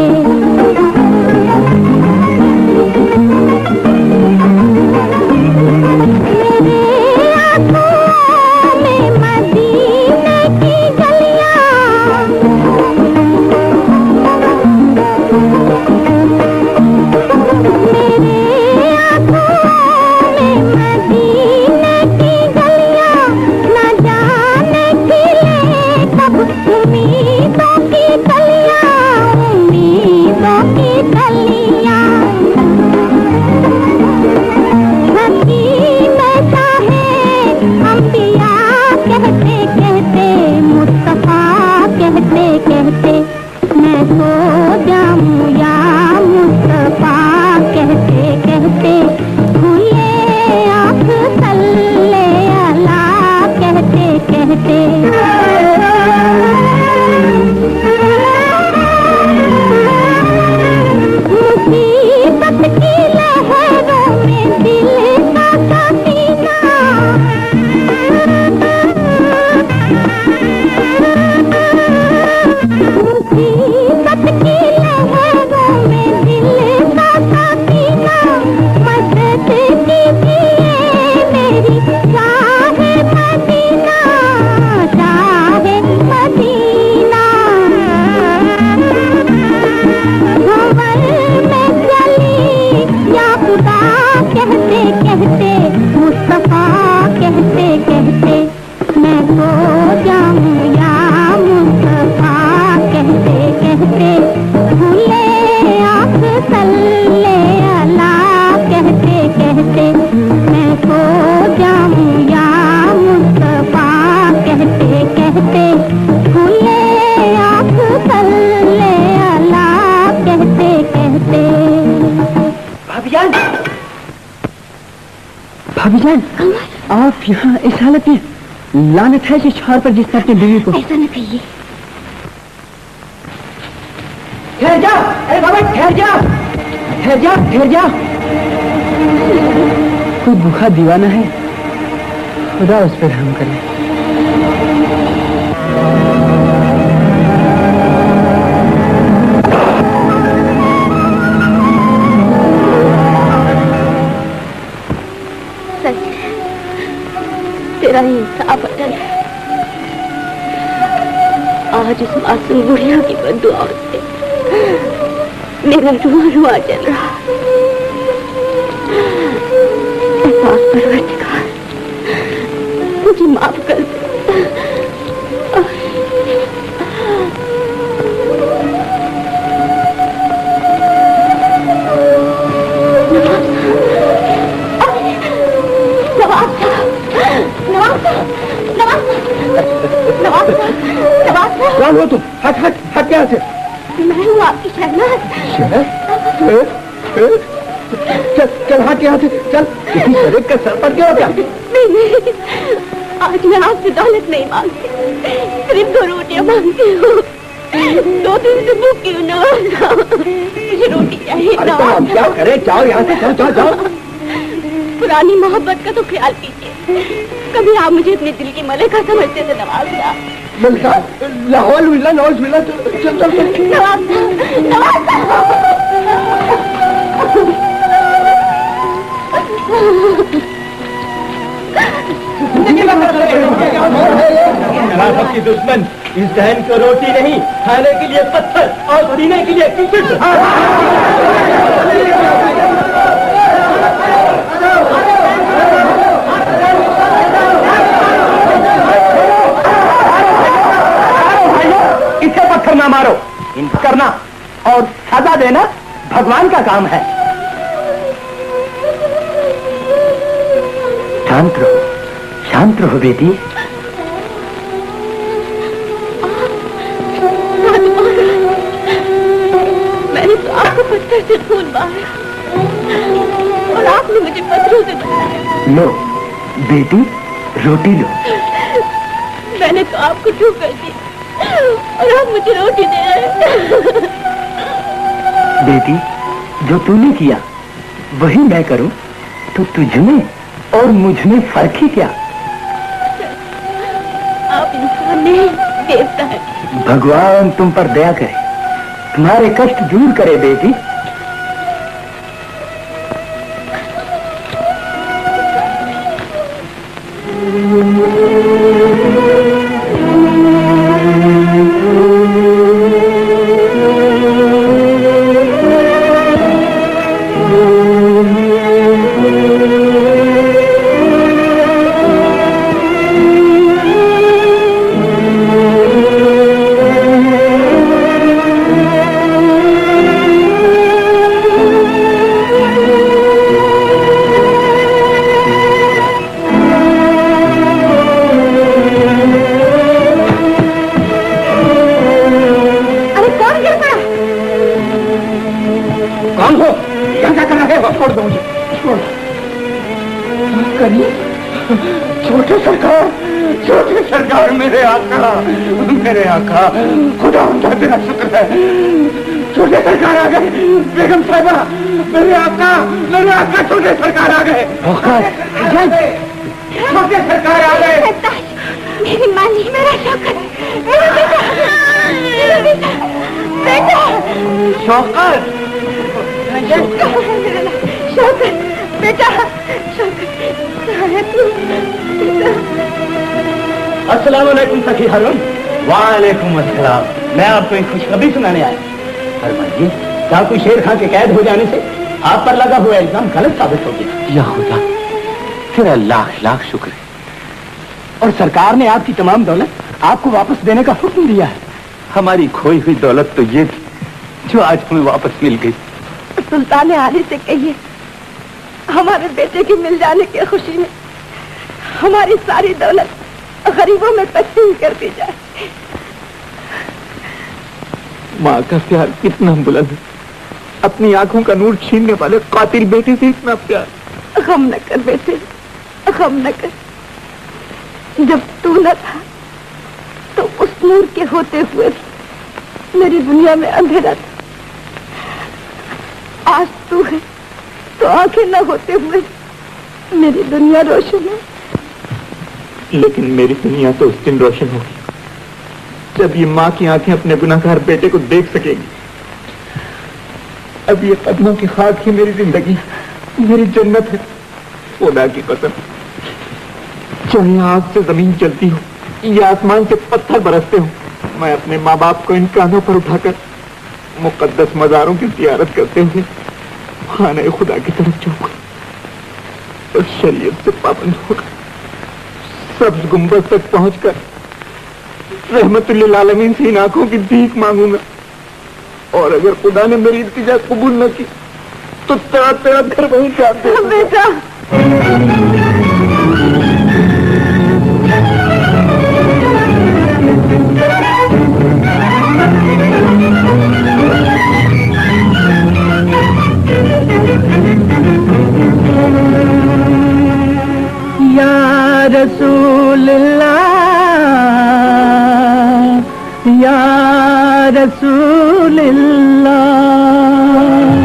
मेरे आँखों में मदीने की गलियाँ, मेरे आँखों कहते। भाभीजान, भाभीजान, आप यहाँ इस हालत में? लानत है इस शौहर पर जिसने अपनी बीवी को। ऐसा न कहिए। ठहर जा, अरे बाबा ठहर जा, ठहर जा, ठहर जा। कोई भूखा दीवाना है, खुदा उस पर रहम करे। तेरा इंसाफ अटल है। आज इस मासूम बुढ़िया की बद्दुआ से मेरा रुआ रुआ चल रहा। एहसास परवरदिगार, मुझे माफ कर दे। कौन हो तुम? हट हट हट यहाँ से। मैं हूँ आपकी शहनाज। शहनाज? चल चल हट यहाँ से, चल। किसी शरीक का सर पर क्या हो गया? नहीं नहीं, आज मैं आपसे दौलत नहीं मांगती, सिर्फ दो रोटियां मांगती हूँ। दो दिन से भूखी हूँ नवाज, मुझे रोटी चाहिए। अरे तो हम क्या करें? जाओ यहाँ से, जाओ जाओ जाओ। पुरानी मोहब्बत का तो ख्याल कीजिए। कभी आप मुझे अपने दिल की मलिका समझते थे नवाज साहब। मलिका? लाहौल मिला, नवाज मिला। चल चल चल। नवाज नवाज शराफत की दुश्मन इस बहन को रोटी नहीं, खाने के लिए पत्थर और पीने के लिए कीचड़। इसे पत्थर ना मारो, इनको करना और सजा देना भगवान का काम है। शांत रहो, शांत रहो बेटी। मैंने तो आपको पत्थर से खून मारा और आपने मुझे पत्थरों से बनाया। लो बेटी, रोटी लो। मैंने तो आपको ठोकर दी और आप मुझे रोटी दे रहे हैं। बेटी, जो तूने किया वही मैं करूं तो तुझमें और मुझमें फर्क ही क्या? आप इंसान नहीं, देवता है। भगवान तुम पर दया करे, तुम्हारे कष्ट दूर करे बेटी। छोटे सरकार, छोटे सरकार, मेरे आका, मेरे आका, खुदा उनका तेरा शुक्र है। छोटे सरकार आ गए, बेगम साहिबा, मेरे आका, मेरे आका, छोटे सरकार आ गए। छोटे सरकार आ गए। मेरी माली, मेरा शौकत, मेरा बेटा, मेरा बेटा, बेटा, शौकत, शौकत, बेटा, शौकत, अस्सलाम वालेकुम सखी हारून। वालेकुम अस्सलाम। मैं आपको एक खुशखबरी सुनाने आया। फरमाइए, क्या कोई शेर खां के कैद हो जाने से आप पर लगा हुआ इल्जाम गलत साबित हो गया? या खुदा, तेरा लाख लाख शुक्र है। और सरकार ने आपकी तमाम दौलत आपको वापस देने का हुक्म दिया है। हमारी खोई हुई दौलत तो ये थी जो आज हमें वापस मिल गई। सुल्तान आली से कहिए, हमारे बेटे के मिल जाने की खुशी में हमारी सारी दौलत गरीबों में तकसीम कर दी जाए। माँ का प्यार कितना बुलंद, अपनी आंखों का नूर छीनने वाले कातिल बेटे से इतना प्यार। गम न कर बेटे, गम न कर। जब तू न था तो उस नूर के होते हुए मेरी दुनिया में अंधेरा था। आज तू है तो आंखें न होते हुए मेरी दुनिया रोशन है। लेकिन मेरी दुनिया तो उस दिन रोशन होगी जब ये माँ की आंखें अपने गुनाहगार बेटे को देख सकेगी। अब ये कदमों की खाक ही मेरी जिंदगी, मेरी जन्नत है। खुदा की कसम, चाहे आग से जमीन चलती हो या आसमान से पत्थर बरसते हो, मैं अपने माँ बाप को इन कानों पर उठाकर मुकद्दस मज़ारों की ज़ियारत करते हुए खाने खुदा की तरफ जाऊंगा और शरीयत से पाबंद होकर सब्ज गुंबद तक पहुंचकर रहमतुल्लिल आलमीन से इन आंखों की भीख मांगूंगा। और अगर खुदा ने मेरी इल्तिजा कबूल न की तो तेरा तेरा घर वहीं काट दे। बेटा या रसूल अल्लाह, या रसूल अल्लाह।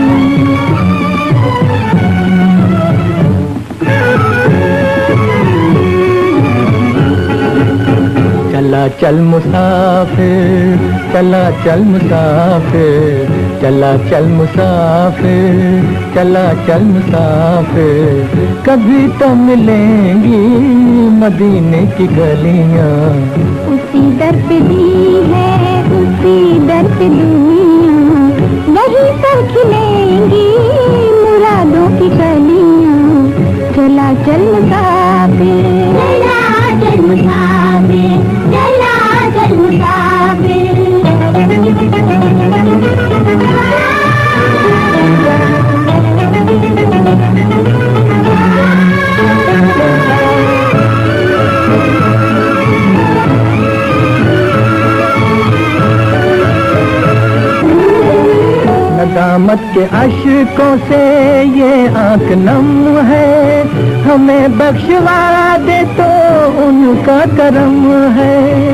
चला चल मुसाफिर, चला चल मुसाफिर, चला चल मुसाफिर, चला चल मुसाफिर। कभी तो मिलेंगी मदीने की गलियां। उसी दर पे दी है, उसी दर पे दुनिया, वहीं पर खिलेंगी मुरादों की कलियां। चला चल मुसाफिर, चला चल मुसाफिर, चला चल मुसाफिर। नदामत के अश्कों से ये आंख नम है, हमें बख्शवा दे तो उनका करम है।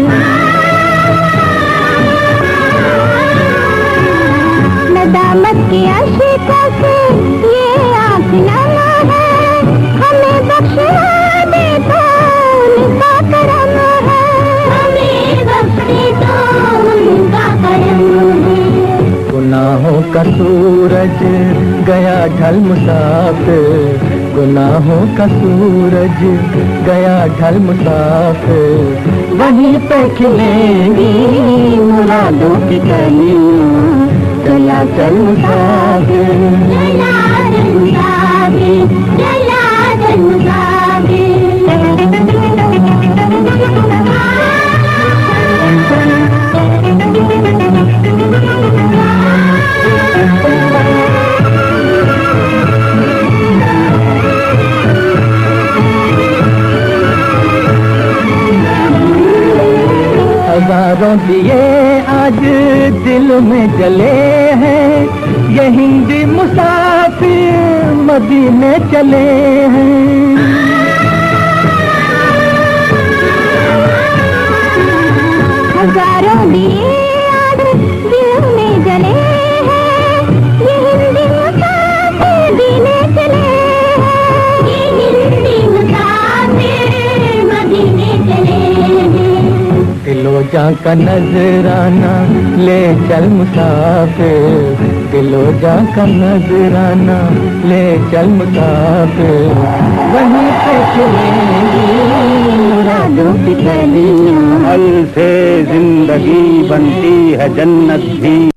नदामत के अश्कों से ये आंख नम है, हमें बख्शवा दे तो उनका करम है। हमें बख्शे तो उनका करम है। गुनाहों का सूरज गया ढल मुसाफिर, गुनाहों का सूरज गया ढल मुसाफिर। वहीं पे खिलेंगी मुरादों की कलियां। चला चल मुसाफिर, चला चल मुसाफिर, चला चल मुसाफिर। हजारों दिए आज दिल में जले हैं, ये हिंदी मुसाफिर मदीने चले हैं। हजारों दिए आज दिल में जले हैं, ये हिंदी मुसाफिर मदीने चले हैं। ये हिंदी मुसाफिर मदीने चले हैं। दिलो जा का नजराना ले चल मुसाफिर, दिलो जा का नजराना ले चल मुसाफिर। वहीं पे खिलेंगी मुरादों की कलियां। फल से जिंदगी बनती है जन्नत भी।